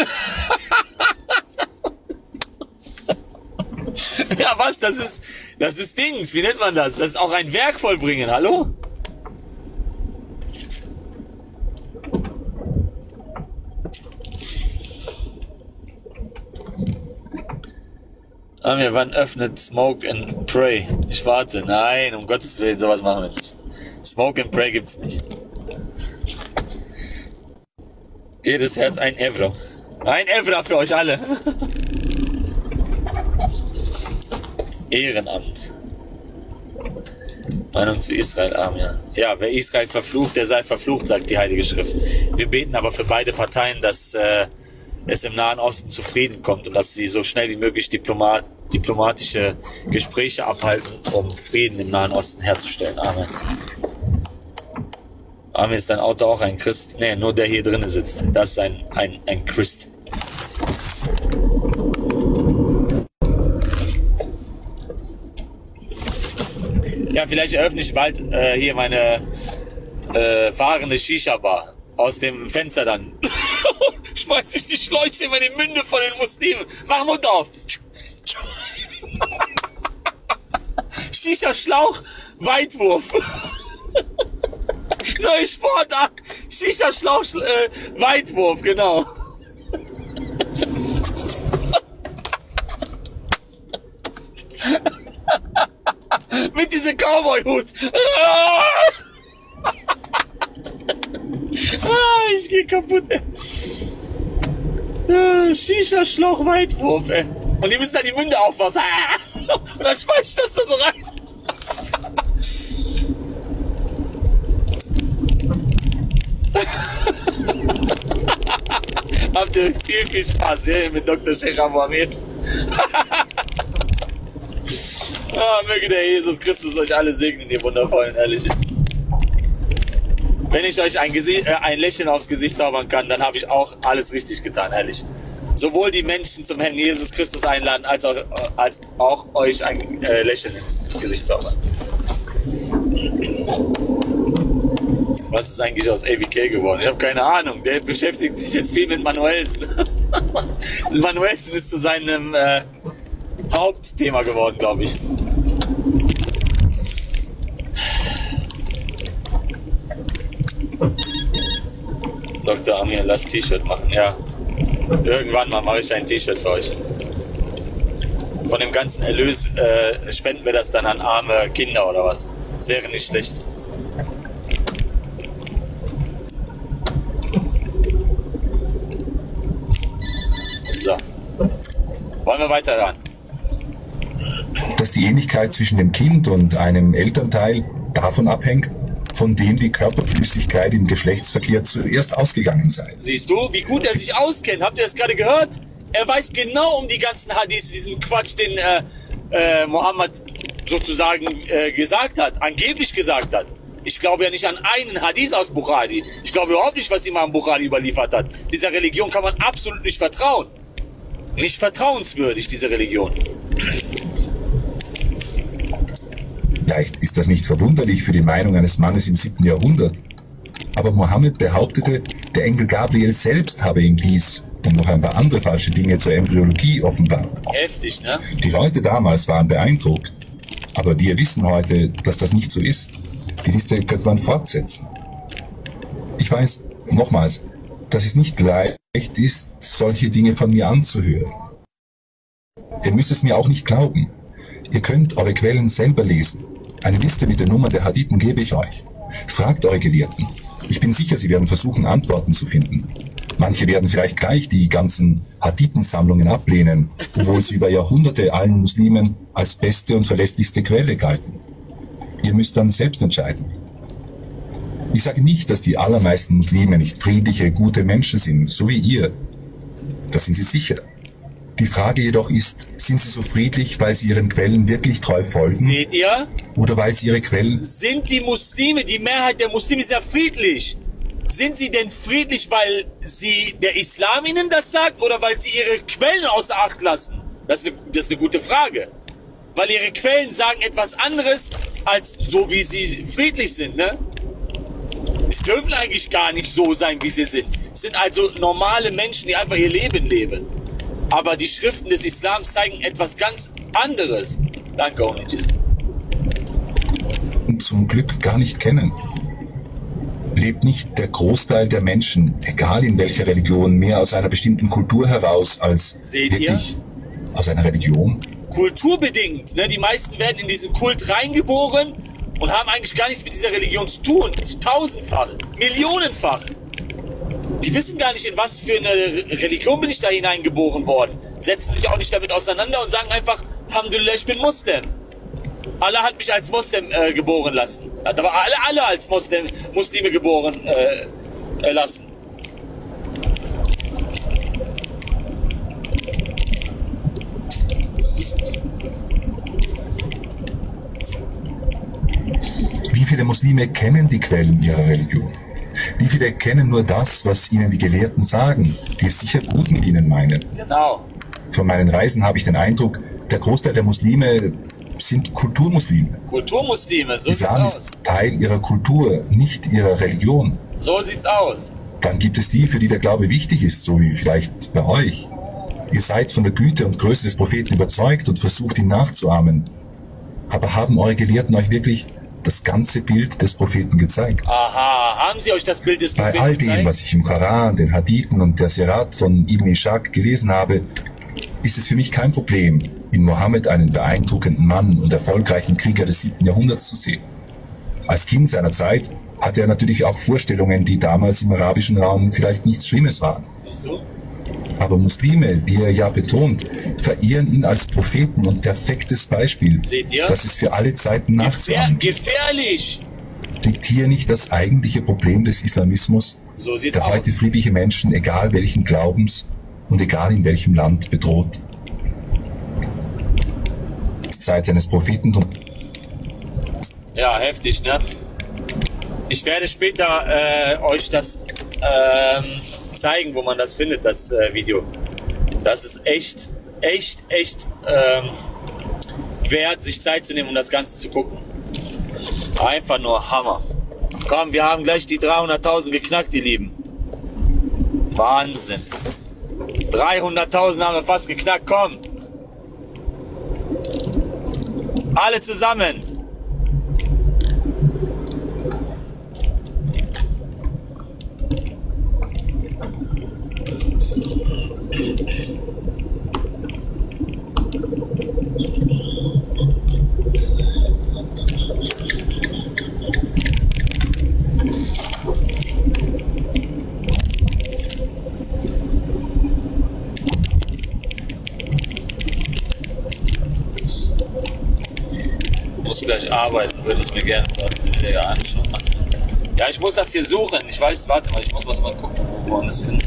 S1: Ja, was? Das ist Dings. Wie nennt man das? Das ist auch ein Werk vollbringen. Hallo? Amir, wann öffnet Smoke and Pray? Ich warte. Nein, um Gottes Willen, sowas machen wir nicht. Smoke and Pray gibt's nicht. Jedes Herz ein Evro. Ein Evra für euch alle. Ehrenamt. Meinung zu Israel, Amir. Ja, wer Israel verflucht, der sei verflucht, sagt die Heilige Schrift. Wir beten aber für beide Parteien, dass es im Nahen Osten zu Frieden kommt und dass sie so schnell wie möglich diplomatische Gespräche abhalten, um Frieden im Nahen Osten herzustellen. Amen. Amen. Ist dein Auto auch ein Christ? Nee, nur der hier drinnen sitzt. Das ist ein Christ. Ja, vielleicht eröffne ich bald hier meine fahrende Shisha-Bar aus dem Fenster dann. Schmeiß ich die Schläuche über die Münde von den Muslimen. Mach Mund auf. Shisha-Schlauch, Weitwurf. Neue Sportart. Shisha-Schlauch, Weitwurf, genau. Mit diesem Cowboy-Hut. Ich geh kaputt, ey. Shisha-Schlauch, Weitwurf, ey. Und die müssen dann die Münde aufmachen. Und dann schmeiß ich das da so rein. Habt ihr viel Spaß hier mit Dr. Sheikh Abu Amin. Möge der Jesus Christus euch alle segnen, ihr wundervollen, ehrlich. Wenn ich euch ein Lächeln aufs Gesicht zaubern kann, dann habe ich auch alles richtig getan, ehrlich. Sowohl die Menschen zum Herrn Jesus Christus einladen, als auch euch ein Lächeln ins Gesicht zaubern. Was ist eigentlich aus AVK geworden? Ich habe keine Ahnung. Der beschäftigt sich jetzt viel mit Manuelsen. Manuelsen ist zu seinem Hauptthema geworden, glaube ich. Dr. Amir, lass T-Shirt machen. Ja. Irgendwann mal mache ich ein T-Shirt für euch. Von dem ganzen Erlös spenden wir das dann an arme Kinder oder was. Das wäre nicht schlecht. So. Wollen wir weiter ran?
S3: Dass die Ähnlichkeit zwischen dem Kind und einem Elternteil davon abhängt, von dem die Körperflüssigkeit im Geschlechtsverkehr zuerst ausgegangen sei.
S1: Siehst du, wie gut er sich auskennt? Habt ihr das gerade gehört? Er weiß genau um die ganzen Hadiths, diesen Quatsch, den Mohammed sozusagen gesagt hat, angeblich gesagt hat. Ich glaube ja nicht an einen Hadith aus Bukhari. Ich glaube überhaupt nicht, was Imam Bukhari überliefert hat. Dieser Religion kann man absolut nicht vertrauen. Nicht vertrauenswürdig, diese Religion.
S3: Vielleicht ist das nicht verwunderlich für die Meinung eines Mannes im 7. Jahrhundert. Aber Mohammed behauptete, der Engel Gabriel selbst habe ihm dies und noch ein paar andere falsche Dinge zur Embryologie offenbart.
S1: Heftig, ne?
S3: Die Leute damals waren beeindruckt. Aber wir wissen heute, dass das nicht so ist. Die Liste könnte man fortsetzen. Ich weiß, nochmals, dass es nicht leicht ist, solche Dinge von mir anzuhören. Ihr müsst es mir auch nicht glauben. Ihr könnt eure Quellen selber lesen. Eine Liste mit den Nummern der Hadithen gebe ich euch. Fragt eure Gelehrten. Ich bin sicher, sie werden versuchen, Antworten zu finden. Manche werden vielleicht gleich die ganzen Hadithensammlungen ablehnen, obwohl sie über Jahrhunderte allen Muslimen als beste und verlässlichste Quelle galten. Ihr müsst dann selbst entscheiden. Ich sage nicht, dass die allermeisten Muslime nicht friedliche, gute Menschen sind, so wie ihr. Das sind sie sicher. Die Frage jedoch ist, sind sie so friedlich, weil sie ihren Quellen wirklich treu folgen?
S1: Seht ihr?
S3: Oder weil sie ihre Quellen...
S1: Sind die Muslime, die Mehrheit der Muslime sehr friedlich? Sind sie denn friedlich, weil sie der Islam ihnen das sagt oder weil sie ihre Quellen außer Acht lassen? Das ist eine gute Frage. Weil ihre Quellen sagen etwas anderes, als so wie sie friedlich sind, ne? Sie dürfen eigentlich gar nicht so sein, wie sie sind. Es sind also normale Menschen, die einfach ihr Leben leben. Aber die Schriften des Islams zeigen etwas ganz anderes. Danke, Onidis.
S3: Zum Glück gar nicht kennen. Lebt nicht der Großteil der Menschen, egal in welcher Religion, mehr aus einer bestimmten Kultur heraus als wirklich aus einer Religion?
S1: Kulturbedingt. Ne? Die meisten werden in diesen Kult reingeboren und haben eigentlich gar nichts mit dieser Religion zu tun. Tausendfach, millionenfach. Die wissen gar nicht, in was für eine Religion bin ich da hineingeboren worden. Setzen sich auch nicht damit auseinander und sagen einfach, Alhamdulillah, ich bin Muslim. Allah hat mich als Muslim geboren lassen. Hat aber alle als Muslime geboren lassen.
S3: Wie viele Muslime kennen die Quellen ihrer Religion? Wie viele kennen nur das, was ihnen die Gelehrten sagen, die es sicher gut mit ihnen meinen?
S1: Genau.
S3: Von meinen Reisen habe ich den Eindruck, der Großteil der Muslime sind Kulturmuslime.
S1: Kulturmuslime, so
S3: Islam
S1: sieht's aus.
S3: ist Teil ihrer Kultur, nicht ihrer Religion.
S1: So sieht's aus.
S3: Dann gibt es die, für die der Glaube wichtig ist, so wie vielleicht bei euch. Ihr seid von der Güte und Größe des Propheten überzeugt und versucht ihn nachzuahmen. Aber haben eure Gelehrten euch wirklich das ganze Bild des Propheten gezeigt?
S1: Aha, haben sie euch das Bild des Propheten
S3: gezeigt? Bei all dem, was ich im Koran, den Hadithen und der Sirat von Ibn Ishaq gelesen habe, ist es für mich kein Problem, in Mohammed einen beeindruckenden Mann und erfolgreichen Krieger des 7. Jahrhunderts zu sehen. Als Kind seiner Zeit hatte er natürlich auch Vorstellungen, die damals im arabischen Raum vielleicht nichts Schlimmes waren. Aber Muslime, wie er ja betont, verehren ihn als Propheten und perfektes Beispiel, das es für alle Zeiten nachzuahmen gibt.
S1: Gefährlich!
S3: Liegt hier nicht das eigentliche Problem des Islamismus,
S1: so
S3: der heute friedliche Menschen, egal welchen Glaubens und egal in welchem Land, bedroht? Zeit seines Propheten.
S1: Ja, heftig, ne? Ich werde später euch das zeigen, wo man das findet, das Video. Das ist echt wert, sich Zeit zu nehmen, um das Ganze zu gucken. Einfach nur Hammer. Komm, wir haben gleich die 300.000 geknackt, die Lieben. Wahnsinn. 300.000 haben wir fast geknackt, komm. Alle zusammen. Gleich arbeiten, würde es mir gerne anschauen. Ja, ich muss das hier suchen. Ich weiß, warte mal, ich muss was mal gucken, wo man das findet.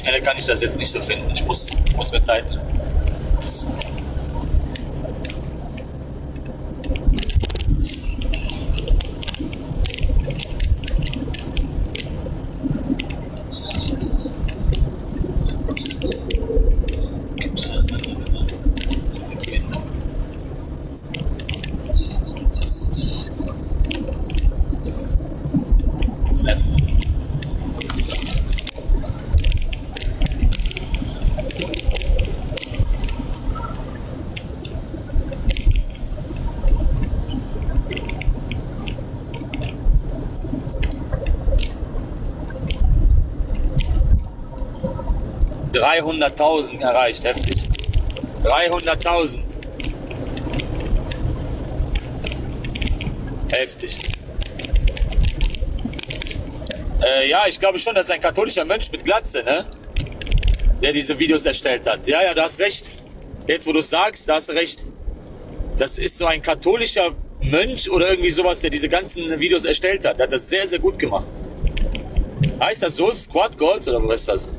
S1: Schnelle kann ich das jetzt nicht so finden. Ich muss mir Zeit nehmen. $300.000 erreicht, heftig. 300.000. Heftig. Ja, ich glaube schon, das ist ein katholischer Mönch mit Glatze, ne? Der diese Videos erstellt hat. Ja, du hast recht. Jetzt, wo du es sagst, da hast du recht. Das ist so ein katholischer Mönch oder irgendwie sowas, der diese ganzen Videos erstellt hat. Der hat das sehr, sehr gut gemacht. Heißt das so? Squad Goals oder was ist das?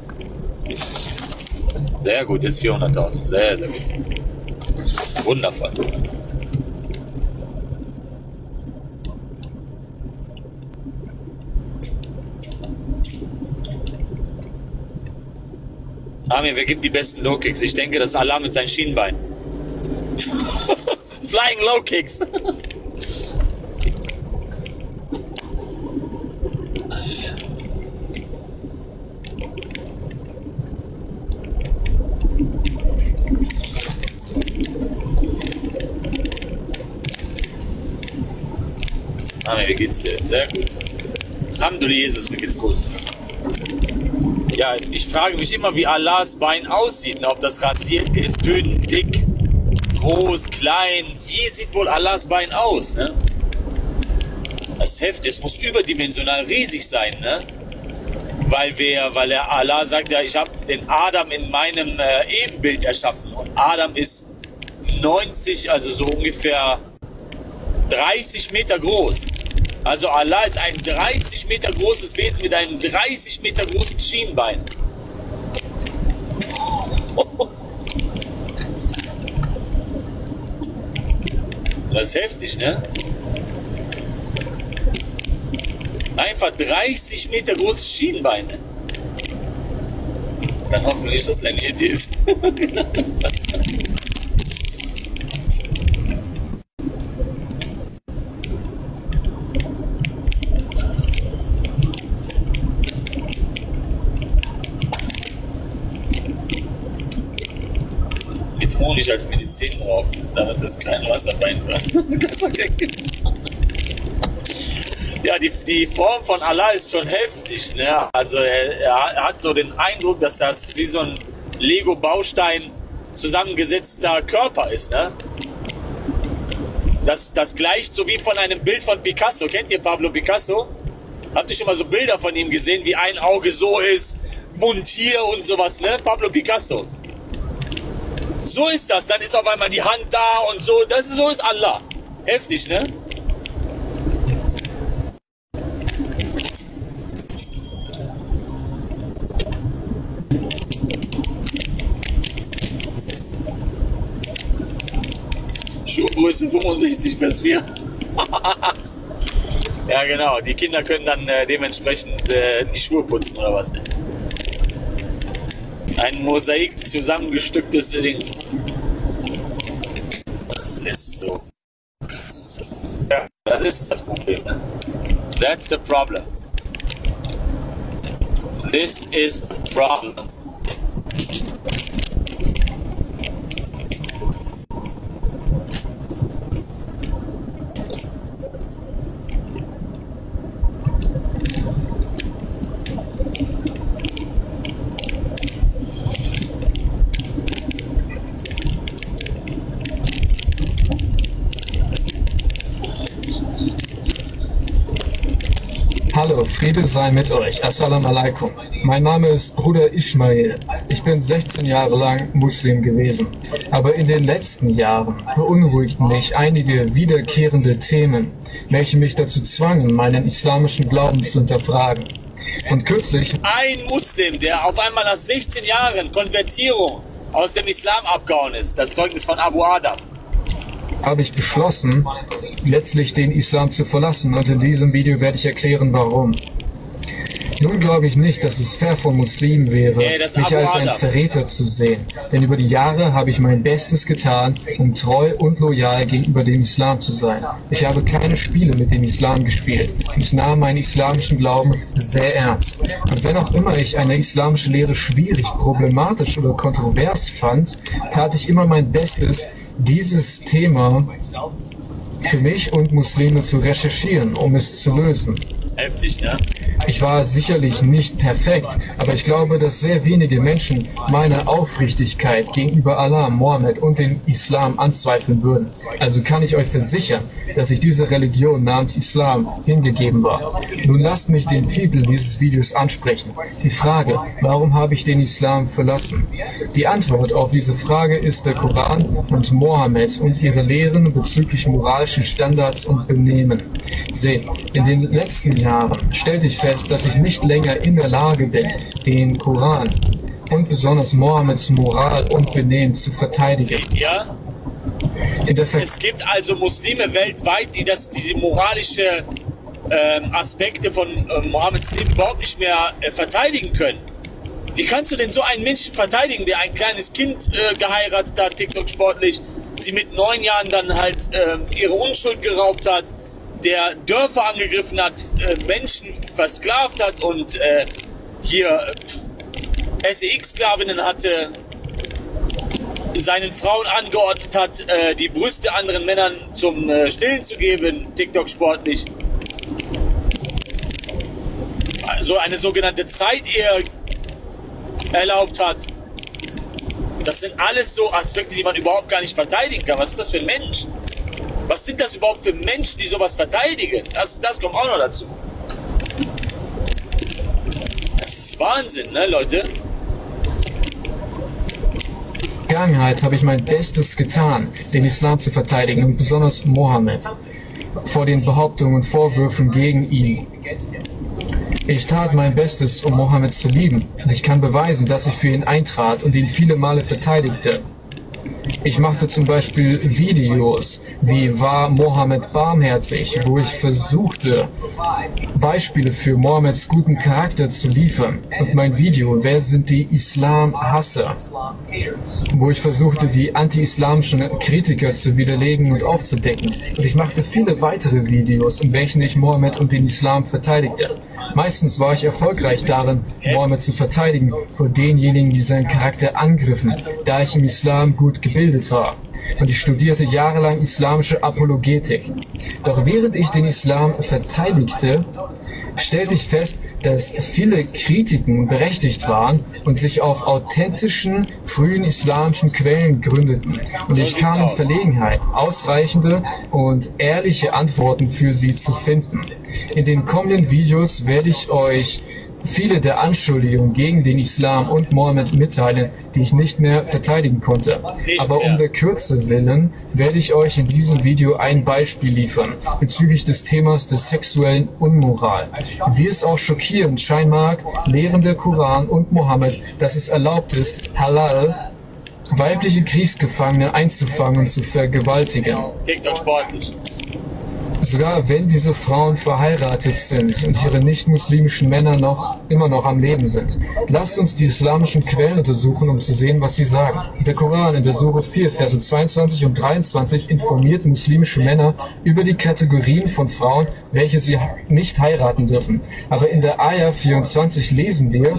S1: Sehr gut, jetzt 400.000. Sehr, sehr gut. Wundervoll. Amir, wer gibt die besten Low-Kicks? Ich denke, das ist Allah mit seinen Schienenbeinen. Flying Low-Kicks. Amir, wie geht's dir? Sehr gut. Alhamdulillah, Jesus, mir geht's gut. Ja, ich frage mich immer, wie Allahs Bein aussieht. Ob das rasiert ist, dünn, dick, groß, klein. Wie sieht wohl Allahs Bein aus, ne? Das ist heftig, es muss überdimensional riesig sein, ne? Weil Allah sagt ja, ich habe den Adam in meinem Ebenbild erschaffen. Und Adam ist 90, also so ungefähr 30 Meter groß. Also Allah ist ein 30 Meter großes Wesen mit einem 30 Meter großen Schienbein. Das ist heftig, ne? Einfach 30 Meter große Schienbeine. Dann hoffentlich, dass er ein Yeti ist. Honig als Medizin drauf, damit es kein Wasserbein wird. Ja, die Form von Allah ist schon heftig, ne? Also er hat so den Eindruck, dass das wie so ein Lego-Baustein zusammengesetzter Körper ist, ne? Das gleicht so wie von einem Bild von Picasso. Kennt ihr Pablo Picasso? Habt ihr schon mal so Bilder von ihm gesehen, wie ein Auge so ist, Mund hier und sowas, ne? Pablo Picasso. So ist das, dann ist auf einmal die Hand da und so, so ist Allah. Heftig, ne? Schuhgröße 65 Vers 4. Ja genau, die Kinder können dann dementsprechend die Schuhe putzen oder was, ne? Ein Mosaik zusammengestücktes Dings. Das ist so krass. Ja, das ist das Problem. Ne? That's the problem. This is the problem.
S11: Hallo, Friede sei mit euch. Assalamu alaikum. Mein Name ist Bruder Ismail. Ich bin 16 Jahre lang Muslim gewesen. Aber in den letzten Jahren beunruhigten mich einige wiederkehrende Themen, welche mich dazu zwangen, meinen islamischen Glauben zu hinterfragen. Und kürzlich
S1: Ein Muslim, der auf einmal nach 16 Jahren Konvertierung aus dem Islam abgehauen ist, das Zeugnis von Abu Adam.
S11: habe ich beschlossen, letztlich den Islam zu verlassen, und in diesem Video werde ich erklären, warum. Nun glaube ich nicht, dass es fair von Muslimen wäre, mich als ein Verräter zu sehen. Denn über die Jahre habe ich mein Bestes getan, um treu und loyal gegenüber dem Islam zu sein. Ich habe keine Spiele mit dem Islam gespielt. Ich nahm meinen islamischen Glauben sehr ernst. Und wenn auch immer ich eine islamische Lehre schwierig, problematisch oder kontrovers fand, tat ich immer mein Bestes, dieses Thema für mich und Muslime zu recherchieren, um es zu lösen.
S1: Heftig, ne?
S11: Ich war sicherlich nicht perfekt, aber ich glaube, dass sehr wenige Menschen meine Aufrichtigkeit gegenüber Allah, Mohammed und dem Islam anzweifeln würden. Also kann ich euch versichern, dass ich dieser Religion namens Islam hingegeben war. Nun lasst mich den Titel dieses Videos ansprechen. Die Frage, warum habe ich den Islam verlassen? Die Antwort auf diese Frage ist der Koran und Mohammed und ihre Lehren bezüglich moralischen Standards und Benehmen. Seht, in den letzten Jahren stellte ich fest, dass ich nicht länger in der Lage bin, den Koran und besonders Mohammeds Moral und Benehmen zu verteidigen.
S1: Ja? Es gibt also Muslime weltweit, die diese moralische Aspekte von Mohammeds Leben überhaupt nicht mehr verteidigen können. Wie kannst du denn so einen Menschen verteidigen, der ein kleines Kind geheiratet hat, TikTok sportlich, sie mit 9 Jahren dann halt ihre Unschuld geraubt hat, der Dörfer angegriffen hat, Menschen versklavt hat und hier SEX-Sklavinnen hatte, seinen Frauen angeordnet hat, die Brüste anderen Männern zum Stillen zu geben, TikTok sportlich. Also eine sogenannte Zeitehe erlaubt hat. Das sind alles so Aspekte, die man überhaupt gar nicht verteidigen kann. Was ist das für ein Mensch? Was sind das überhaupt für Menschen, die sowas verteidigen? Das kommt auch noch dazu. Das ist Wahnsinn, ne, Leute?
S11: In der Vergangenheit habe ich mein Bestes getan, den Islam zu verteidigen und besonders Mohammed vor den Behauptungen und Vorwürfen gegen ihn. Ich tat mein Bestes, um Mohammed zu lieben, und ich kann beweisen, dass ich für ihn eintrat und ihn viele Male verteidigte. Ich machte zum Beispiel Videos, wie war Mohammed barmherzig, wo ich versuchte, Beispiele für Mohammeds guten Charakter zu liefern. Und mein Video, wer sind die Islam-Hasser, wo ich versuchte, die anti-islamischen Kritiker zu widerlegen und aufzudecken. Und ich machte viele weitere Videos, in welchen ich Mohammed und den Islam verteidigte. Meistens war ich erfolgreich darin, Mohammed zu verteidigen vor denjenigen, die seinen Charakter angriffen, da ich im Islam gut gebildet war. Und ich studierte jahrelang islamische Apologetik. Doch während ich den Islam verteidigte, stellte ich fest, dass viele Kritiken berechtigt waren und sich auf authentischen, frühen islamischen Quellen gründeten. Und ich kam in Verlegenheit, ausreichende und ehrliche Antworten für sie zu finden. In den kommenden Videos werde ich euch viele der Anschuldigungen gegen den Islam und Mohammed mitteilen, die ich nicht mehr verteidigen konnte. Aber um der Kürze willen werde ich euch in diesem Video ein Beispiel liefern bezüglich des Themas der sexuellen Unmoral. Wie es auch schockierend scheinen mag, lehren der Koran und Mohammed, dass es erlaubt ist, halal weibliche Kriegsgefangene einzufangen und zu vergewaltigen.
S1: TikTok sportlich.
S11: Sogar wenn diese Frauen verheiratet sind und ihre nicht-muslimischen Männer immer noch am Leben sind. Lasst uns die islamischen Quellen untersuchen, um zu sehen, was sie sagen. Der Koran in der Sure 4, Verse 22 und 23 informiert muslimische Männer über die Kategorien von Frauen, welche sie nicht heiraten dürfen. Aber in der Ayah 24 lesen wir: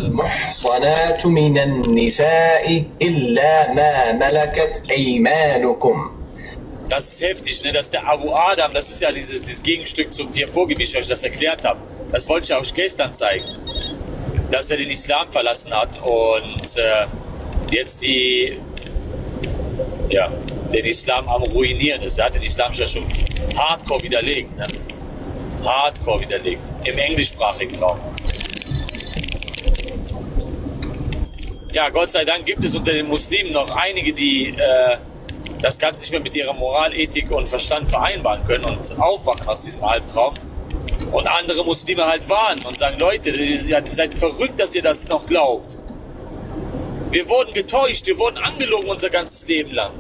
S1: Das ist heftig, ne? Dass der Abu Adam, das ist ja dieses Gegenstück zum Vorgehen, wie ich euch das erklärt habe. Das wollte ich euch gestern zeigen. Dass er den Islam verlassen hat und jetzt den Islam am Ruinieren ist. Er hat den Islam schon hardcore widerlegt. Ne? Hardcore widerlegt. Im englischsprachigen Raum. Ja, Gott sei Dank gibt es unter den Muslimen noch einige, die das Ganze nicht mehr mit ihrer Moral, Ethik und Verstand vereinbaren können und aufwachen aus diesem Albtraum. Und andere Muslime halt warnen und sagen, Leute, ihr seid verrückt, dass ihr das noch glaubt. Wir wurden getäuscht, wir wurden angelogen unser ganzes Leben lang.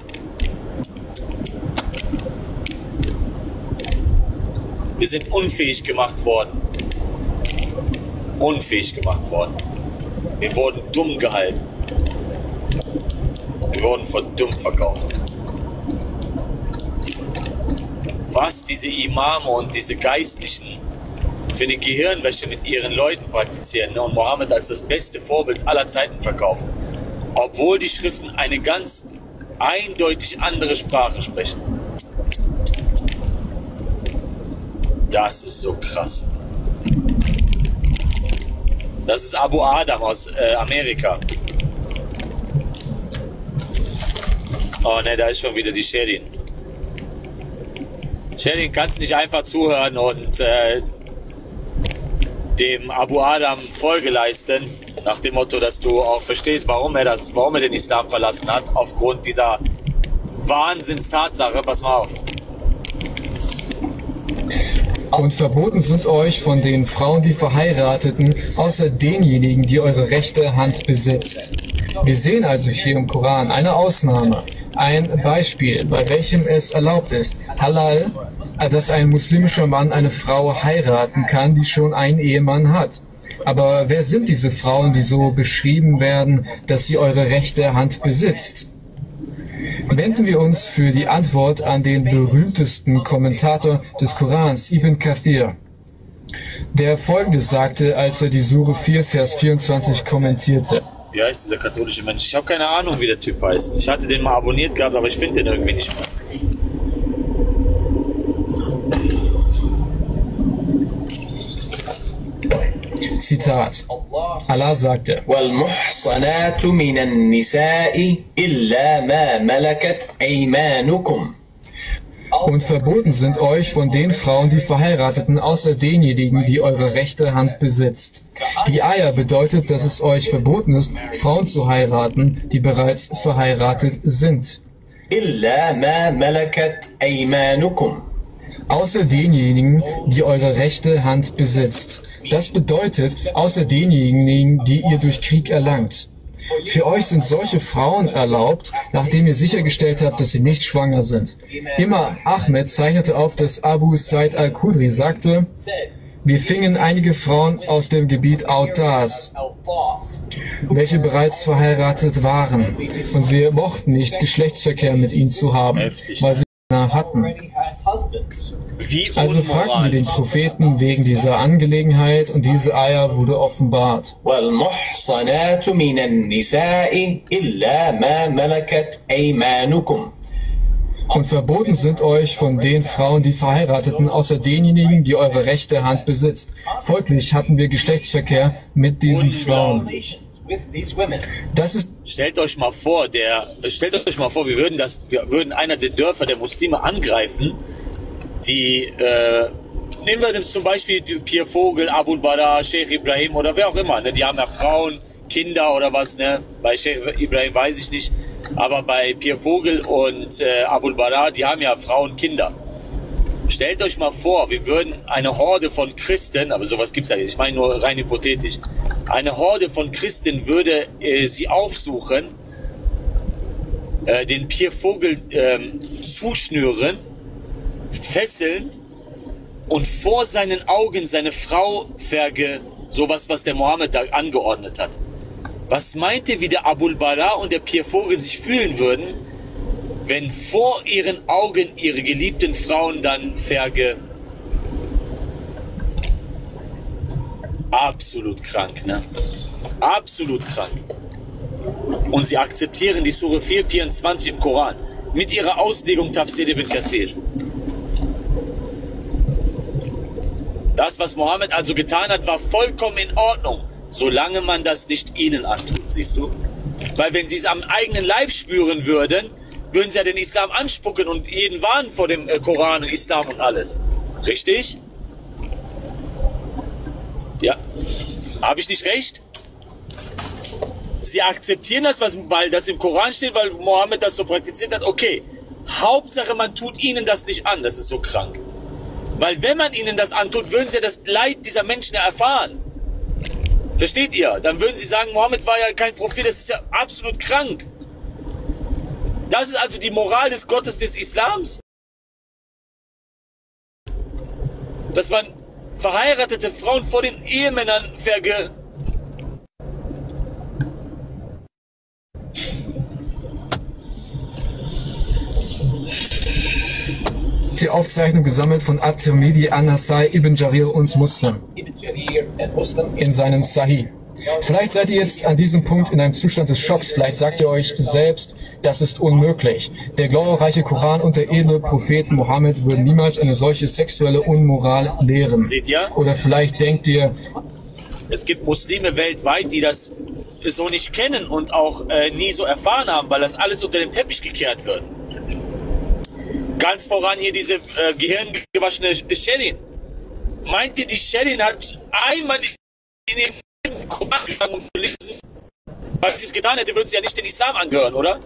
S1: Wir sind unfähig gemacht worden. Unfähig gemacht worden. Wir wurden dumm gehalten. Wir wurden für dumm verkauft. Was diese Imame und diese Geistlichen für eine Gehirnwäsche mit ihren Leuten praktizieren, ne? Und Mohammed als das beste Vorbild aller Zeiten verkaufen. Obwohl die Schriften eine ganz eindeutig andere Sprache sprechen. Das ist so krass. Das ist Abu Adam aus Amerika. Oh ne, da ist schon wieder die Sherin. Sherin, kannst du nicht einfach zuhören und dem Abu Adam Folge leisten, nach dem Motto, dass du auch verstehst, warum er den Islam verlassen hat, aufgrund dieser Wahnsinnstatsache. Pass mal auf.
S11: Und verboten sind euch von den Frauen die Verheirateten, außer denjenigen, die eure rechte Hand besitzt. Wir sehen also hier im Koran eine Ausnahme, ein Beispiel, bei welchem es erlaubt ist, halal, dass ein muslimischer Mann eine Frau heiraten kann, die schon einen Ehemann hat. Aber wer sind diese Frauen, die so beschrieben werden, dass sie eure rechte Hand besitzt? Wenden wir uns für die Antwort an den berühmtesten Kommentator des Korans, Ibn Kathir, der Folgendes sagte, als er die Sure 4, Vers 24 kommentierte.
S1: Wie heißt dieser katholische Mensch? Ich habe keine Ahnung, wie der Typ heißt. Ich hatte den mal abonniert gehabt, aber ich finde den irgendwie nicht mehr.
S11: Zitat. Allah sagte:
S12: وَالْمُحْصَنَاتُ مِنَ النِّسَاءِ إِلَّا مَا مَلَكَتْ أَيْمَانُكُمْ.
S11: Und verboten sind euch von den Frauen die Verheirateten, außer denjenigen, die eure rechte Hand besitzt. Die Eier bedeutet, dass es euch verboten ist, Frauen zu heiraten, die bereits verheiratet sind.
S12: إِلَّا مَا مَلَكَتْ أَيْمَانُكُمْ.
S11: Außer denjenigen, die eure rechte Hand besitzt. Das bedeutet, außer denjenigen, die ihr durch Krieg erlangt. Für euch sind solche Frauen erlaubt, nachdem ihr sichergestellt habt, dass sie nicht schwanger sind. Imam Ahmed zeichnete auf, dass Abu Said al-Khudri sagte, wir fingen einige Frauen aus dem Gebiet Autas, welche bereits verheiratet waren, und wir mochten nicht, Geschlechtsverkehr mit ihnen zu haben, weil sie hatten. Also fragten wir den Propheten wegen dieser Angelegenheit, und diese Eier wurde offenbart.
S12: وَالْمُحْصَنَاتُ مِنَ النِّسَاءِ إِلَّا مَا مَلَكَتْ أَيْمَانُكُمْ.
S11: Und verboten sind euch von den Frauen die Verheirateten, außer denjenigen, die eure rechte Hand besitzt. Folglich hatten wir Geschlechtsverkehr mit diesen Frauen. Das ist
S1: Stellt euch mal vor, wir würden einer der Dörfer der Muslime angreifen, die, nehmen wir zum Beispiel Pir Vogel, Abul Bara, Sheikh Ibrahim oder wer auch immer, ne? Die haben ja Frauen, Kinder oder was, ne? Bei Sheikh Ibrahim weiß ich nicht, aber bei Pir Vogel und Abul Bara, die haben ja Frauen, Kinder. Stellt euch mal vor, wir würden eine Horde von Christen, aber sowas gibt's ja nicht, ich meine nur rein hypothetisch, eine Horde von Christen würde sie aufsuchen, den Pir Vogel zuschnüren, fesseln und vor seinen Augen seine Frau sowas, was der Mohammed da angeordnet hat. Was meint ihr, wie der Abul Bara und der Pir Vogel sich fühlen würden, wenn vor ihren Augen ihre geliebten Frauen dann Absolut krank, ne? Absolut krank. Und sie akzeptieren die Sure 4,24 im Koran mit ihrer Auslegung Tafsir ibn Kathir. Das, was Mohammed also getan hat, war vollkommen in Ordnung, solange man das nicht ihnen antut, siehst du? Weil wenn sie es am eigenen Leib spüren würden, würden sie ja den Islam anspucken und jeden warnen vor dem Koran und Islam und alles. Richtig? Ja. Habe ich nicht recht? Sie akzeptieren das, weil das im Koran steht, weil Mohammed das so praktiziert hat. Okay. Hauptsache, man tut ihnen das nicht an. Das ist so krank. Weil wenn man ihnen das antut, würden sie das Leid dieser Menschen erfahren. Versteht ihr? Dann würden sie sagen, Mohammed war ja kein Prophet, das ist ja absolut krank. Das ist also die Moral des Gottes des Islams. Dass man verheiratete Frauen vor den Ehemännern
S11: Die Aufzeichnung gesammelt von At-Tirmidhi an-Nasai ibn Jarir und Muslim in seinem Sahih. Vielleicht seid ihr jetzt an diesem Punkt in einem Zustand des Schocks. Vielleicht sagt ihr euch selbst, das ist unmöglich. Der glorreiche Koran und der edle Prophet Mohammed würden niemals eine solche sexuelle Unmoral lehren.
S1: Seht ihr?
S11: Oder vielleicht denkt ihr,
S1: es gibt Muslime weltweit, die das so nicht kennen und auch nie so erfahren haben, weil das alles unter dem Teppich gekehrt wird. Ganz voran hier diese gehirngewaschene Sherin. Meint ihr, die Sherin hat einmal in dem Koran gegangen und gelesen? Weil sie es getan hätte, würde sie ja nicht den Islam angehören, oder?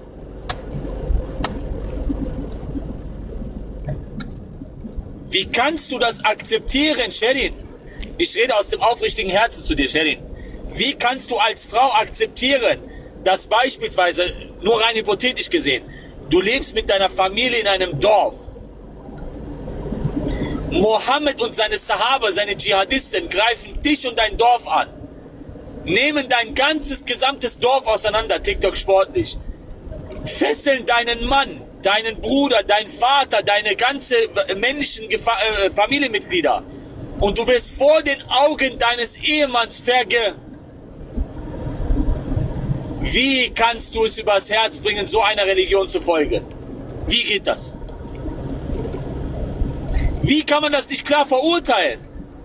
S1: Wie kannst du das akzeptieren, Sherin? Ich rede aus dem aufrichtigen Herzen zu dir, Sherin. Wie kannst du als Frau akzeptieren, dass beispielsweise, nur rein hypothetisch gesehen, du lebst mit deiner Familie in einem Dorf. Mohammed und seine Sahaba, seine Dschihadisten, greifen dich und dein Dorf an. Nehmen dein ganzes gesamtes Dorf auseinander, TikTok sportlich. Fesseln deinen Mann, deinen Bruder, deinen Vater, deine ganze männlichen Familienmitglieder. Und du wirst vor den Augen deines Ehemanns Wie kannst du es übers Herz bringen, so einer Religion zu folgen? Wie geht das? Wie kann man das nicht klar verurteilen?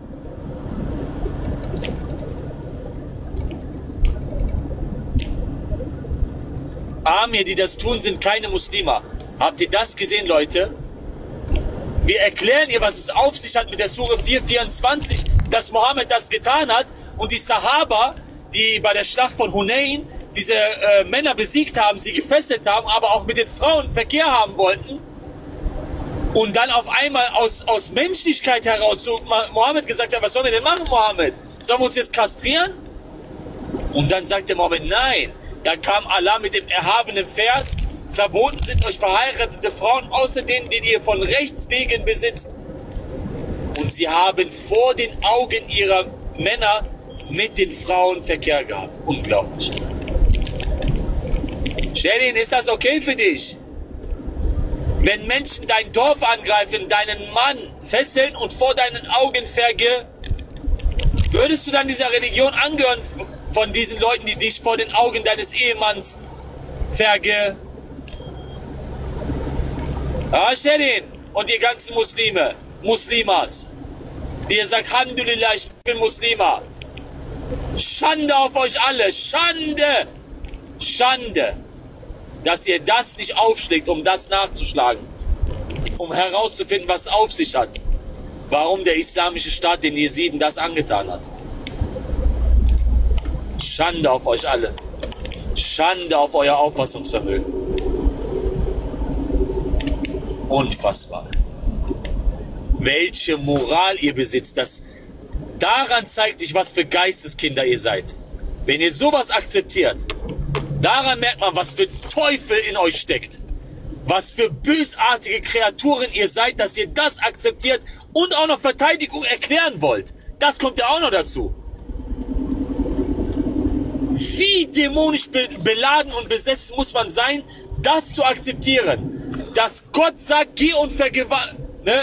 S1: Arme, die das tun, sind keine Muslime. Habt ihr das gesehen, Leute? Wir erklären ihr, was es auf sich hat mit der Sure 4,24, dass Mohammed das getan hat und die Sahaba, die bei der Schlacht von Hunayn diese Männer besiegt haben, sie gefesselt haben, aber auch mit den Frauen Verkehr haben wollten. Und dann auf einmal aus Menschlichkeit heraus so Mohammed gesagt hat, was sollen wir denn machen, Mohammed? Sollen wir uns jetzt kastrieren? Und dann sagte Mohammed, nein. Dann kam Allah mit dem erhabenen Vers, verboten sind euch verheiratete Frauen, außer denen, die ihr von Rechts wegen besitzt. Und sie haben vor den Augen ihrer Männer mit den Frauen Verkehr gehabt. Unglaublich. Sherin, ist das okay für dich? Wenn Menschen dein Dorf angreifen, deinen Mann fesseln und vor deinen Augen würdest du dann dieser Religion angehören von diesen Leuten, die dich vor den Augen deines Ehemanns Ah, Sherin und ihr ganzen Muslimas, die ihr sagt, Alhamdulillah, ich bin Muslima. Schande auf euch alle, Schande, Schande, dass ihr das nicht aufschlägt, um das nachzuschlagen, um herauszufinden, was es auf sich hat, warum der islamische Staat den Jesiden das angetan hat. Schande auf euch alle, Schande auf euer Auffassungsvermögen. Unfassbar. Welche Moral ihr besitzt, daran zeigt sich, was für Geisteskinder ihr seid. Wenn ihr sowas akzeptiert, daran merkt man, was für Teufel in euch steckt. Was für bösartige Kreaturen ihr seid, dass ihr das akzeptiert und auch noch Verteidigung erklären wollt. Das kommt ja auch noch dazu. Wie dämonisch beladen und besessen muss man sein, das zu akzeptieren. Dass Gott sagt, geh und ne?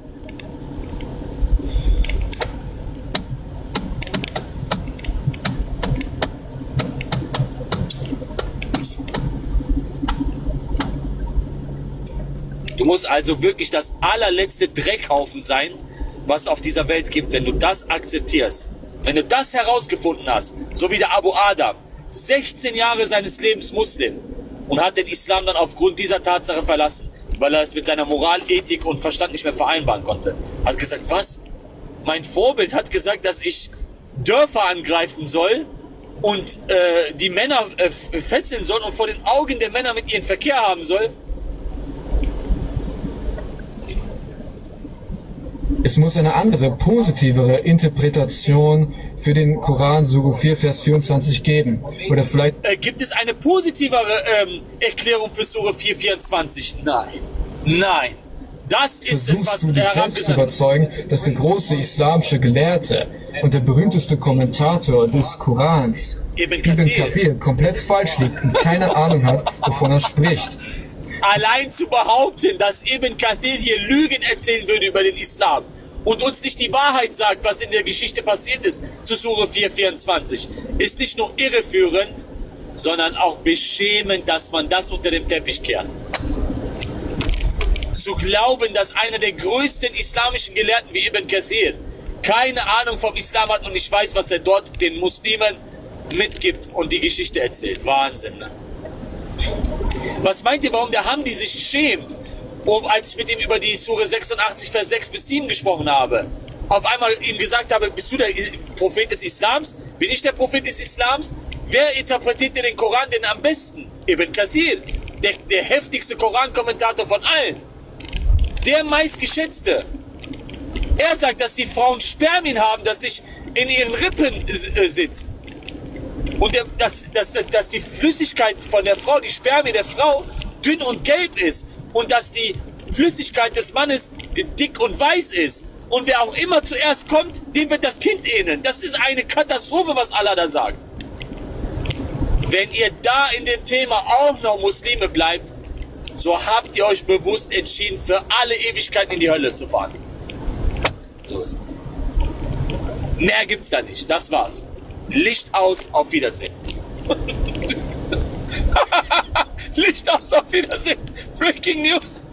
S1: Du musst also wirklich das allerletzte Dreckhaufen sein, was es auf dieser Welt gibt, wenn du das akzeptierst. Wenn du das herausgefunden hast, so wie der Abu Adam, 16 Jahre seines Lebens Muslim und hat den Islam dann aufgrund dieser Tatsache verlassen, weil er es mit seiner Moral, Ethik und Verstand nicht mehr vereinbaren konnte. Hat gesagt, was? Mein Vorbild hat gesagt, dass ich Dörfer angreifen soll und die Männer fesseln soll und vor den Augen der Männer mit ihren Verkehr haben soll.
S11: Es muss eine andere, positivere Interpretation für den Koran, Sure 4, Vers 24 geben. Oder vielleicht...
S1: Gibt es eine positivere Erklärung für Sure 4, 24? Nein. Nein. Das ist es, was
S11: du dich selbst zu überzeugen, dass der große islamische Gelehrte und der berühmteste Kommentator des Korans, Ibn Kathir, komplett falsch liegt und keine Ahnung hat, wovon er spricht.
S1: Allein zu behaupten, dass Ibn Kathir hier Lügen erzählen würde über den Islam und uns nicht die Wahrheit sagt, was in der Geschichte passiert ist, zu Sure 4, 24, ist nicht nur irreführend, sondern auch beschämend, dass man das unter den Teppich kehrt. Zu glauben, dass einer der größten islamischen Gelehrten wie Ibn Kathir keine Ahnung vom Islam hat und nicht weiß, was er dort den Muslimen mitgibt und die Geschichte erzählt. Wahnsinn. Ne? Was meint ihr, warum der Hamdi sich schämt, als ich mit ihm über die Sure 86, Vers 6 bis 7 gesprochen habe? Auf einmal ihm gesagt habe, bist du der Prophet des Islams? Bin ich der Prophet des Islams? Wer interpretiert denn den Koran denn am besten? Ibn Kathir, der heftigste Korankommentator von allen. Der meistgeschätzte. Er sagt, dass die Frauen Spermien haben, das sich in ihren Rippen sitzt. Und dass die Flüssigkeit von der Frau, die Spermie der Frau, dünn und gelb ist. Und dass die Flüssigkeit des Mannes dick und weiß ist. Und wer auch immer zuerst kommt, dem wird das Kind ähneln. Das ist eine Katastrophe, was Allah da sagt. Wenn ihr da in dem Thema auch noch Muslime bleibt, so habt ihr euch bewusst entschieden, für alle Ewigkeiten in die Hölle zu fahren. So ist es. Mehr gibt's da nicht. Das war's. Licht aus, auf Wiedersehen. Licht aus, auf Wiedersehen. Breaking News.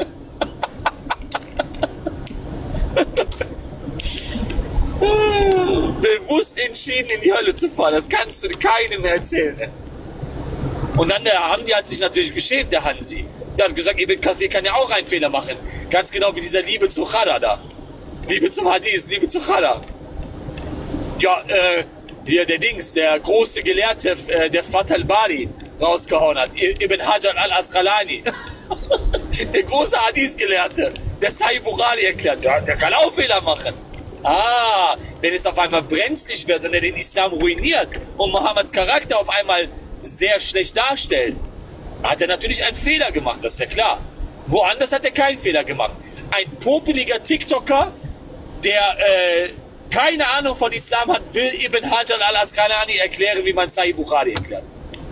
S1: Bewusst entschieden, in die Hölle zu fahren. Das kannst du keinem mehr erzählen. Und dann der Hamdi hat sich natürlich geschämt, der Hansi. Der hat gesagt, Ibn Kathir kann ja auch einen Fehler machen. Ganz genau wie dieser Liebe zu Chara da. Liebe zum Hadith, Liebe zu Chara. Ja, hier der Dings, der große Gelehrte, der Fath al-Bari rausgehauen hat. Ibn Hajar al-Asqalani. Der große Hadith-Gelehrte, der Sahih Bukhari erklärt. Ja, der kann auch Fehler machen. Ah, wenn es auf einmal brenzlig wird und er den Islam ruiniert und Mohammeds Charakter auf einmal sehr schlecht darstellt, hat er natürlich einen Fehler gemacht, das ist ja klar. Woanders hat er keinen Fehler gemacht. Ein popeliger TikToker, der keine Ahnung von Islam hat, will Ibn Hajar al-Asqalani erklären, wie man Sahih Bukhari erklärt.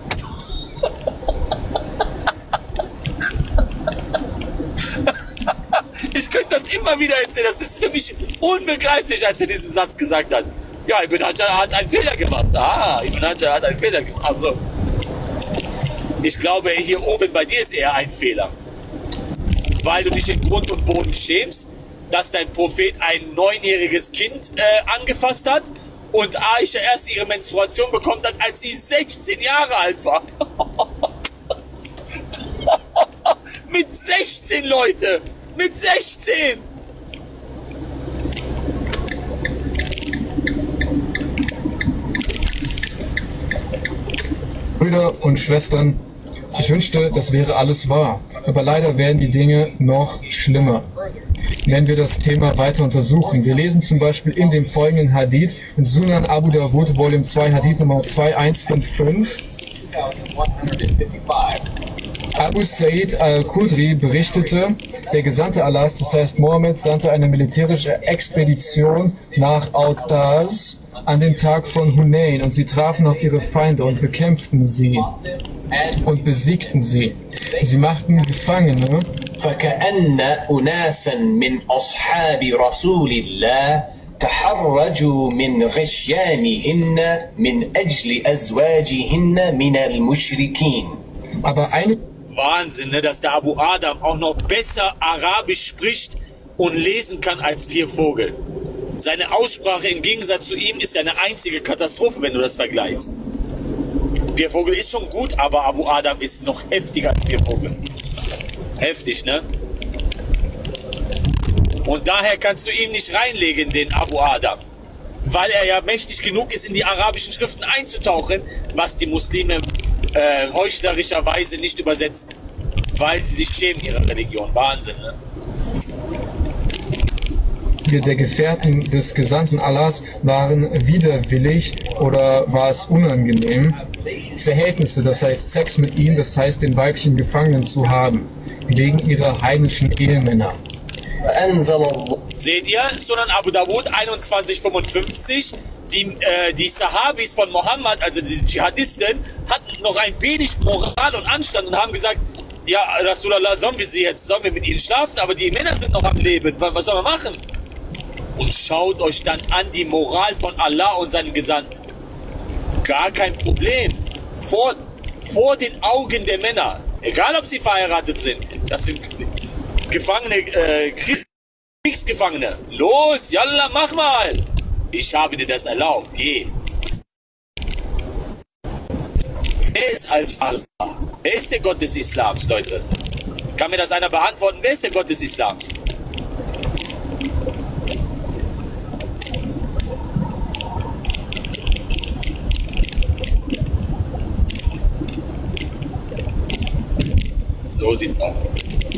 S1: Ich könnte das immer wieder erzählen, das ist für mich unbegreiflich, als er diesen Satz gesagt hat. Ja, Ibn Hajar hat einen Fehler gemacht. Ah, Ibn Hajar hat einen Fehler gemacht. Also, ich glaube, hier oben bei dir ist eher ein Fehler. Weil du dich in Grund und Boden schämst, dass dein Prophet ein 9-jähriges Kind angefasst hat und Aisha erst ihre Menstruation bekommen hat, als sie 16 Jahre alt war. Mit 16, Leute! Mit 16!
S11: Brüder und Schwestern, ich wünschte, das wäre alles wahr, aber leider werden die Dinge noch schlimmer, wenn wir das Thema weiter untersuchen. Wir lesen zum Beispiel in dem folgenden Hadith in Sunan Abu Dawud, Volume 2, Hadith Nummer 2155. Abu Sa'id al-Khudri berichtete, der Gesandte Allahs, das heißt Mohammed, sandte eine militärische Expedition nach Autaz an dem Tag von Hunain und sie trafen auf ihre Feinde und bekämpften sie und besiegten sie. Sie machten Gefangene.
S12: فكأن أناسا من أصحاب رسول الله تحرجوا من غشيانهن من أجل أزواجهن من المشركين.
S11: Aber eine
S1: Wahnsinn, ne, dass der Abu Adam auch noch besser Arabisch spricht und lesen kann als Pier Vogel. Seine Aussprache im Gegensatz zu ihm ist ja eine einzige Katastrophe, wenn du das vergleichst. Pier Vogel ist schon gut, aber Abu Adam ist noch heftiger als Pier Vogel. Heftig, ne? Und daher kannst du ihn nicht reinlegen, den Abu Adam. Weil er ja mächtig genug ist, in die arabischen Schriften einzutauchen, was die Muslime heuchlerischerweise nicht übersetzen. Weil sie sich schämen ihrer Religion. Wahnsinn, ne?
S11: einige der Gefährten des Gesandten Allahs waren widerwillig oder war es unangenehm, Verhältnisse, das heißt Sex mit ihm, das heißt den weiblichen Gefangenen zu haben, wegen ihrer heidnischen Ehemänner.
S1: Seht ihr, Sunan Abu Dawud 2155, die Sahabis von Mohammed, also die Dschihadisten, hatten noch ein wenig Moral und Anstand und haben gesagt, ja, Rasulallah, sollen wir mit ihnen schlafen, aber die Männer sind noch am Leben, was sollen wir machen? Und schaut euch dann an die Moral von Allah und seinen Gesandten. Gar kein Problem. Vor den Augen der Männer, egal ob sie verheiratet sind, das sind Gefangene, Kriegsgefangene. Los, yalla, mach mal. Ich habe dir das erlaubt, geh. Wer ist als Allah? Wer ist der Gott des Islams, Leute? Kann mir das einer beantworten? Wer ist der Gott des Islams? So sieht's aus.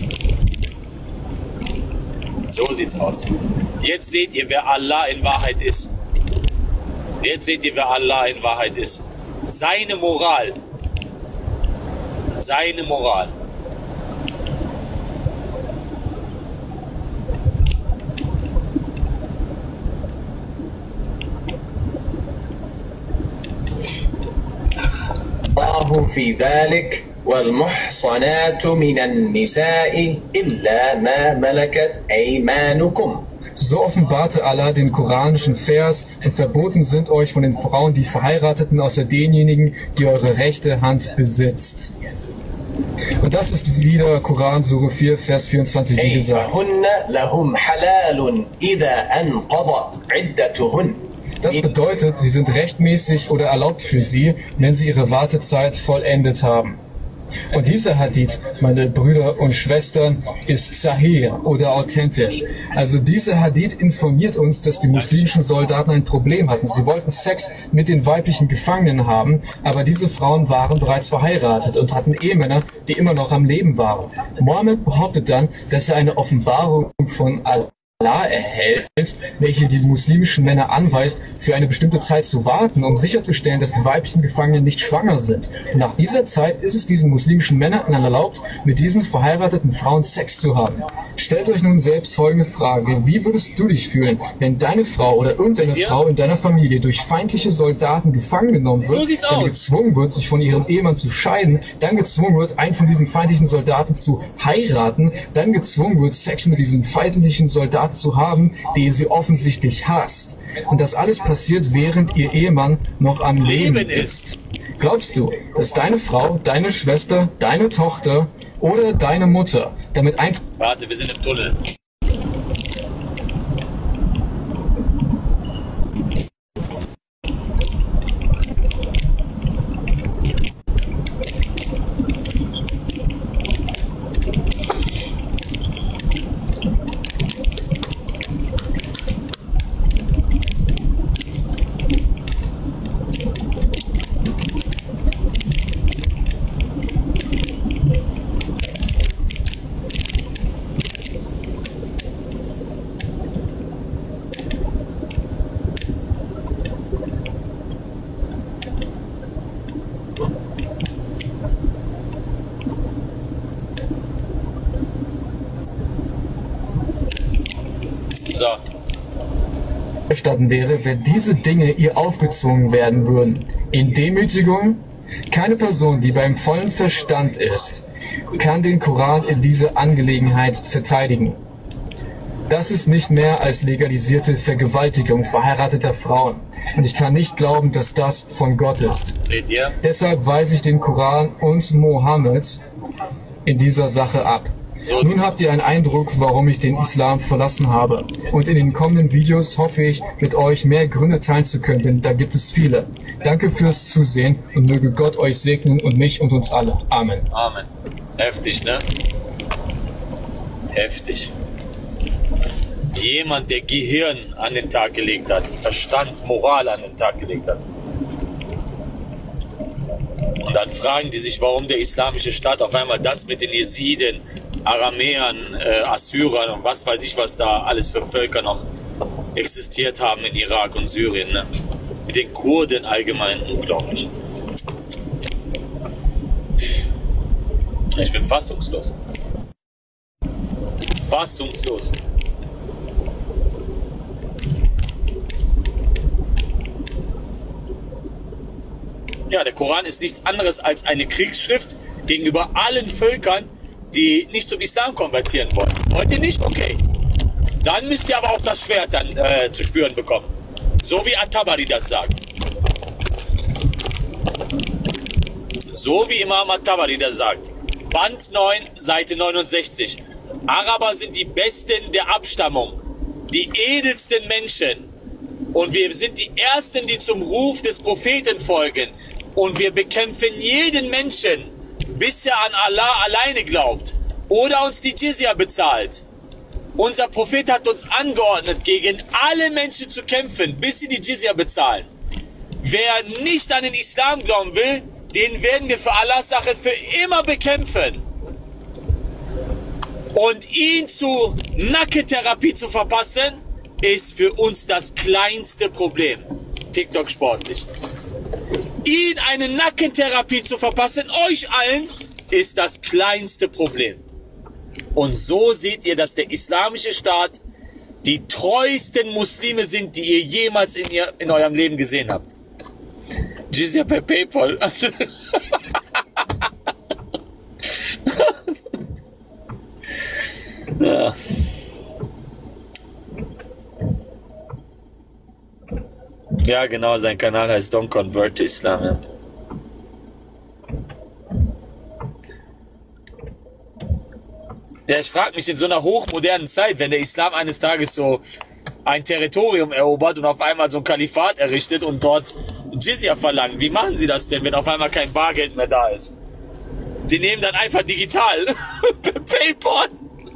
S1: So sieht's aus. Jetzt seht ihr, wer Allah in Wahrheit ist. Jetzt seht ihr, wer Allah in Wahrheit ist. Seine Moral. Seine Moral.
S12: الله في ذلك والمحصنات من النساء إلا ما ملكت أيمانكم.
S11: So offenbarte Allah den koranischen Vers und verboten sind euch von den Frauen die Verheirateten außer denjenigen, die eure rechte Hand besitzt. Und das ist wieder Koran Sure 4, Vers 24, wie gesagt. Das bedeutet, sie sind rechtmäßig oder erlaubt für sie, wenn sie ihre Wartezeit vollendet haben. Und dieser Hadith, meine Brüder und Schwestern, ist Sahih oder authentisch. Also dieser Hadith informiert uns, dass die muslimischen Soldaten ein Problem hatten. Sie wollten Sex mit den weiblichen Gefangenen haben, aber diese Frauen waren bereits verheiratet und hatten Ehemänner, die immer noch am Leben waren. Mohammed behauptet dann, dass er eine Offenbarung von Allah erhält, welche die muslimischen Männer anweist, für eine bestimmte Zeit zu warten, um sicherzustellen, dass die weiblichen Gefangenen nicht schwanger sind. Und nach dieser Zeit ist es diesen muslimischen Männern erlaubt, mit diesen verheirateten Frauen Sex zu haben. Stellt euch nun selbst folgende Frage: Wie würdest du dich fühlen, wenn deine Frau oder irgendeine Frau in deiner Familie durch feindliche Soldaten gefangen genommen wird, dann gezwungen wird, sich von ihrem Ehemann zu scheiden, dann gezwungen wird, einen von diesen feindlichen Soldaten zu heiraten, dann gezwungen wird, Sex mit diesen feindlichen Soldaten zu haben, den sie offensichtlich hasst. Und das alles passiert, während ihr Ehemann noch am Leben ist. Glaubst du, dass deine Frau, deine Schwester, deine Tochter oder deine Mutter damit einfach...
S1: Warte, wir sind im Tunnel.
S11: Verstanden wäre, wenn diese Dinge ihr aufgezwungen werden würden. In Demütigung? Keine Person, die beim vollen Verstand ist, kann den Koran in dieser Angelegenheit verteidigen. Das ist nicht mehr als legalisierte Vergewaltigung verheirateter Frauen. Und ich kann nicht glauben, dass das von Gott ist.
S1: Seht ihr?
S11: Deshalb weise ich den Koran und Mohammed in dieser Sache ab. Nun habt ihr einen Eindruck, warum ich den Islam verlassen habe. Und in den kommenden Videos hoffe ich, mit euch mehr Gründe teilen zu können, denn da gibt es viele. Danke fürs Zusehen und möge Gott euch segnen und mich und uns alle. Amen.
S1: Amen. Heftig, ne? Heftig. Jemand, der Gehirn an den Tag gelegt hat, Verstand, Moral an den Tag gelegt hat. Und dann fragen die sich, warum der islamische Staat auf einmal das mit den Jesiden, Aramäern, Assyrern und was weiß ich, was da alles für Völker noch existiert haben in Irak und Syrien, ne? Mit den Kurden allgemein, unglaublich. Ich bin fassungslos. Fassungslos. Ja, der Koran ist nichts anderes als eine Kriegsschrift gegenüber allen Völkern, die nicht zum Islam konvertieren wollen. Wollt ihr nicht? Okay. Dann müsst ihr aber auch das Schwert dann zu spüren bekommen. So wie At-Tabari das sagt. So wie Imam At-Tabari das sagt. Band 9, Seite 69. Araber sind die Besten der Abstammung, die edelsten Menschen. Und wir sind die Ersten, die zum Ruf des Propheten folgen. Und wir bekämpfen jeden Menschen, bis er an Allah alleine glaubt oder uns die Jizya bezahlt. Unser Prophet hat uns angeordnet, gegen alle Menschen zu kämpfen, bis sie die Jizya bezahlen. Wer nicht an den Islam glauben will, den werden wir für Allahs Sache für immer bekämpfen. Und ihn zu Nackentherapie zu verpassen, ist für uns das kleinste Problem. TikTok sportlich. Ihn eine Nackentherapie zu verpassen, euch allen, ist das kleinste Problem. Und so seht ihr, dass der islamische Staat die treuesten Muslime sind, die ihr jemals in eurem Leben gesehen habt. Jizya per PayPal. Ja. Ja, genau, sein Kanal heißt Don't Convert to Islam. Ja. Ja, ich frage mich in so einer hochmodernen Zeit, wenn der Islam eines Tages so ein Territorium erobert und auf einmal so ein Kalifat errichtet und dort Jizya verlangen. Wie machen sie das denn, wenn auf einmal kein Bargeld mehr da ist? Sie nehmen dann einfach digital per PayPal.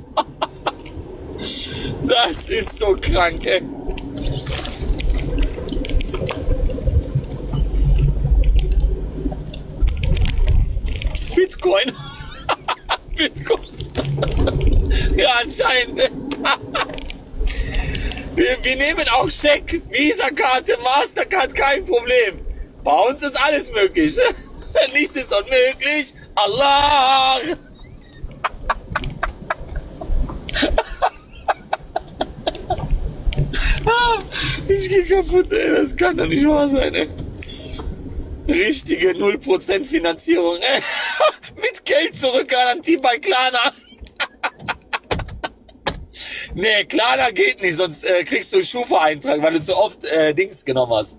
S1: Das ist so krank, ey. Bitcoin. Bitcoin. Ja, anscheinend. Wir nehmen auch Scheck, Visa-Karte, Mastercard, kein Problem. Bei uns ist alles möglich. Nichts ist unmöglich. Allah. Ich geh kaputt, ey. Das kann doch nicht wahr sein, ey. Richtige 0% Finanzierung, ey. Mit Geld Zurückgarantie bei Klarna. Nee, Klarna geht nicht, sonst kriegst du einen Schufa-Eintrag, weil du zu oft Dings genommen hast.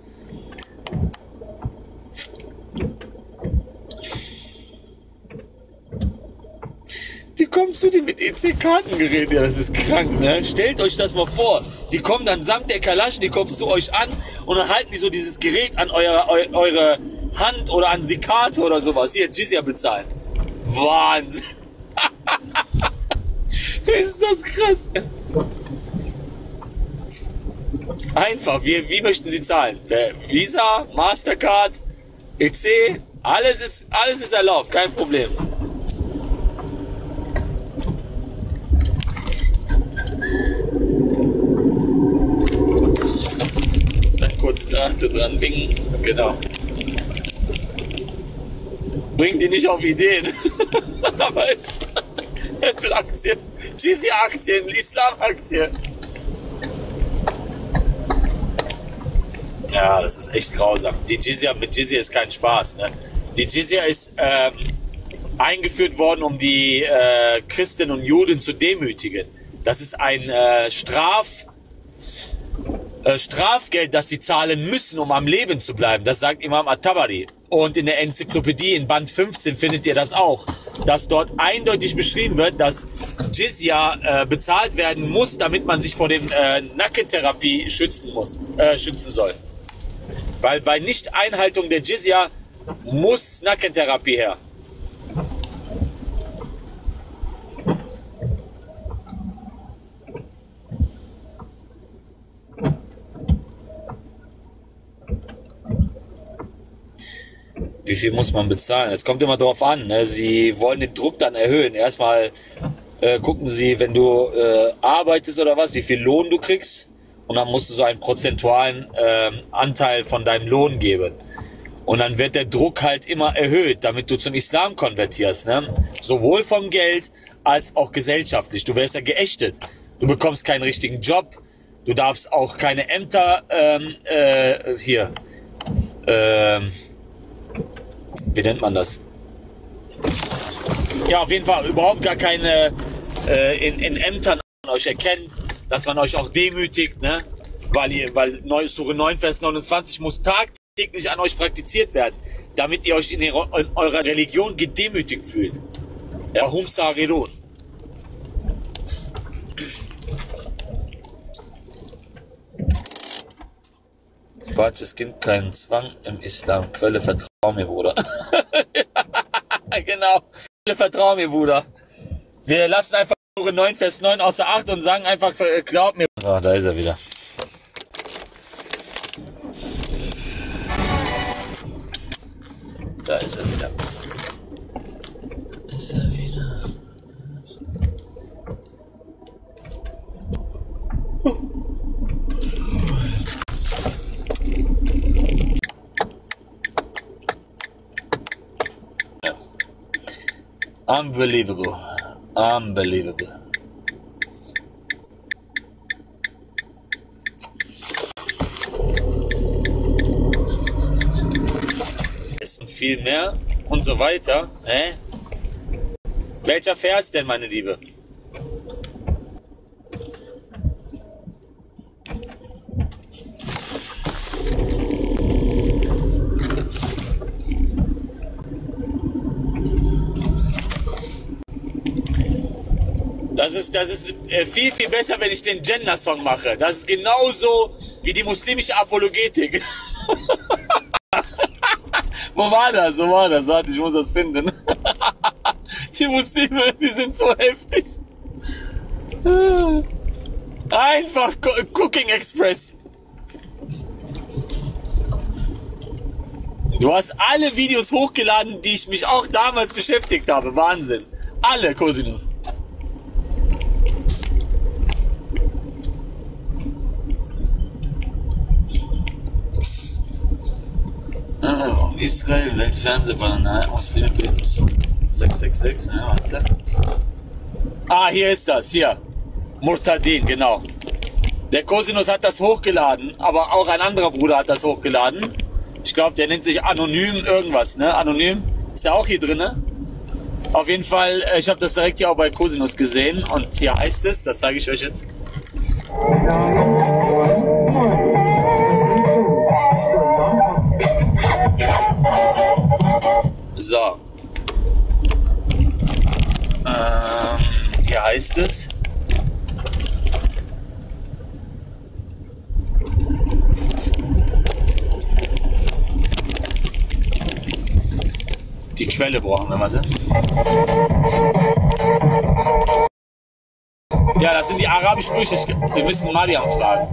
S1: Die kommen zu dir mit EC-Kartengerät, ja, das ist krank, ne? Stellt euch das mal vor. Die kommen dann samt der Kalaschnikow zu euch an und dann halten die so dieses Gerät an eure Hand oder an die Karte oder sowas. Hier, Jizya bezahlen. Wahnsinn. Ist das krass. Einfach, wie möchten Sie zahlen? Visa, Mastercard, EC, alles ist erlaubt, kein Problem. Dann kurz Karte dran bingen, genau. Bringt die nicht auf Ideen. Aber Apple-Aktien, Jizya-Aktien, Islam-Aktien. Ja, das ist echt grausam. Mit Jizya ist kein Spaß, ne? Die Jizya ist eingeführt worden, um die Christen und Juden zu demütigen. Das ist ein Strafgeld, das sie zahlen müssen, um am Leben zu bleiben. Das sagt Imam At-Tabari. Und in der Enzyklopädie in Band 15 findet ihr das auch, dass dort eindeutig beschrieben wird, dass Jizya bezahlt werden muss, damit man sich vor den Nackentherapie schützen soll. Weil bei Nicht-Einhaltung der Jizya muss Nackentherapie her. Wie viel muss man bezahlen? Es kommt immer drauf an, ne? Sie wollen den Druck dann erhöhen. Erstmal gucken sie, wenn du arbeitest oder was, wie viel Lohn du kriegst. und dann musst du so einen prozentualen Anteil von deinem Lohn geben. Und dann wird der Druck halt immer erhöht, damit du zum Islam konvertierst, ne? Sowohl vom Geld als auch gesellschaftlich. Du wirst ja geächtet. Du bekommst keinen richtigen Job. Du darfst auch keine Ämter, wie nennt man das? Ja, auf jeden Fall überhaupt gar keine, in Ämtern euch erkennt, dass man euch auch demütigt, ne? Weil Sure 9, Vers 29 muss tagtäglich an euch praktiziert werden, damit ihr euch in eurer Religion gedemütigt fühlt. Ja, hum sarirun. Warte, es gibt keinen Zwang im Islam. Quelle, vertrau mir, Bruder. Genau. Quelle, vertrau mir, Bruder. Wir lassen einfach Sure 9, Vers 9 außer Acht und sagen einfach, glaub mir. Ah, da ist er wieder. Da ist er wieder. Ist er wieder. Ja. Unbelievable. Unbelievable. Viel mehr und so weiter. Welcher Vers denn, meine Liebe? Das ist viel, viel besser, wenn ich den Gender-Song mache. Das ist genauso wie die muslimische Apologetik. Wo war das? Wo war das? Warte, ich muss das finden. Die Muslime, die sind so heftig. Einfach Cooking Express. Du hast alle Videos hochgeladen, die ich mich auch damals beschäftigt habe. Wahnsinn. Alle, Cosinus. Israel, Weltfernsehbahn, Muslime beten so. 666, warte. Ah, hier ist das, hier. Murtadin, genau. Der Cosinus hat das hochgeladen, aber auch ein anderer Bruder hat das hochgeladen. Ich glaube, der nennt sich Anonym irgendwas, ne? Anonym. Ist der auch hier drin, ne? Auf jeden Fall, ich habe das direkt hier auch bei Cosinus gesehen und hier heißt es, das sage ich euch jetzt. So. Hier heißt es. Die Quelle brauchen wir, warte. Ja, das sind die arabischen Bücher. Wir müssen Mariam fragen.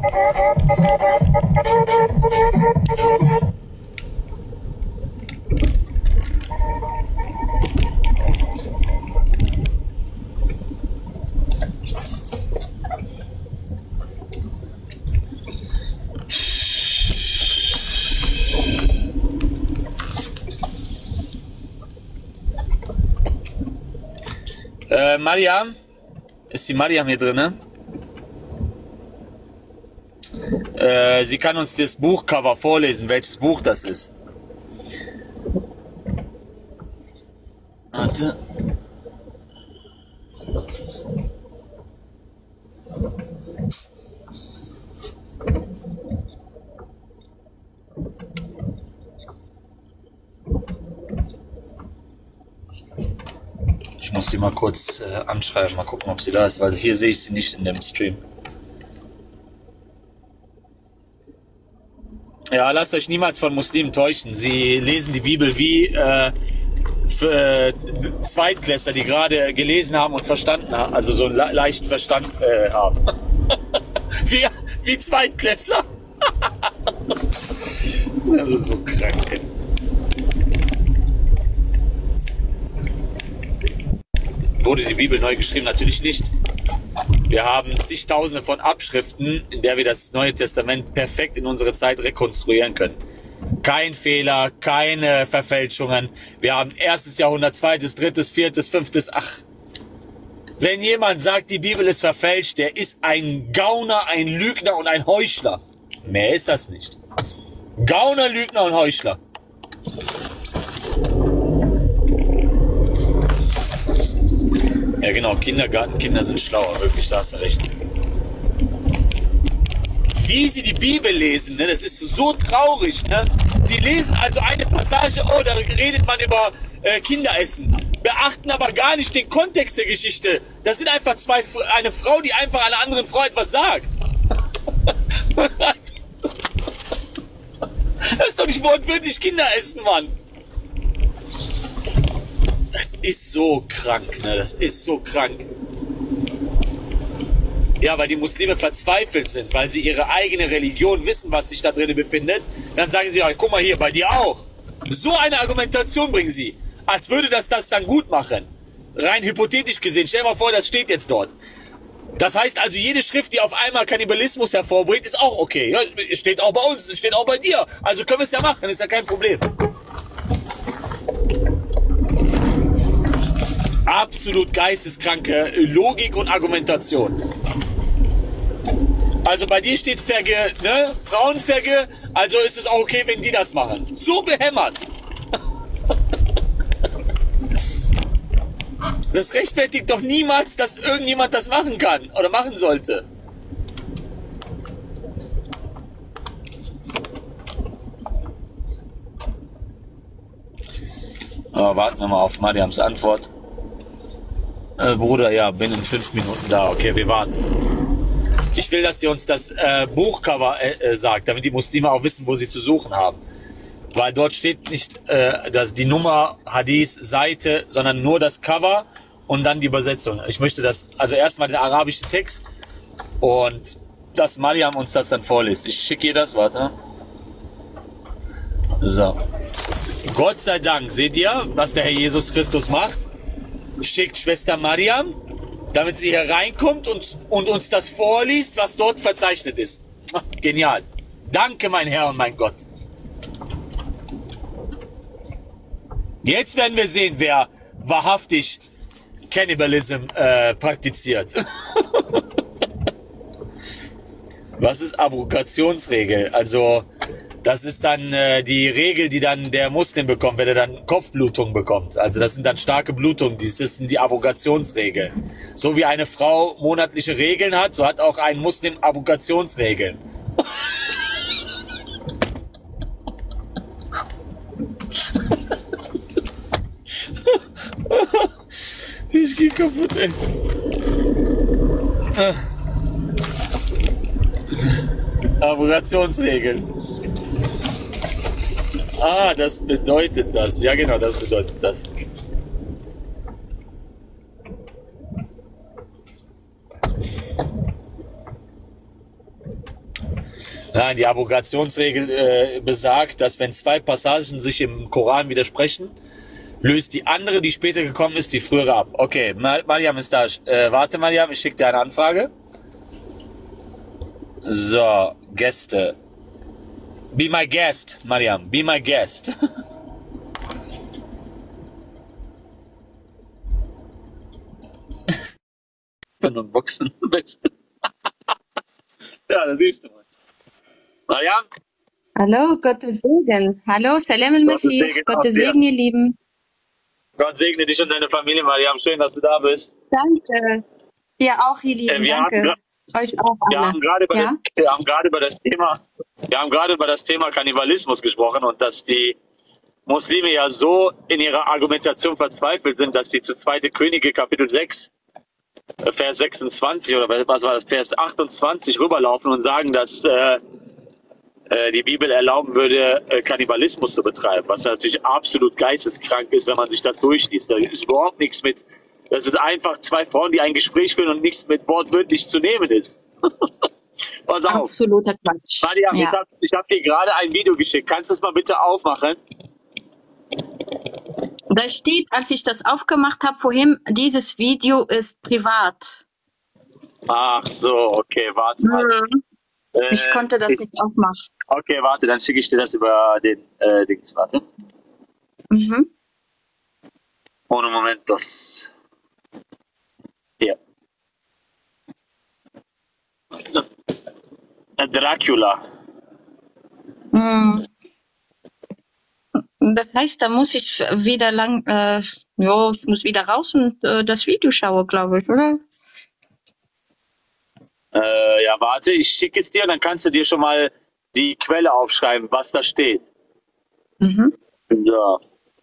S1: Mariam? Ist die Mariam hier drin, ne? Sie kann uns das Buchcover vorlesen, welches Buch das ist. Warte. Ich muss sie mal kurz anschreiben, mal gucken, ob sie da ist, weil hier sehe ich sie nicht in dem Stream. Ja, lasst euch niemals von Muslimen täuschen. Sie lesen die Bibel wie für Zweitklässler, die gerade gelesen haben und verstanden haben, also so einen leichten Verstand haben. wie Zweitklässler. Das ist so krank, ey. Wurde die Bibel neu geschrieben? Natürlich nicht. Wir haben zigtausende von Abschriften, in der wir das Neue Testament perfekt in unsere Zeit rekonstruieren können. Kein Fehler, keine Verfälschungen. Wir haben 1. Jahrhundert, 2., 3., 4., 5. Ach, wenn jemand sagt, die Bibel ist verfälscht, der ist ein Gauner, ein Lügner und ein Heuchler. Mehr ist das nicht. Gauner, Lügner und Heuchler. Ja genau, Kindergartenkinder sind schlauer, wirklich, da hast du recht. Wie sie die Bibel lesen, ne, das ist so traurig, ne? Sie lesen also eine Passage, oh, da redet man über Kinderessen, beachten aber gar nicht den Kontext der Geschichte. Das sind einfach eine Frau, die einfach einer anderen Frau etwas sagt. Das ist doch nicht wortwörtlich Kinderessen, Mann. Das ist so krank, ne? Das ist so krank. Ja, weil die Muslime verzweifelt sind, weil sie ihre eigene Religion wissen, was sich da drin befindet. Dann sagen sie, ja, guck mal hier, bei dir auch. So eine Argumentation bringen sie, als würde das dann gut machen. Rein hypothetisch gesehen, stell dir mal vor, das steht jetzt dort. Das heißt also, jede Schrift, die auf einmal Kannibalismus hervorbringt, ist auch okay. Ja, steht auch bei uns, steht auch bei dir. Also können wir es ja machen, ist ja kein Problem. Absolut geisteskranke Logik und Argumentation. Also bei dir steht Verge, ne? Frauenverge, also ist es auch okay, wenn die das machen. So behämmert. Das rechtfertigt doch niemals, dass irgendjemand das machen kann oder machen sollte. Oh, warten wir mal auf Mariams Antwort. Bruder, ja, bin in 5 Minuten da. Okay, wir warten. Ich will, dass ihr uns das Buchcover sagt, damit die Muslime auch wissen, wo sie zu suchen haben. Weil dort steht nicht die Nummer, Hadith, Seite, sondern nur das Cover und dann die Übersetzung. Ich möchte das, also erstmal den arabischen Text und dass Mariam uns das dann vorliest. Ich schicke ihr das, warte. So. Gott sei Dank, seht ihr, was der Herr Jesus Christus macht? Schickt Schwester Mariam, damit sie hier reinkommt und uns das vorliest, was dort verzeichnet ist. Genial. Danke, mein Herr und mein Gott. Jetzt werden wir sehen, wer wahrhaftig Cannibalism praktiziert. Was ist Abrogationsregel? Also, das ist dann die Regel, die dann der Muslim bekommt, wenn er dann Kopfblutung bekommt. Also das sind dann starke Blutungen, das sind die Abrogationsregeln. So wie eine Frau monatliche Regeln hat, so hat auch ein Muslim Abrogationsregeln. Ich geh kaputt, ey. Abrogationsregeln. Ah, das bedeutet das. Ja, genau, das bedeutet das. Nein, die Abrogationsregel besagt, dass wenn 2 Passagen sich im Koran widersprechen, löst die andere, die später gekommen ist, die frühere ab. Okay, Mariam ist da. Warte, Mariam, ich schicke dir eine Anfrage. So, Gäste. Be my guest, Mariam. Be my guest. Wenn du Boxen bist. Ja, das siehst du mal. Mariam?
S7: Hallo, Gottes Segen. Hallo, Salam al-Masih. Gottes Segen, ihr Lieben.
S1: Gott segne dich und deine Familie, Mariam. Schön, dass du da bist.
S7: Danke. Ihr auch, ihr Lieben. Danke. Euch auch alle.
S1: Wir haben gerade über das Thema Kannibalismus gesprochen und dass die Muslime ja so in ihrer Argumentation verzweifelt sind, dass sie zu 2. Könige Kapitel 6, Vers 26 oder was war das, Vers 28 rüberlaufen und sagen, dass die Bibel erlauben würde, Kannibalismus zu betreiben, was natürlich absolut geisteskrank ist, wenn man sich das durchliest. Da ist überhaupt nichts mit. Das ist einfach 2 Frauen, die ein Gespräch führen und nichts mit wortwörtlich zu nehmen ist. Pass auf.
S7: Absoluter Quatsch.
S1: Mariam,
S7: Ja.
S1: ich hab dir gerade ein Video geschickt. Kannst du es mal bitte aufmachen?
S7: Da steht, als ich das aufgemacht habe vorhin, dieses Video ist privat.
S5: Ach so, okay, warte mal.
S7: Ich konnte das nicht aufmachen.
S5: Okay, warte, dann schicke ich dir das über den Dings, warte.
S7: Mhm.
S5: Ohne Moment, das... Hier. So. Dracula.
S7: Mhm. Das heißt, da muss ich wieder ich muss wieder raus und das Video schauen, glaube ich, oder?
S5: Ja, warte, ich schicke es dir, dann kannst du dir schon mal die Quelle aufschreiben, was da steht.
S7: Mhm.
S5: Ja.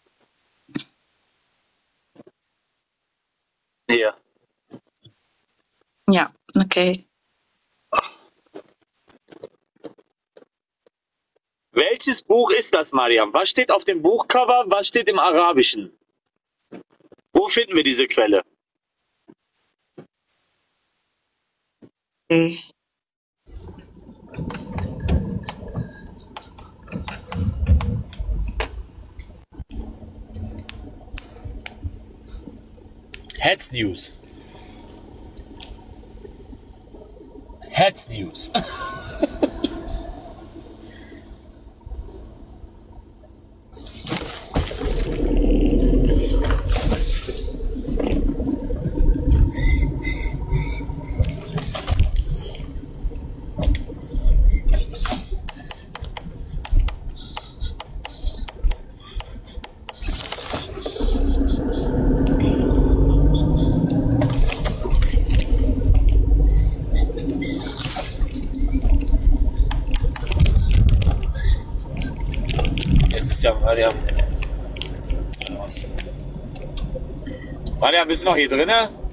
S5: Hier.
S7: Ja, okay.
S5: Welches Buch ist das, Mariam? Was steht auf dem Buchcover? Was steht im Arabischen? Wo finden wir diese Quelle?
S7: Okay.
S1: Hetz News. Hetz News. Mariam. Mariam, bist du noch hier drin?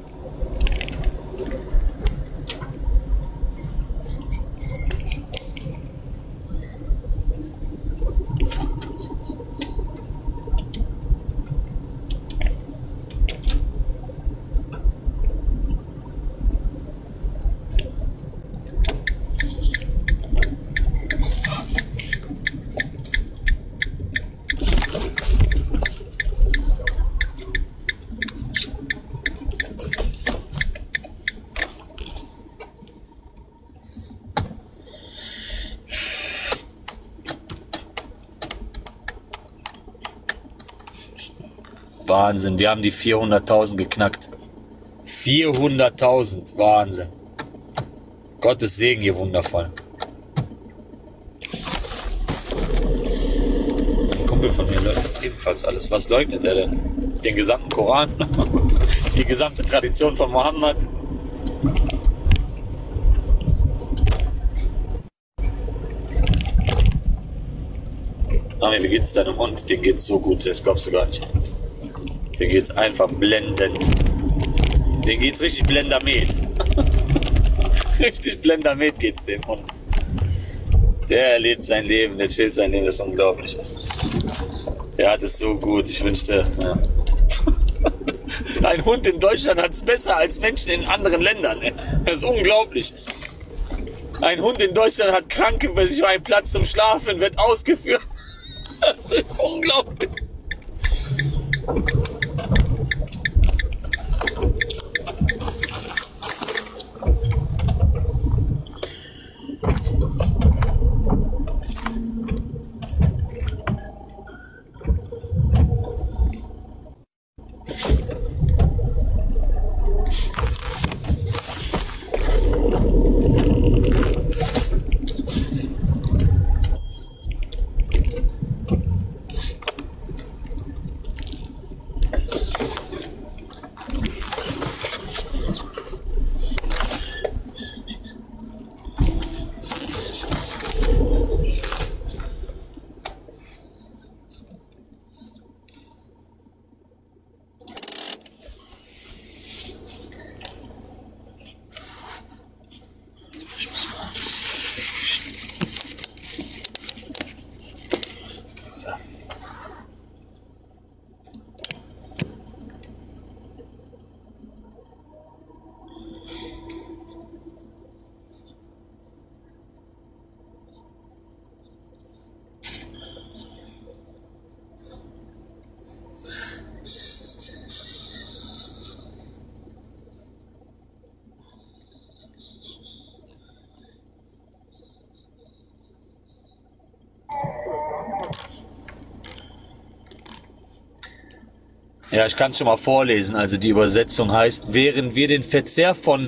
S1: Wahnsinn, wir haben die 400.000 geknackt. 400.000, Wahnsinn. Gottes Segen hier wundervoll. Ein Kumpel von mir leugnet ebenfalls alles. Was leugnet er denn? Den gesamten Koran? Die gesamte Tradition von Mohammed? Mami, wie geht's deinem Hund? Den geht's so gut, das glaubst du gar nicht. Den geht's einfach blendend. Den geht's richtig blendermet. Richtig blendermet geht's dem Hund. Der lebt sein Leben, der chillt sein Leben, das ist unglaublich. Der hat es so gut, ich wünschte, ja. Ein Hund in Deutschland hat es besser als Menschen in anderen Ländern. Das ist unglaublich. Ein Hund in Deutschland hat Kranke bei sich einen Platz zum Schlafen, wird ausgeführt. Das ist unglaublich. Ja, ich kann es schon mal vorlesen. Also die Übersetzung heißt, während wir den Verzehr von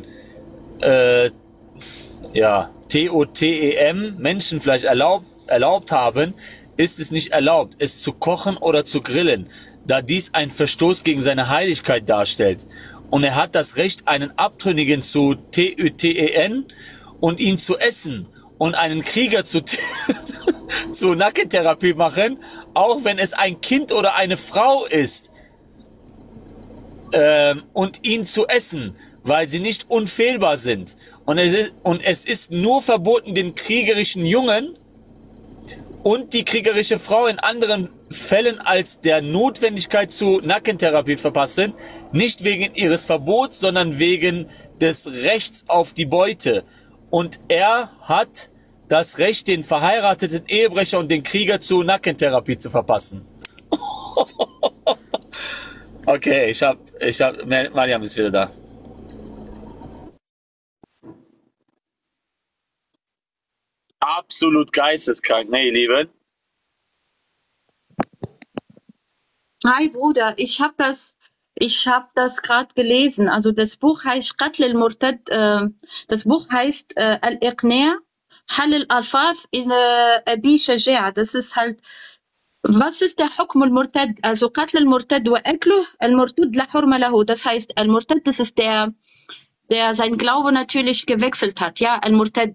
S1: TOTEM, Menschenfleisch erlaubt haben, ist es nicht erlaubt, es zu kochen oder zu grillen, da dies ein Verstoß gegen seine Heiligkeit darstellt. Und er hat das Recht, einen Abtrünnigen zu TÜTEN und ihn zu essen und einen Krieger zu Nackentherapie machen, auch wenn es ein Kind oder eine Frau ist, und ihn zu essen, weil sie nicht unfehlbar sind. Und es ist nur verboten, den kriegerischen Jungen und die kriegerische Frau in anderen Fällen als der Notwendigkeit zu Nackentherapie verpassen, nicht wegen ihres Verbots, sondern wegen des Rechts auf die Beute. Und er hat das Recht, den verheirateten Ehebrecher und den Krieger zu Nackentherapie zu verpassen. Okay, Mariam ist wieder da.
S5: Absolut geisteskrank, ne, ihr Lieben?
S13: Hi Bruder, ich habe das gerade gelesen. Also das Buch heißt Qatl al-Murtad. Das Buch heißt Al-Iqna' Hal al-Alfaz in Abi Shaja'a. Das ist halt, was ist der Hukm al-Murtad? Also Qatl al-Murtad wa akluh al-Murtad la hurma lahu. Das heißt, al-Murtad, das ist der sein Glaube natürlich gewechselt hat. Ja, al-Murtad.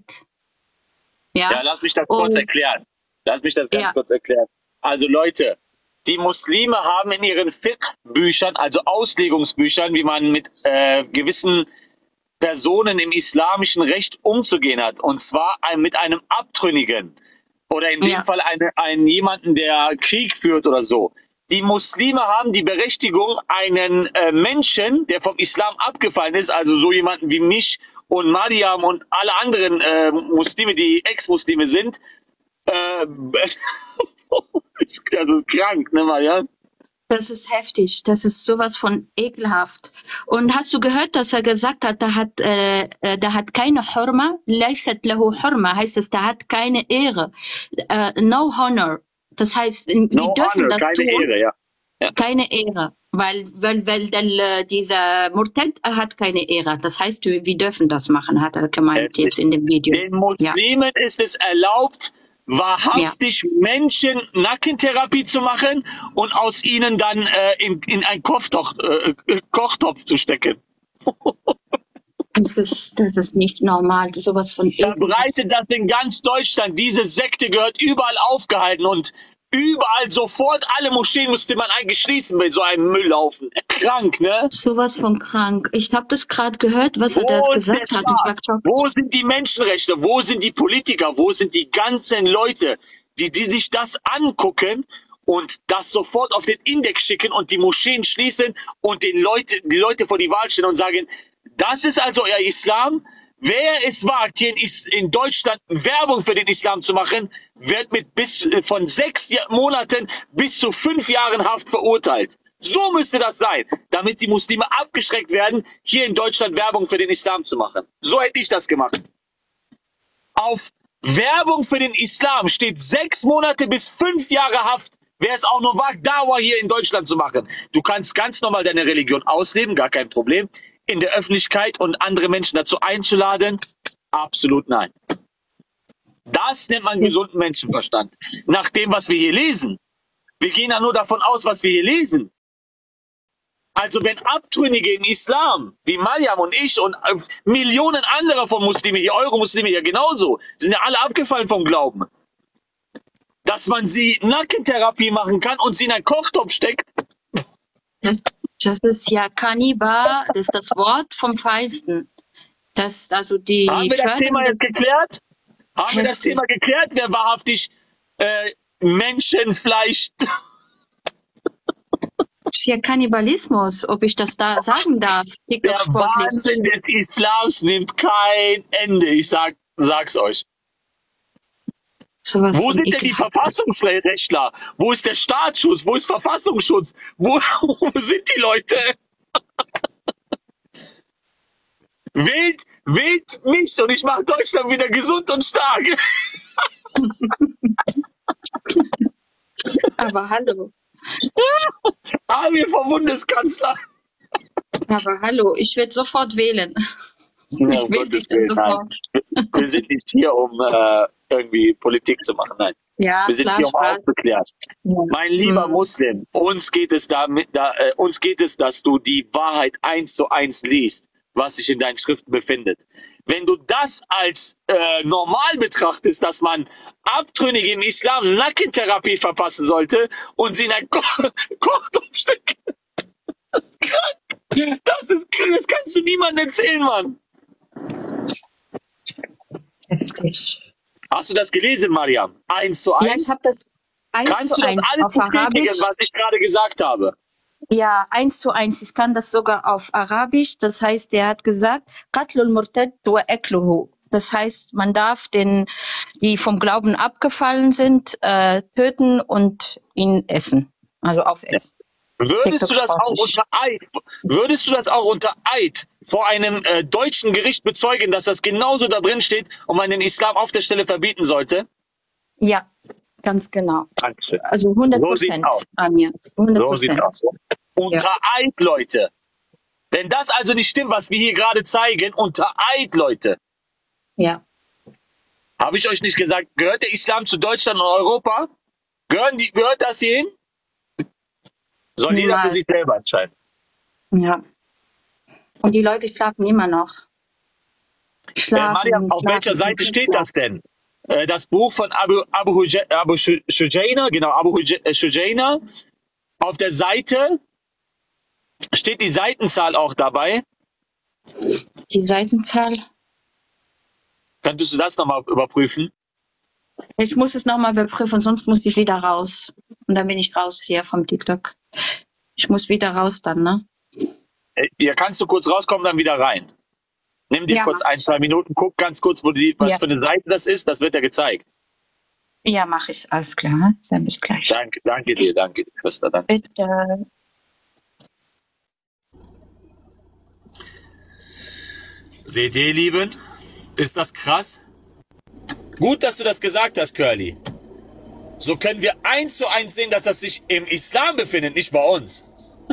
S5: Ja, lass mich das kurz erklären. Lass mich das ganz kurz erklären. Also Leute, die Muslime haben in ihren Fiqh-Büchern, also Auslegungsbüchern, wie man mit gewissen Personen im islamischen Recht umzugehen hat. Und zwar mit einem Abtrünnigen. Oder in dem Fall einen jemanden, der Krieg führt oder so. Die Muslime haben die Berechtigung, einen Menschen, der vom Islam abgefallen ist, also so jemanden wie mich und Mariam und alle anderen Muslime, die Ex-Muslime sind, das ist krank, ne, Mariam?
S13: Das ist heftig, das ist sowas von ekelhaft. Und hast du gehört, dass er gesagt hat, der hat keine Hurma, laysat lahu Hurma, heißt es, der hat keine Ehre, no honor. Das heißt, wir dürfen das
S5: keine
S13: tun.
S5: Ehre, ja.
S13: Keine Ehre, weil dieser Murtad hat keine Ehre. Das heißt, wir dürfen das machen, hat er gemeint jetzt in dem Video.
S5: Den Muslimen ist es erlaubt, wahrhaftig Menschen Nackentherapie zu machen und aus ihnen dann in einen Kochtopf zu stecken.
S13: Das ist nicht normal, sowas von
S5: verbreitet das in ganz Deutschland. Diese Sekte gehört überall aufgehalten und überall sofort alle Moscheen musste man eigentlich schließen bei so einem Mülllaufen. Krank, ne?
S13: Sowas von krank. Ich habe das gerade gehört, was er da gesagt hat.
S5: Wo sind die Menschenrechte? Wo sind die Politiker? Wo sind die ganzen Leute, die sich das angucken und das sofort auf den Index schicken und die Moscheen schließen und die Leute vor die Wahl stellen und sagen, das ist also euer Islam? Wer es wagt, hier in Deutschland Werbung für den Islam zu machen, wird mit von 6 Monaten bis zu 5 Jahren Haft verurteilt. So müsste das sein, damit die Muslime abgeschreckt werden, hier in Deutschland Werbung für den Islam zu machen. So hätte ich das gemacht. Auf Werbung für den Islam steht 6 Monate bis 5 Jahre Haft. Wer es auch nur wagt, Dauer hier in Deutschland zu machen. Du kannst ganz normal deine Religion ausleben, gar kein Problem. In der Öffentlichkeit und andere Menschen dazu einzuladen? Absolut nein. Das nennt man gesunden Menschenverstand. Nach dem, was wir hier lesen. Wir gehen ja nur davon aus, was wir hier lesen. Also wenn Abtrünnige im Islam, wie Mariam und ich und Millionen anderer von Muslimen hier, Euro-Muslime hier genauso, sind ja alle abgefallen vom Glauben. Dass man sie Nackentherapie machen kann und sie in einen Kochtopf steckt.
S13: Das ist ja Kanniba, das ist das Wort vom Feinsten. Also
S5: haben wir das Thema jetzt geklärt? Haben wir das Thema geklärt, wer wahrhaftig Menschenfleisch...
S13: Ja, Kannibalismus, ob ich das da sagen darf.
S5: Der Wahnsinn des Islams nimmt kein Ende, ich sag's euch. Wo sind denn die Verfassungsrechtler? Wo ist der Staatsschutz? Wo ist Verfassungsschutz? Wo sind die Leute? Wählt mich und ich mache Deutschland wieder gesund und stark.
S13: Aber hallo.
S5: Amir vom Bundeskanzler.
S13: Aber hallo, ich werde sofort wählen.
S5: Ja,
S13: Ich wähle dich dann sofort.
S5: Wir sind nicht hier, um irgendwie Politik zu machen. Nein.
S13: Ja,
S5: Wir sind
S13: klar,
S5: hier, um
S13: Spaß.
S5: aufzuklären.
S13: Ja.
S5: Mein lieber Muslim, uns geht es, dass du die Wahrheit 1:1 liest, was sich in deinen Schriften befindet. Wenn du das als normal betrachtest, dass man Abtrünnige im Islam Nackentherapie verpassen sollte und sie in ein Kochtopf stecken, das ist krank. Das kannst du niemandem erzählen, Mann.
S13: Heftig.
S5: Hast du das gelesen, Mariam? 1:1?
S13: Ja, ich habe das 1:1
S5: Kannst du das alles
S13: auf
S5: bestätigen,
S13: Arabisch.
S5: was ich gerade gesagt habe?
S13: Ja, 1:1. Ich kann das sogar auf Arabisch. Das heißt, er hat gesagt, Qatlul Murtad wa akluhu. Das heißt, man darf die vom Glauben abgefallen sind, töten und ihn essen. Also aufessen.
S5: Würdest du das auch unter Eid vor einem deutschen Gericht bezeugen, dass das genauso da drin steht und man den Islam auf der Stelle verbieten sollte?
S13: Ja, ganz genau.
S5: Dankeschön.
S13: Also
S5: So sieht's
S13: 100%,
S5: aus.
S13: Amir. 100%.
S5: So sieht's aus. Unter Eid, Leute. Wenn das also nicht stimmt, was wir hier gerade zeigen, unter Eid, Leute.
S13: Ja.
S5: Habe ich euch nicht gesagt, gehört der Islam zu Deutschland und Europa? Gehört das hierhin? Soll jeder für sich selber entscheiden.
S13: Ja. Und die Leute schlafen immer noch.
S5: Mariam, auf welcher Seite steht das denn? Das Buch von Abu Shujaina, genau, Abu Shujaina. Auf der Seite steht die Seitenzahl auch dabei.
S13: Die Seitenzahl?
S5: Könntest du das nochmal überprüfen?
S13: Ich muss es nochmal überprüfen, sonst muss ich wieder raus. Und dann bin ich raus hier vom TikTok. Ich muss wieder raus dann, ne?
S5: Ja, kannst du kurz rauskommen, dann wieder rein. Nimm dir kurz 1-2 Minuten, guck ganz kurz, was für eine Seite das ist, das wird ja gezeigt.
S13: Ja, mache ich, alles klar. Dann bis gleich.
S5: Danke dir, Schwester. Danke.
S13: Bitte.
S1: Seht ihr, ihr Lieben? Ist das krass? Gut, dass du das gesagt hast, Curly. So können wir 1:1 sehen, dass das sich im Islam befindet, nicht bei uns.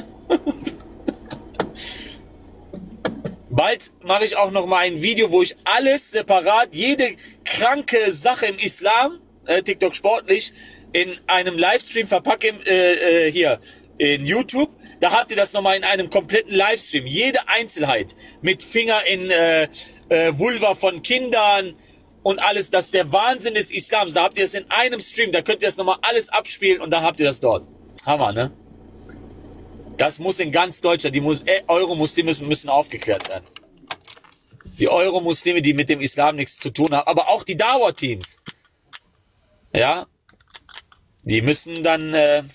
S1: Bald mache ich auch noch mal ein Video, wo ich alles separat, jede kranke Sache im Islam, TikTok sportlich, in einem Livestream verpacke hier in YouTube. Da habt ihr das nochmal in einem kompletten Livestream. Jede Einzelheit mit Finger in Vulva von Kindern und alles. Das ist der Wahnsinn des Islams. Da habt ihr es in einem Stream. Da könnt ihr das nochmal alles abspielen und dann habt ihr das dort. Hammer, ne? Das muss in ganz Deutschland, die Euro-Muslime müssen aufgeklärt werden. Die Euro-Muslime, die mit dem Islam nichts zu tun haben. Aber auch die Dauer-Teams. Ja? Die müssen dann...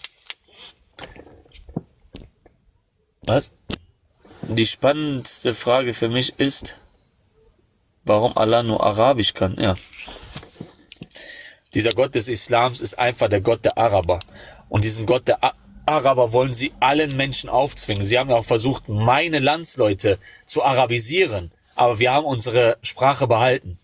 S1: Was? Die spannendste Frage für mich ist, warum Allah nur Arabisch kann. Ja. Dieser Gott des Islams ist einfach der Gott der Araber. Und diesen Gott der Araber wollen sie allen Menschen aufzwingen. Sie haben ja auch versucht, meine Landsleute zu arabisieren. Aber wir haben unsere Sprache behalten.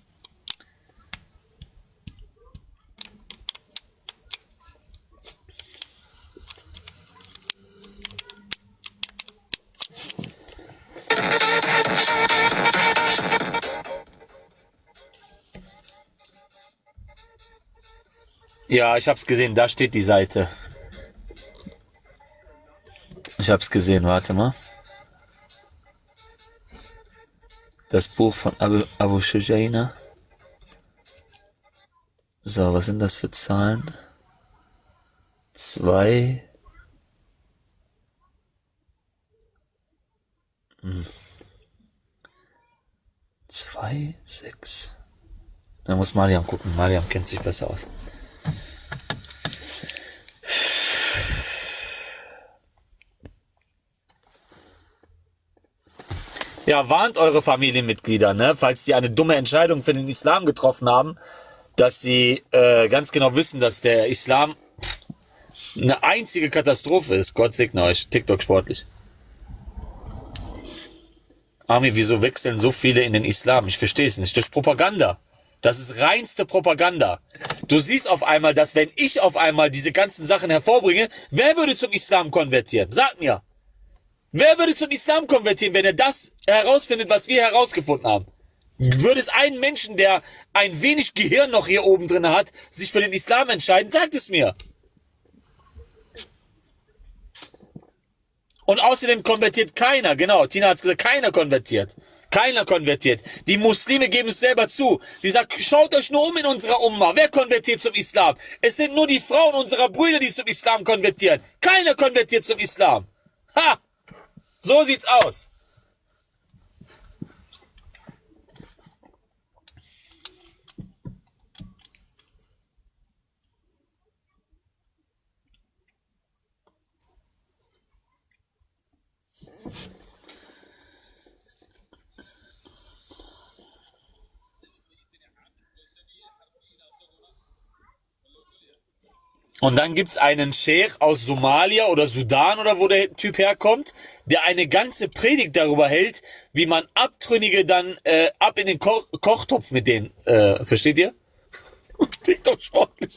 S1: Ja, ich hab's gesehen, da steht die Seite. Ich hab's gesehen, warte mal. Das Buch von Abu Shujaina. So, was sind das für Zahlen? 2. 2, 6. Da muss Mariam gucken. Mariam kennt sich besser aus. Ja, warnt eure Familienmitglieder, ne, falls die eine dumme Entscheidung für den Islam getroffen haben, dass sie ganz genau wissen, dass der Islam eine einzige Katastrophe ist. Gott segne euch. TikTok sportlich. Armin, wieso wechseln so viele in den Islam? Ich verstehe es nicht. Durch Propaganda. Das ist reinste Propaganda. Du siehst auf einmal, dass wenn ich auf einmal diese ganzen Sachen hervorbringe, wer würde zum Islam konvertieren? Sag mir. Wer würde zum Islam konvertieren, wenn er das herausfindet, was wir herausgefunden haben? Würde es einen Menschen, der ein wenig Gehirn noch hier oben drin hat, sich für den Islam entscheiden? Sagt es mir. Und außerdem konvertiert keiner, genau, Tina hat es gesagt, keiner konvertiert. Keiner konvertiert. Die Muslime geben es selber zu. Die sagen, schaut euch nur um in unserer Umma. Wer konvertiert zum Islam? Es sind nur die Frauen unserer Brüder, die zum Islam konvertieren. Keiner konvertiert zum Islam. Ha! So sieht's aus. Und dann gibt's einen Sheikh aus Somalia oder Sudan oder wo der Typ herkommt, der eine ganze Predigt darüber hält, wie man Abtrünnige dann ab in den Kochtopf mit denen, versteht ihr? TikTok sportlich.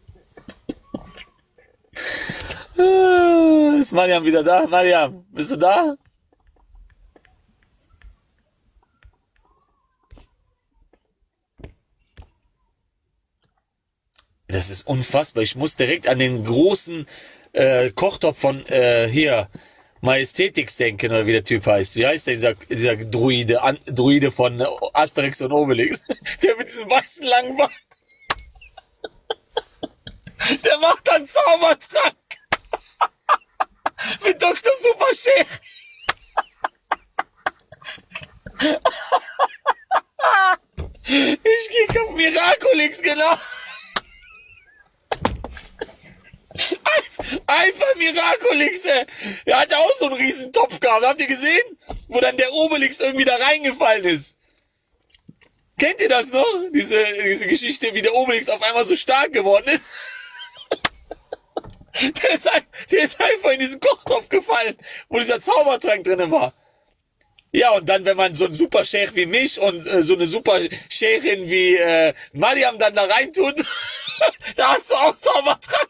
S1: Ist Mariam wieder da? Mariam, bist du da? Das ist unfassbar. Ich muss direkt an den großen Kochtopf von hier Majestätix denken, oder wie der Typ heißt. Wie heißt der, dieser Druide von Asterix und Obelix? Der mit diesem weißen langen Bart. Der macht dann Zaubertrank. Mit Dr. Super Sheikh. Ich gehe auf Miraculix, genau. Einfach Miraculix, ey. Er hat auch so einen riesen Topf gehabt. Habt ihr gesehen? Wo dann der Obelix irgendwie da reingefallen ist. Kennt ihr das noch? Diese Geschichte, wie der Obelix auf einmal so stark geworden ist. Der ist einfach in diesen Kochtopf gefallen, wo dieser Zaubertrank drin war. Ja, und dann, wenn man so einen super Sheikh wie mich und so eine super Sheikhin wie Mariam dann da reintut, da hast du auch Zaubertrank.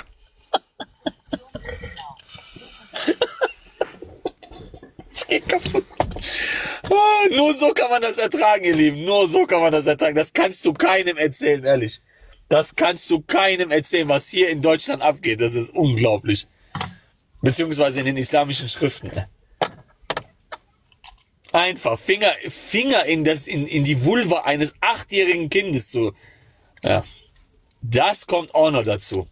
S1: Ich geh kaputt. Oh, nur so kann man das ertragen, ihr Lieben. Nur so kann man das ertragen. Das kannst du keinem erzählen, ehrlich. Das kannst du keinem erzählen, was hier in Deutschland abgeht. Das ist unglaublich. Beziehungsweise in den islamischen Schriften. Einfach Finger in die Vulva eines 8-jährigen Kindes zu. Ja. Das kommt auch noch dazu.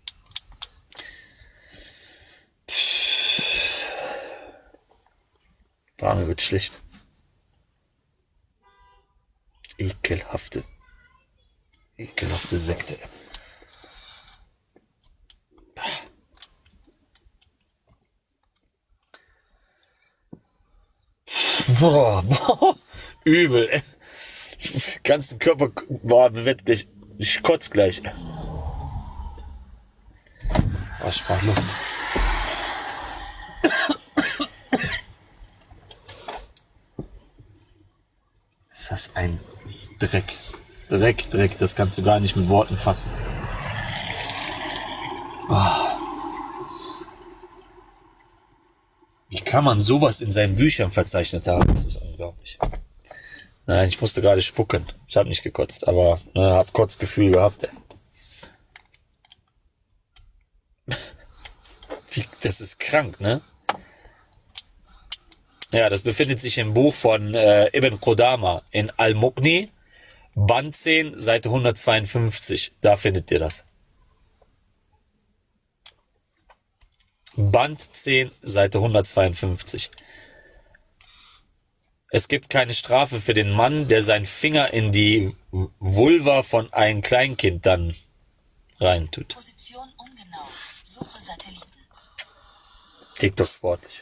S1: Mir wird schlecht. Ekelhafte Sekte. Boah, übel. Ganzen Körper, boah, mir wird gleich, ich kotze gleich. Oh, ich brauch Luft. Das ist ein Dreck, das kannst du gar nicht mit Worten fassen. Oh. Wie kann man sowas in seinen Büchern verzeichnet haben? Das ist unglaublich. Nein, ich musste gerade spucken. Ich habe nicht gekotzt, aber habe Kotzgefühl gehabt. Das ist krank, ne? Ja, das befindet sich im Buch von Ibn Qudama in Al-Mughni, Band 10, Seite 152. Da findet ihr das. Band 10, Seite 152. Es gibt keine Strafe für den Mann, der seinen Finger in die Vulva von einem Kleinkind dann reintut.
S14: Position ungenau. Suche Satelliten.
S1: Klingt doch sportlich.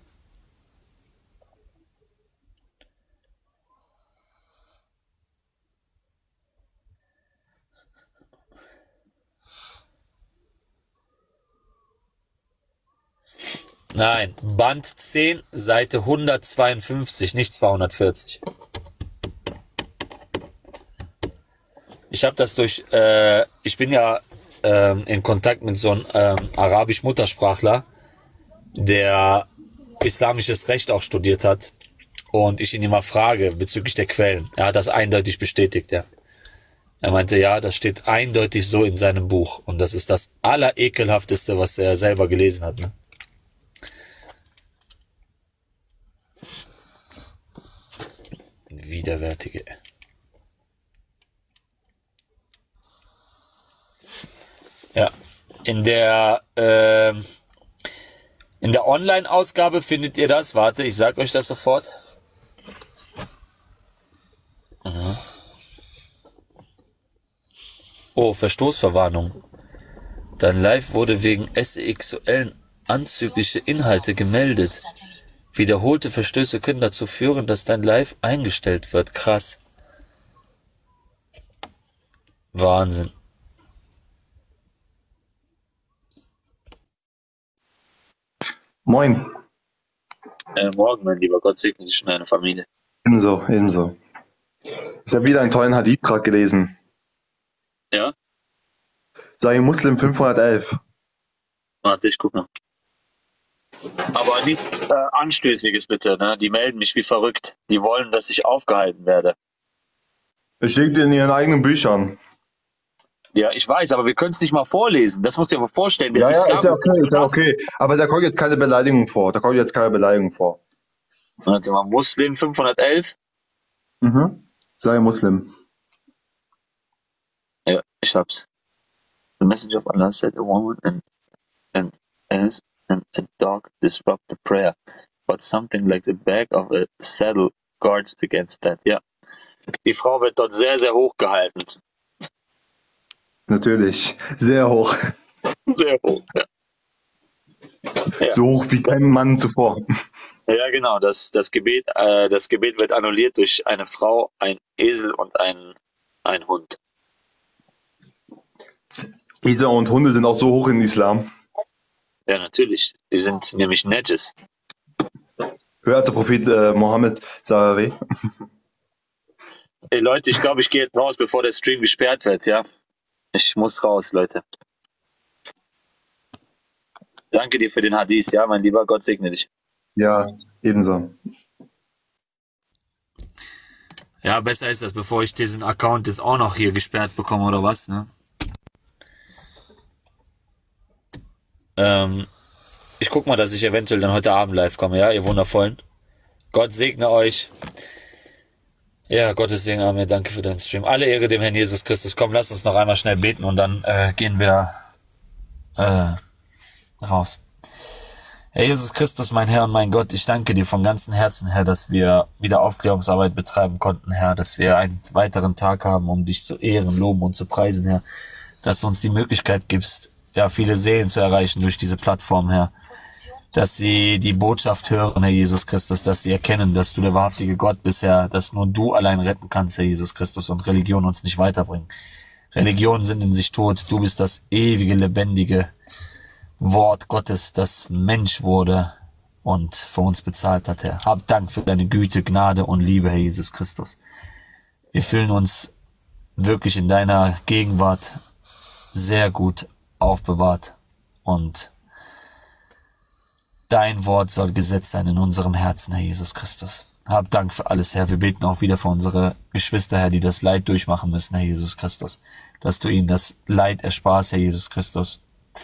S1: Nein, Band 10, Seite 152, nicht 240. Ich habe das durch, ich bin ja in Kontakt mit so einem Arabisch-Muttersprachler, der islamisches Recht auch studiert hat und ich ihn immer frage bezüglich der Quellen. Er hat das eindeutig bestätigt, ja. Er meinte, ja, das steht eindeutig so in seinem Buch und das ist das Allerekelhafteste, was er selber gelesen hat, ne? Widerwärtige. Ja, in der Online-Ausgabe findet ihr das. Warte, ich sag euch das sofort. Mhm. Oh, Verstoßverwarnung. Dein Live wurde wegen sexuellen anzügliche Inhalte gemeldet. Wiederholte Verstöße können dazu führen, dass dein Live eingestellt wird. Krass. Wahnsinn.
S15: Moin.
S1: Morgen, mein lieber Gott segne dich und deine Familie.
S15: Ebenso, ebenso. Ich habe wieder einen tollen Hadith gerade gelesen.
S1: Ja?
S15: Sahih Muslim 511.
S1: Warte, ich guck mal. Aber nichts Anstößiges bitte, ne? Die melden mich wie verrückt. Die wollen, dass ich aufgehalten werde.
S15: Es steht in ihren eigenen Büchern.
S1: Ja, ich weiß, aber wir können es nicht mal vorlesen. Das musst du dir aber vorstellen. Der
S15: Ja,
S1: Islam
S15: ist ja okay, ist ja okay. Aber da kommt jetzt keine Beleidigung vor.
S1: Warte mal, Muslim 511?
S15: Mhm. Sahih Muslim.
S1: Ja, ich hab's. The messenger of Allah said a woman and a dog disrupt the prayer, but something like the back of a saddle guards against that. Ja. Die Frau wird dort sehr, sehr hoch gehalten.
S15: Natürlich. Sehr hoch.
S1: Sehr hoch, ja. Ja.
S15: So hoch wie kein Mann zuvor.
S1: Ja, genau. Das Gebet wird annulliert durch eine Frau, ein Esel und ein Hund.
S15: Esel und Hunde sind auch so hoch im Islam.
S1: Ja, natürlich. Die sind nämlich Najis.
S15: Höher als der Prophet Mohammed, Sallallahu.
S1: Ey Leute, ich glaube, ich gehe jetzt raus, bevor der Stream gesperrt wird, ja? Ich muss raus, Leute. Danke dir für den Hadith, ja, mein lieber Gott segne dich.
S15: Ja, ebenso.
S1: Ja, besser ist das, bevor ich diesen Account jetzt auch noch hier gesperrt bekomme, oder was, ne? Ich guck mal, dass ich eventuell dann heute Abend live komme, ja, ihr Wundervollen. Gott segne euch. Ja, Gottes Segen, Amen. Danke für deinen Stream. Alle Ehre dem Herrn Jesus Christus. Komm, lass uns noch einmal schnell beten und dann gehen wir raus. Herr Jesus Christus, mein Herr und mein Gott, ich danke dir von ganzem Herzen, Herr, dass wir wieder Aufklärungsarbeit betreiben konnten, Herr, dass wir einen weiteren Tag haben, um dich zu ehren, loben und zu preisen, Herr, dass du uns die Möglichkeit gibst, ja, viele Seelen zu erreichen durch diese Plattform, Herr, dass sie die Botschaft hören, Herr Jesus Christus, dass sie erkennen, dass du der wahrhaftige Gott bist, Herr, dass nur du allein retten kannst, Herr Jesus Christus, und Religion uns nicht weiterbringen. Religionen sind in sich tot, du bist das ewige, lebendige Wort Gottes, das Mensch wurde und für uns bezahlt hat, Herr. Hab Dank für deine Güte, Gnade und Liebe, Herr Jesus Christus. Wir fühlen uns wirklich in deiner Gegenwart sehr gut aufbewahrt und dein Wort soll Gesetz sein in unserem Herzen, Herr Jesus Christus. Hab Dank für alles, Herr. Wir beten auch wieder für unsere Geschwister, Herr, die das Leid durchmachen müssen, Herr Jesus Christus. Dass du ihnen das Leid ersparst, Herr Jesus Christus.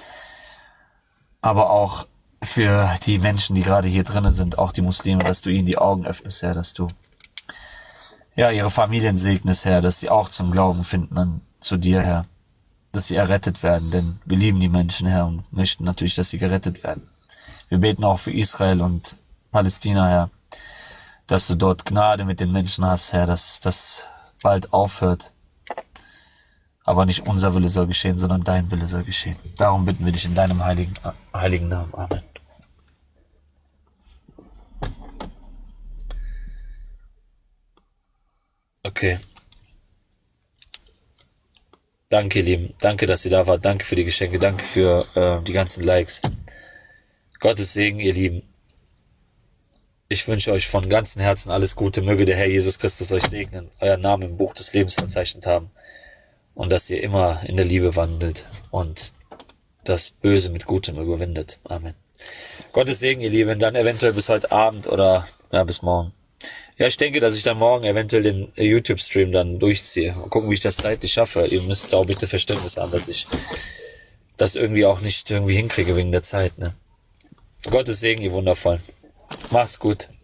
S1: Aber auch für die Menschen, die gerade hier drinnen sind, auch die Muslime, dass du ihnen die Augen öffnest, Herr, dass du ja ihre Familien segnest, Herr, dass sie auch zum Glauben finden zu dir, Herr. Dass sie errettet werden, denn wir lieben die Menschen, Herr, und möchten natürlich, dass sie gerettet werden. Wir beten auch für Israel und Palästina, Herr, dass du dort Gnade mit den Menschen hast, Herr, dass das bald aufhört. Aber nicht unser Wille soll geschehen, sondern dein Wille soll geschehen. Darum bitten wir dich in deinem heiligen Namen. Amen. Okay. Danke, ihr Lieben. Danke, dass ihr da wart. Danke für die Geschenke. Danke für die ganzen Likes. Gottes Segen, ihr Lieben. Ich wünsche euch von ganzem Herzen alles Gute. Möge der Herr Jesus Christus euch segnen, euren Namen im Buch des Lebens verzeichnet haben und dass ihr immer in der Liebe wandelt und das Böse mit Gutem überwindet. Amen. Gottes Segen, ihr Lieben, dann eventuell bis heute Abend oder ja, bis morgen. Ja, ich denke, dass ich dann morgen eventuell den YouTube-Stream dann durchziehe. Mal gucken, wie ich das zeitlich schaffe. Ihr müsst auch bitte Verständnis haben, dass ich das irgendwie auch nicht irgendwie hinkriege wegen der Zeit, ne? Gottes Segen, ihr Wundervollen. Macht's gut.